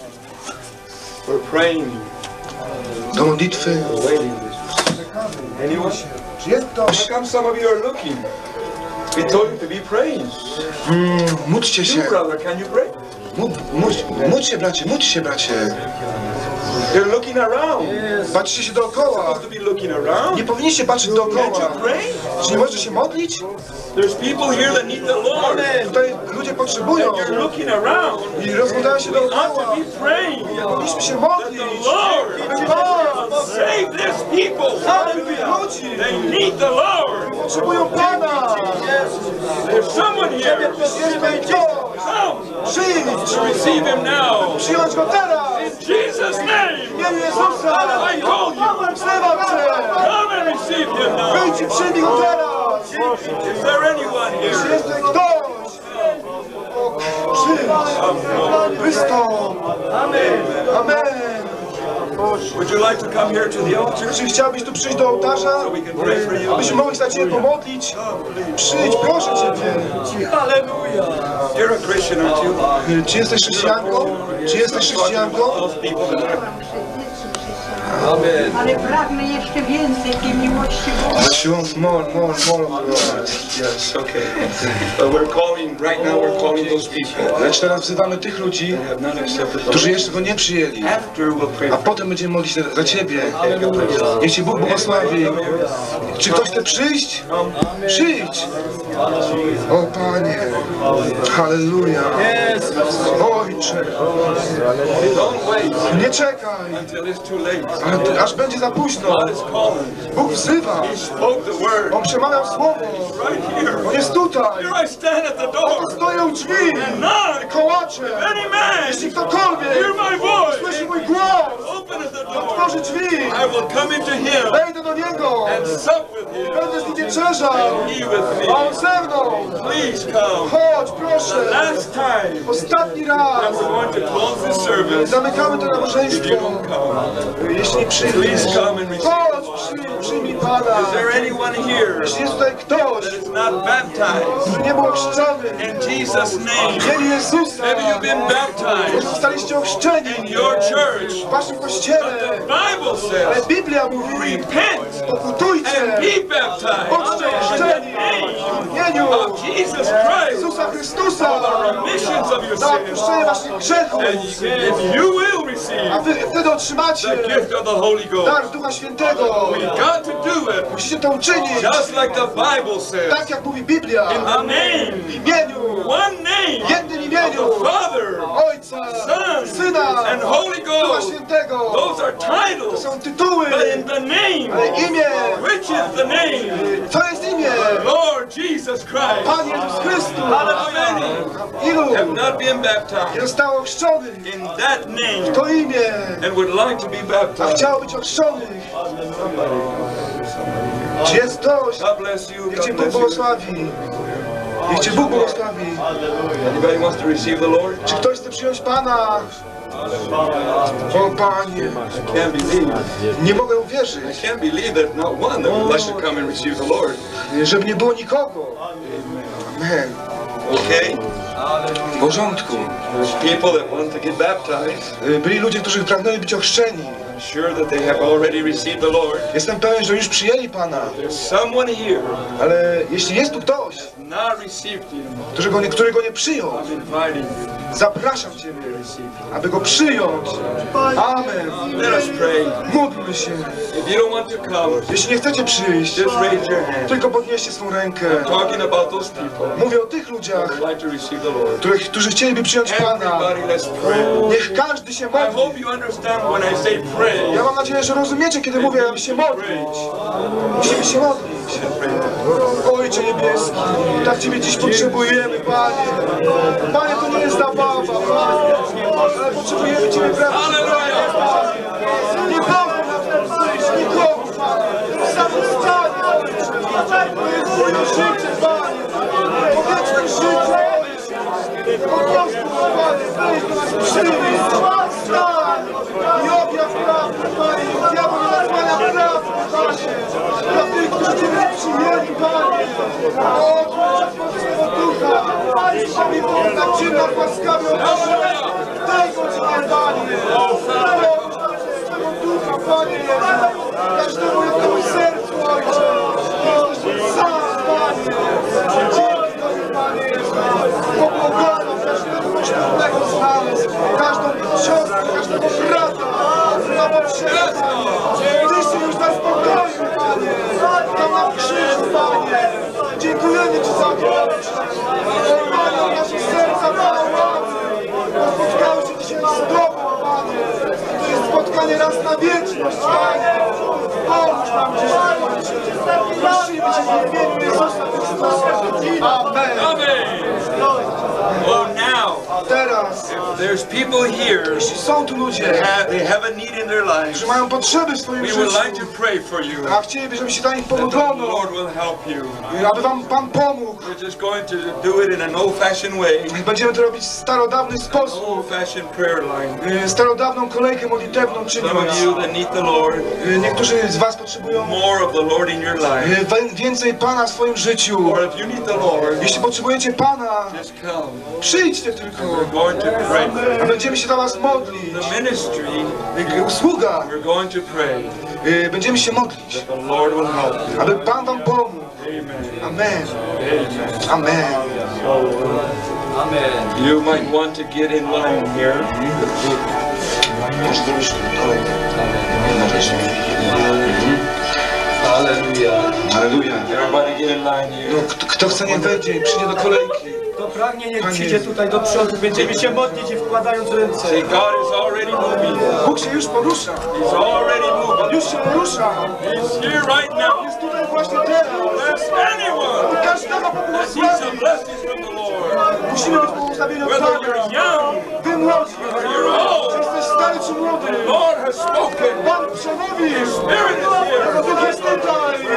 We're praying. do modlitwy? We're waiting. Anyone? Czy jest ktoś? How come some of you are looking? We told you to be praying. Mm, módlcie się. You, brother, can you pray? Módl, módl, módl się bracie, módl się bracie. You're looking around. Patrzcie się dookoła. Supposed to be looking around. Nie powinniście patrzeć Can't dookoła. you pray? Czy nie możecie się modlić? There's people here that need the Lord. Tutaj ludzie potrzebują And you're looking around. i rozglądają się We ought dookoła. to be praying. Powinniśmy się That modlić. the Lord Aby Pan save these people. zabił tych ludzi. They need the Lord. Potrzebują Pana. There's someone here. Jest tutaj ktoś. Come Przyjdź. to receive Him now. Przyjąć Go teraz. In Jesus' name. W imieniu Jezusa. I call you. Wzywam Cię. Come and receive Him now. Wyjdź i przyjmij Go teraz. Is there anyone Jeśli here? jest tutaj ktoś. Przyjdź. Wystąp. Amen. Amen. Would you like to come here to the altar Czy chciałbyś tu przyjść do ołtarza? so we can pray for you? Abyśmy mogli się za Ciebie pomodlić? Przyjdź, proszę Ciebie. You're a Christian, aren't you? Czy jesteś chrześcijanką? Czy jesteś chrześcijanką? Those people that are. Ale pragnę jeszcze więcej tej miłości Boga. But she wants more, more, more of the Lord. Yes, okay. But we're calling, right now we're calling those people Lecz teraz wzywamy tych ludzi, that have not accepted the którzy Lord. jeszcze Go nie przyjęli. After we'll pray A for potem będziemy modlić za- za Ciebie. Niech Cię Bóg błogosławi. Czy ktoś chce przyjść? Przyjdź. O Panie. Halleluja. Ojcze. you. Don't wait Nie czekaj. until it's too late. Ale ty- aż będzie za późno. God is calling. Bóg wzywa. He spoke the word On przemawiał słowo. right here. On jest tutaj. Here I stand at the door. Stoję u drzwi. Knock. Kołaczę. Any man Jeśli ktokolwiek hear my voice, słyszy mój głos, open at the door. otworzy drzwi. I will come into Him Wejdę do Niego and sup with him, Będę z nim wieczerzał, and he with a me. on ze mną. Please come. Chodź, The proszę. last time, Ostatni raz. and we're going to close this service. Zamykamy to If you nabożeństwo. don't come, Jeśli przyjdziesz, please come and receive. chodź, przyjmij, przyjmij Pana. Is there anyone here Jeśli jest tutaj ktoś, that is not baptized który nie był ochrzczony in Jesus' name? w imieniu Jezusa, Maybe you've been baptized zostaliście ochrzczeni in your church. w waszym kościele, The Bible ale says, Biblia mówi, repent pokutujcie, and be baptized bądźcie ochrzczeni w imieniu of Jesus Christ Jezusa Chrystusa for the remissions of your na sins. odpuszczenie waszych grzechów, And if you will receive a wy wtedy otrzymacie the gift of the Holy Ghost, dar Ducha Świętego. we got to do it Musicie to uczynić, just like the Bible says. tak jak mówi Biblia, In the name, w imieniu, one name w jednym of imieniu the Father, Ojca, Son, Syna, and Holy Ducha Ghost. Świętego. Those are To titles. są tytuły, But in the name, ale imię, which is the name? co jest imię? Lord Jesus Christ. Pan Jezus Chrystus. How many Ilu have not been nie baptized zostało ochrzczonych in that name to imię, and would like to be a baptized? chciało być ochrzczonych? Czy jest ktoś? God bless you. Niech Cię God Bóg bless you. błogosławi. Niech Cię Bóg błogosławi. Anybody wants to receive the Lord? Czy ktoś chce przyjąć Pana? O Panie, I can't believe. nie mogę uwierzyć, I can't believe there's not one that would like to come and receive the Lord. żeby nie było nikogo. Amen. Okay? W porządku. There's people that want to get baptized. Byli ludzie, którzy pragnęli być ochrzczeni. I'm sure that they have already received the Lord. Jestem pewien, że już przyjęli Pana. There's someone here Ale jeśli jest tu ktoś, not received Him. który go nie, który go nie przyjął, I'm inviting you. zapraszam Ciebie, aby go przyjąć. Amen. Let us pray. Módlmy się. If you don't want to come, Jeśli nie chcecie przyjść, just raise your hand. tylko podnieście swą rękę. Talking about those people Mówię o tych ludziach, who would like to receive the Lord. których, którzy chcieliby przyjąć Pana. Everybody, let's pray. Niech każdy się I modli. hope you understand when I say pray. Ja mam nadzieję, że rozumiecie, kiedy mówię, aby się modlić. Musimy się modlić. Ojcze Niebieski, tak Ciebie dziś potrzebujemy, Panie. Panie, to nie jest zabawa, Panie, ale potrzebujemy Ciebie prawdziwie. Nie mogę na ten przyjść nikomu, Panie. Samostanie, to jest moje życie, Panie. To wieczne życie, Ojcze. Po prostu, Panie, weź do nas przyjść. Stań i objaw prawdę, Panie. Diabeł nie nazwania prawdy, Panie. Dla tych, którzy Ciebie przyjęli, Panie. O, Twojego Ducha. Panie, Bóg na Ciebie nas łaskawie odnosi. Tego Cię, Panie. Twojego Ducha, Panie. Każdemu jednemu sercu, Ojcze. Jesteś sam, Panie. Dzięki Tobie, Panie. Pobłogosław każdego kościołowego z nas. Każdą siostrę, każdego brata. Na potrzebę, Panie. Tyś się już zaspokoił, Panie. Tam na krzyżu, Panie. Dziękujemy Ci za to, Ojcze. Panie, nasze serca, Panie. Spotkały się dzisiaj z Tobą, Panie. To jest spotkanie raz na wieczność, Panie. Pomóż nam dzisiaj, Ojcze. Prosimy Cię w imieniu Jezusa Chrystusa. Amen. Amen. Oh, now, Teraz, there's people here jeśli są tu ludzie, that have, they have a need in their lives. którzy mają potrzeby w swoim We would like życiu, to pray for you. a chcieliby, żeby się dla nich That the pomoglono, Lord will help you. aby Wam Pan pomógł. We're just going to do it in an old-fashioned way, Będziemy to robić w starodawny sposób. old-fashioned prayer line. Y, Starodawną kolejkę modlitewną czyniąc. Some of you that need the Lord, Y, Niektórzy z Was potrzebują more of the Lord in your life. y, wę- więcej Pana w swoim życiu. Or if you need the Lord, Jeśli potrzebujecie Pana, just come. przyjdźcie tylko. We're going to pray. A będziemy się dla Was modlić. The ministry, Y, Usługa. we're going to pray Y, Będziemy się modlić, that the Lord will help you. aby Pan Wam pomógł. Amen. Amen. Amen. Amen. You might want to get in line here. Halleluja. Halleluja. Everybody get in line here. No, kto, kto chce nie wejdzie i przyjdzie do kolejki. Kto pragnie, niech Panie. przyjdzie tutaj do przodu. Będziemy się modlić i wkładając ręce. See, God is already moving. Bóg się już porusza. He's already moving. Już się porusza. He's here right now. Jest tutaj właśnie teraz. Bless anyone Każdego that needs some pobłogosławi. blessings from the Lord. Musimy być błogosławieni od Whether Pana. you're young, Wy młodzi, you're old, czy jesteś stary czy młody, the Lord has spoken. Pan przemówił. Spirit is here. Jego Duch jest tutaj.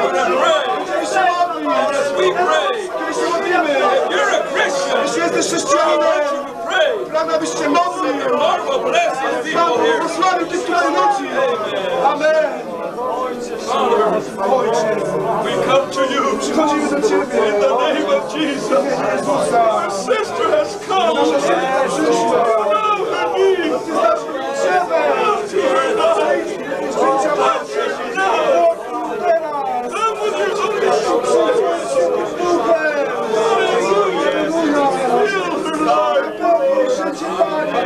Przychodzimy do Ciebie. In the name of Jesus. Our sister has come. Nasza siostra przyszła. Ty znasz jej potrzebę. Życia macie. Teraz. Życie Panie.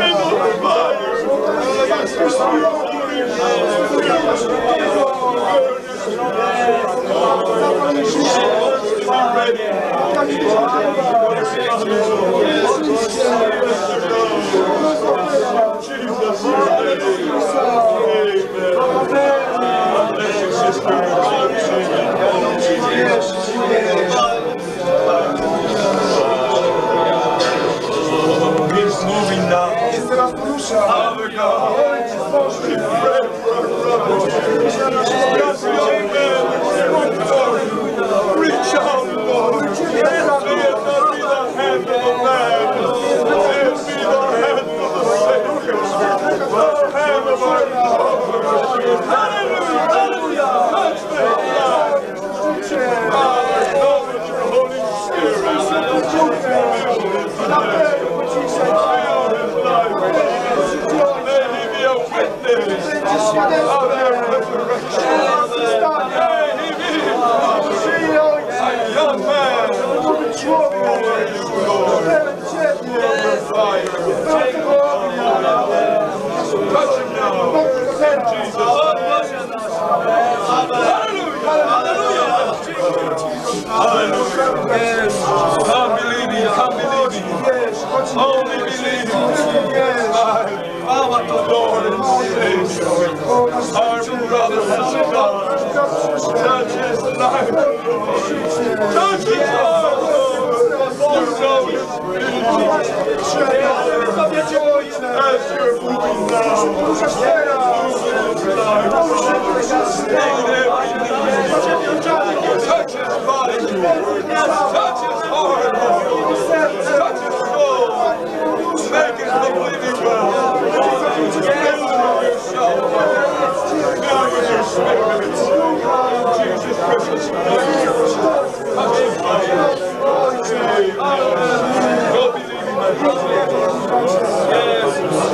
Reach out, Lord. May it not be the hand of a man. May it be the hand of the Savior. The hand of our Lord. Hallelujah. Hallelujah. Touch me, God. Father, know that your Holy Spirit will fill his life. May he be a witness of their resurrection. May he be a young man. Touch him now. Jesus. Hallelujah. Yes. Come believing. Come believing. Only believing. Our Lord and Savior. Our brother has come. Touch his life. Touch his heart. You know his as you're moving now. Touch his body. Touch his heart. Touch his soul. Make it completely well. Fill him with yourself. Fill him with your spirit. Jesus precious name. Touch his body. Go believe in my brother. Yes.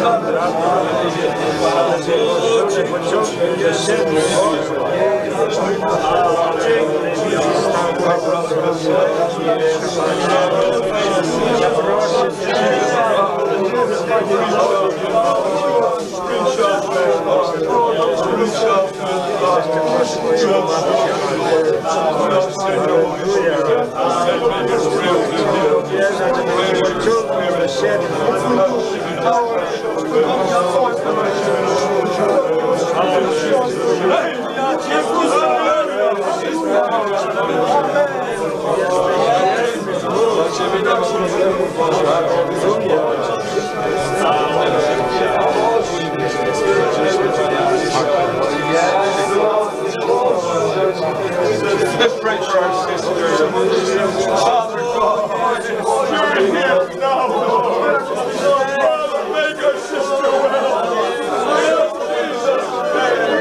Let's pray for our sister. Father God, you're here now, Lord. Father, make our sister well. In Jesus' name.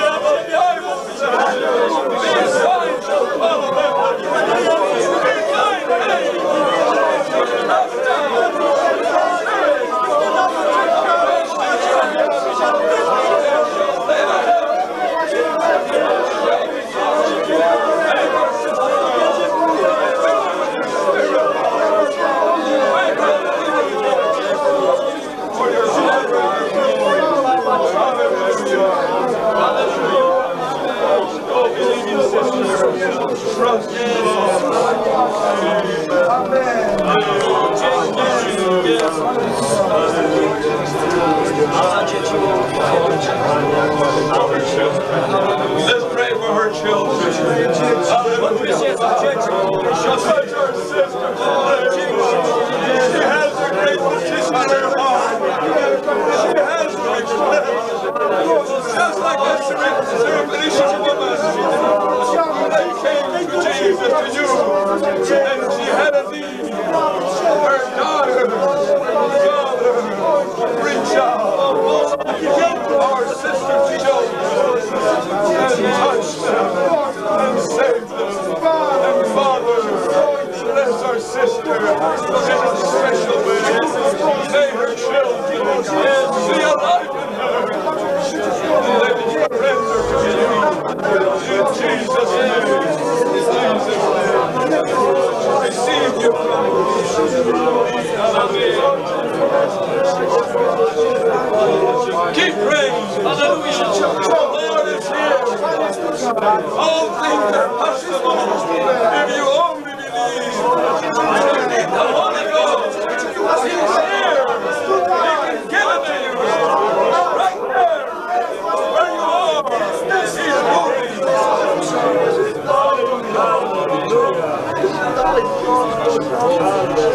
These signs shall follow them. Trust you, Let's pray for her children. Hallelujah. Touch our sister. She has a great petition in her heart. She has a request. Just like that Syrophoenician woman. They came to Jesus, to you, and she had a need. Her daughter, father, reach out. Our sister's children, and touch them, and save them. think that passes if you only believe. The Holy Ghost is here. He can give it to you. Right there, where you are. He's moving.